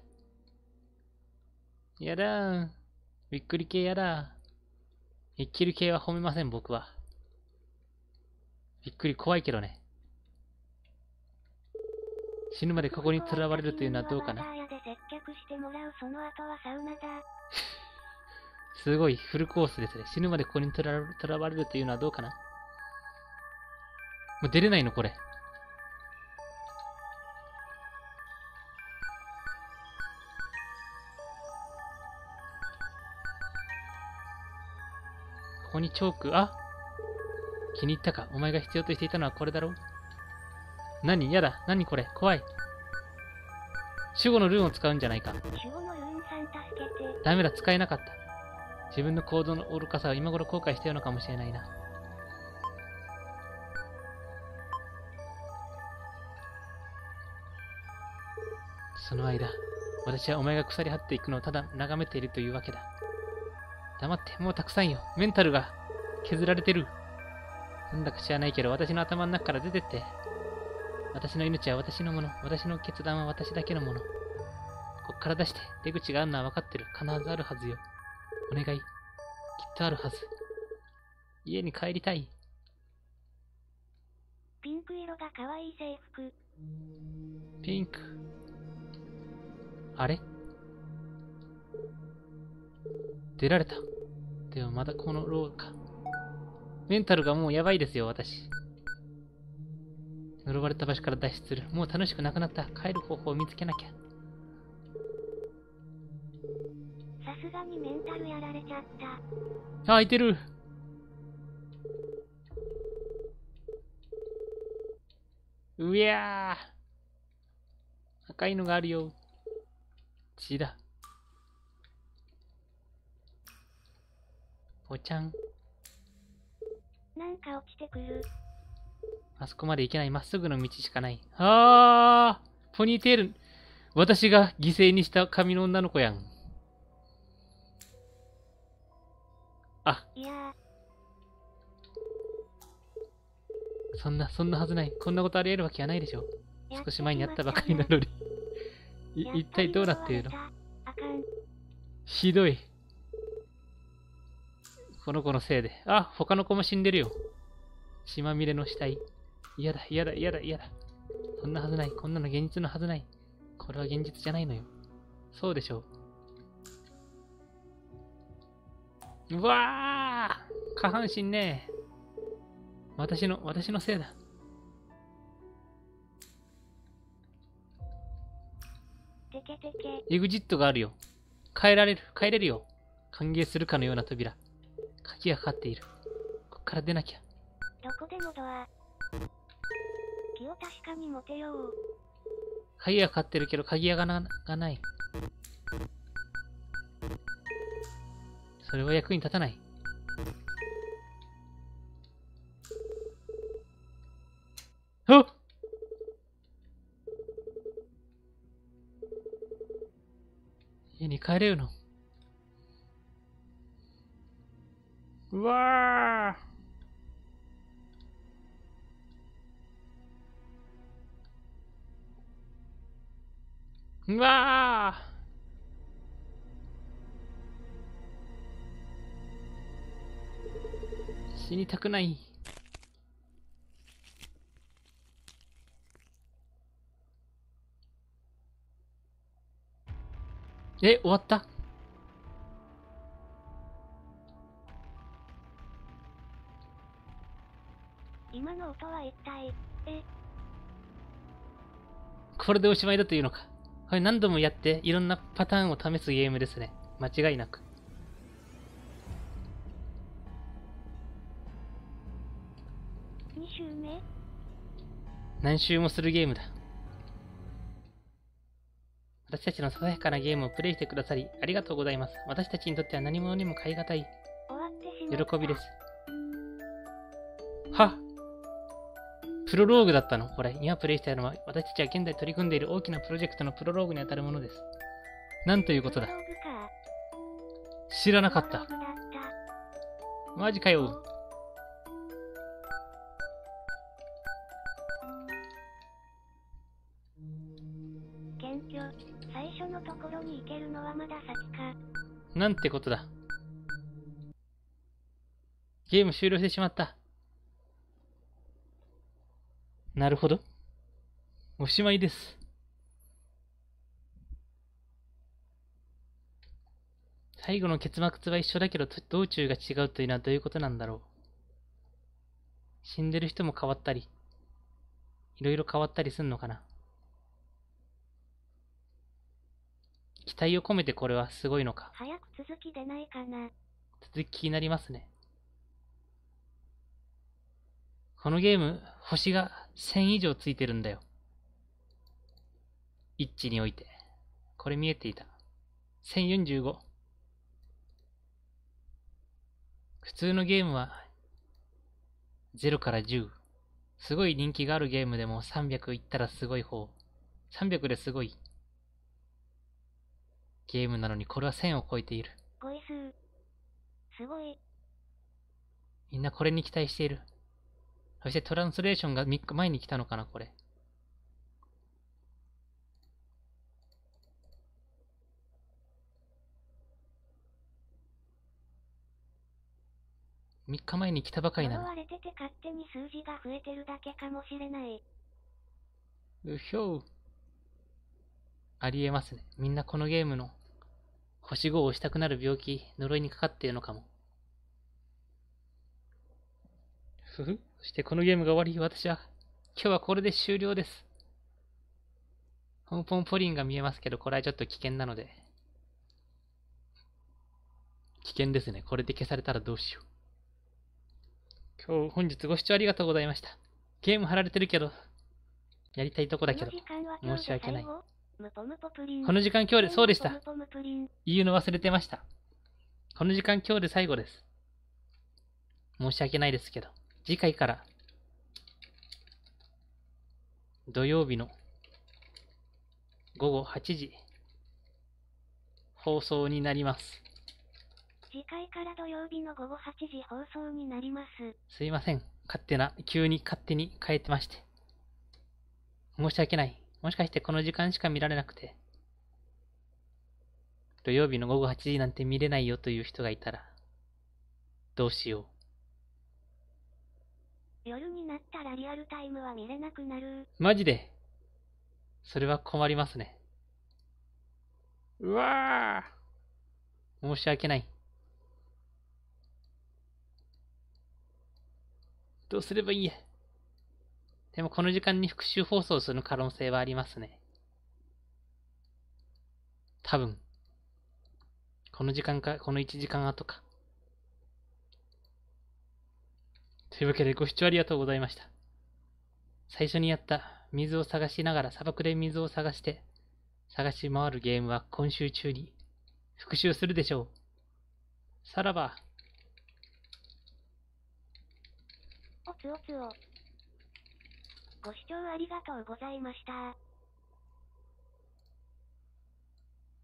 やだー。びっくり系やだー。生きる系は褒めません、僕は。びっくり怖いけどね。死ぬまでここに囚われるというのはどうかな。すごいフルコースですね。死ぬまでここに囚われるというのはどうかな。もう出れないのこれ。ここにチョーク、あ、気に入ったか。お前が必要としていたのはこれだろう。何？やだ。何これ？怖い。守護のルーンを使うんじゃないか。 守護のルーンさん助けて。 ダメだ、使えなかった。自分の行動の愚かさを今頃後悔しているのかもしれないな。その間、私はお前が腐り果っていくのをただ眺めているというわけだ。黙って、もうたくさんよ。メンタルが削られてる。なんだか知らないけど、私の頭の中から出てって。私の命は私のもの。私の決断は私だけのもの。こっから出して、出口があるのは分かってる。必ずあるはずよ。お願い。きっとあるはず。家に帰りたい。 ピンク色が可愛い制服。 ピンク。あれ？出られた。でもまだこのローか。メンタルがもうやばいですよ、私。呪われた場所から脱出する。もう楽しくなくなった。帰る方法を見つけなきゃ。 さすがにメンタルやられちゃった。 あ、開いてる。うやー。赤いのがあるよ。血だ。ぽちゃん。 なんか落ちてくる。 あそこまで行けない。まっすぐの道しかない。あー。ポニーテール。私が犠牲にした髪の女の子やん。あ。 いやー。 そんなはずない。こんなことあり得るわけはないでしょ。少し前にやったばかりなのに。一体どうなっているの？ひどい。この子のせいで。あ、他の子も死んでるよ。血まみれの死体。嫌だ。そんなはずない。こんなの現実のはずない。これは現実じゃないのよ。そうでしょう。うわー！下半身ね。私のせいだ。 てけてけ。 エグジットがあるよ。帰れるよ。歓迎するかのような扉。鍵がかかっている。こから出なきゃ。 どこでもドア。気を確かに持てよう。 鍵は買ってるけど鍵がない。それは役に立たない。あっ、家に帰れるの。うわー、うわー、死にたくない。終わった。 今の音は一体、 これでおしまいだというのか。これ何度もやっていろんなパターンを試すゲームですね。間違いなく。 2周目？ 何周もするゲームだ。私たちのささやかなゲームをプレイしてくださりありがとうございます。私たちにとっては何者にも代え難い終わってしまった。 喜びです。はっ、プロローグだったのこれ。今プレイしたいのは私たちは現在取り組んでいる大きなプロジェクトのプロローグにあたるものです。なんということだ。 プロローグか。 知らなかったプロロー。グだった。 マジかよ。 謙虚。最初のところに行けるのはまだ先か。 なんてことだ。ゲーム終了してしまった。なるほど。おしまいです。最後の結末は一緒だけど道中が違うというのはどういうことなんだろう。死んでる人も変わったり、いろいろ変わったりすんのかな。期待を込めてこれはすごいのか。 早く続き出ないかな。 続き気になりますね。このゲーム、星が1000以上ついてるんだよ。一致において。これ見えていた。1045。普通のゲームは0から10。すごい人気があるゲームでも300いったらすごい方。300ですごいゲームなのにこれは1000を超えている。 語彙数。すごい。 みんなこれに期待している。そしてトランスレーションが3日前に来たのかな、これ。3日前に来たばかりなの。 呪われてて勝手に数字が増えてるだけかもしれない。 うひょう。ありえますね。みんなこのゲームの星5を押したくなる病気、呪いにかかっているのかも。ふふ。そしてこのゲームが終わり、私は、今日はこれで終了です。ポンポンポリンが見えますけど、これはちょっと危険なので。危険ですね。これで消されたらどうしよう。本日ご視聴ありがとうございました。ゲーム貼られてるけど、やりたいとこだけど、申し訳ない。この時間今日で、そうでした。言うの忘れてました。この時間今日で最後です。申し訳ないですけど、次回から、土曜日の午後8時、放送になります。 次回から土曜日の午後8時放送になります。 すいません。急に勝手に変えてまして。申し訳ない。もしかしてこの時間しか見られなくて、土曜日の午後8時なんて見れないよという人がいたら、どうしよ夜になったらリアルタイムは見れなくなる。 う。マジでそれは困りますね。うわぁ。申し訳ない。どうすればいいや。でもこの時間に復習放送する可能性はありますね。多分。この時間か、この1時間後か。 というわけでご視聴ありがとうございました。最初にやった水を探しながら砂漠で水を探し回るゲームは今週中に復習するでしょう。さらば。 おつおつお。ご視聴ありがとうございました。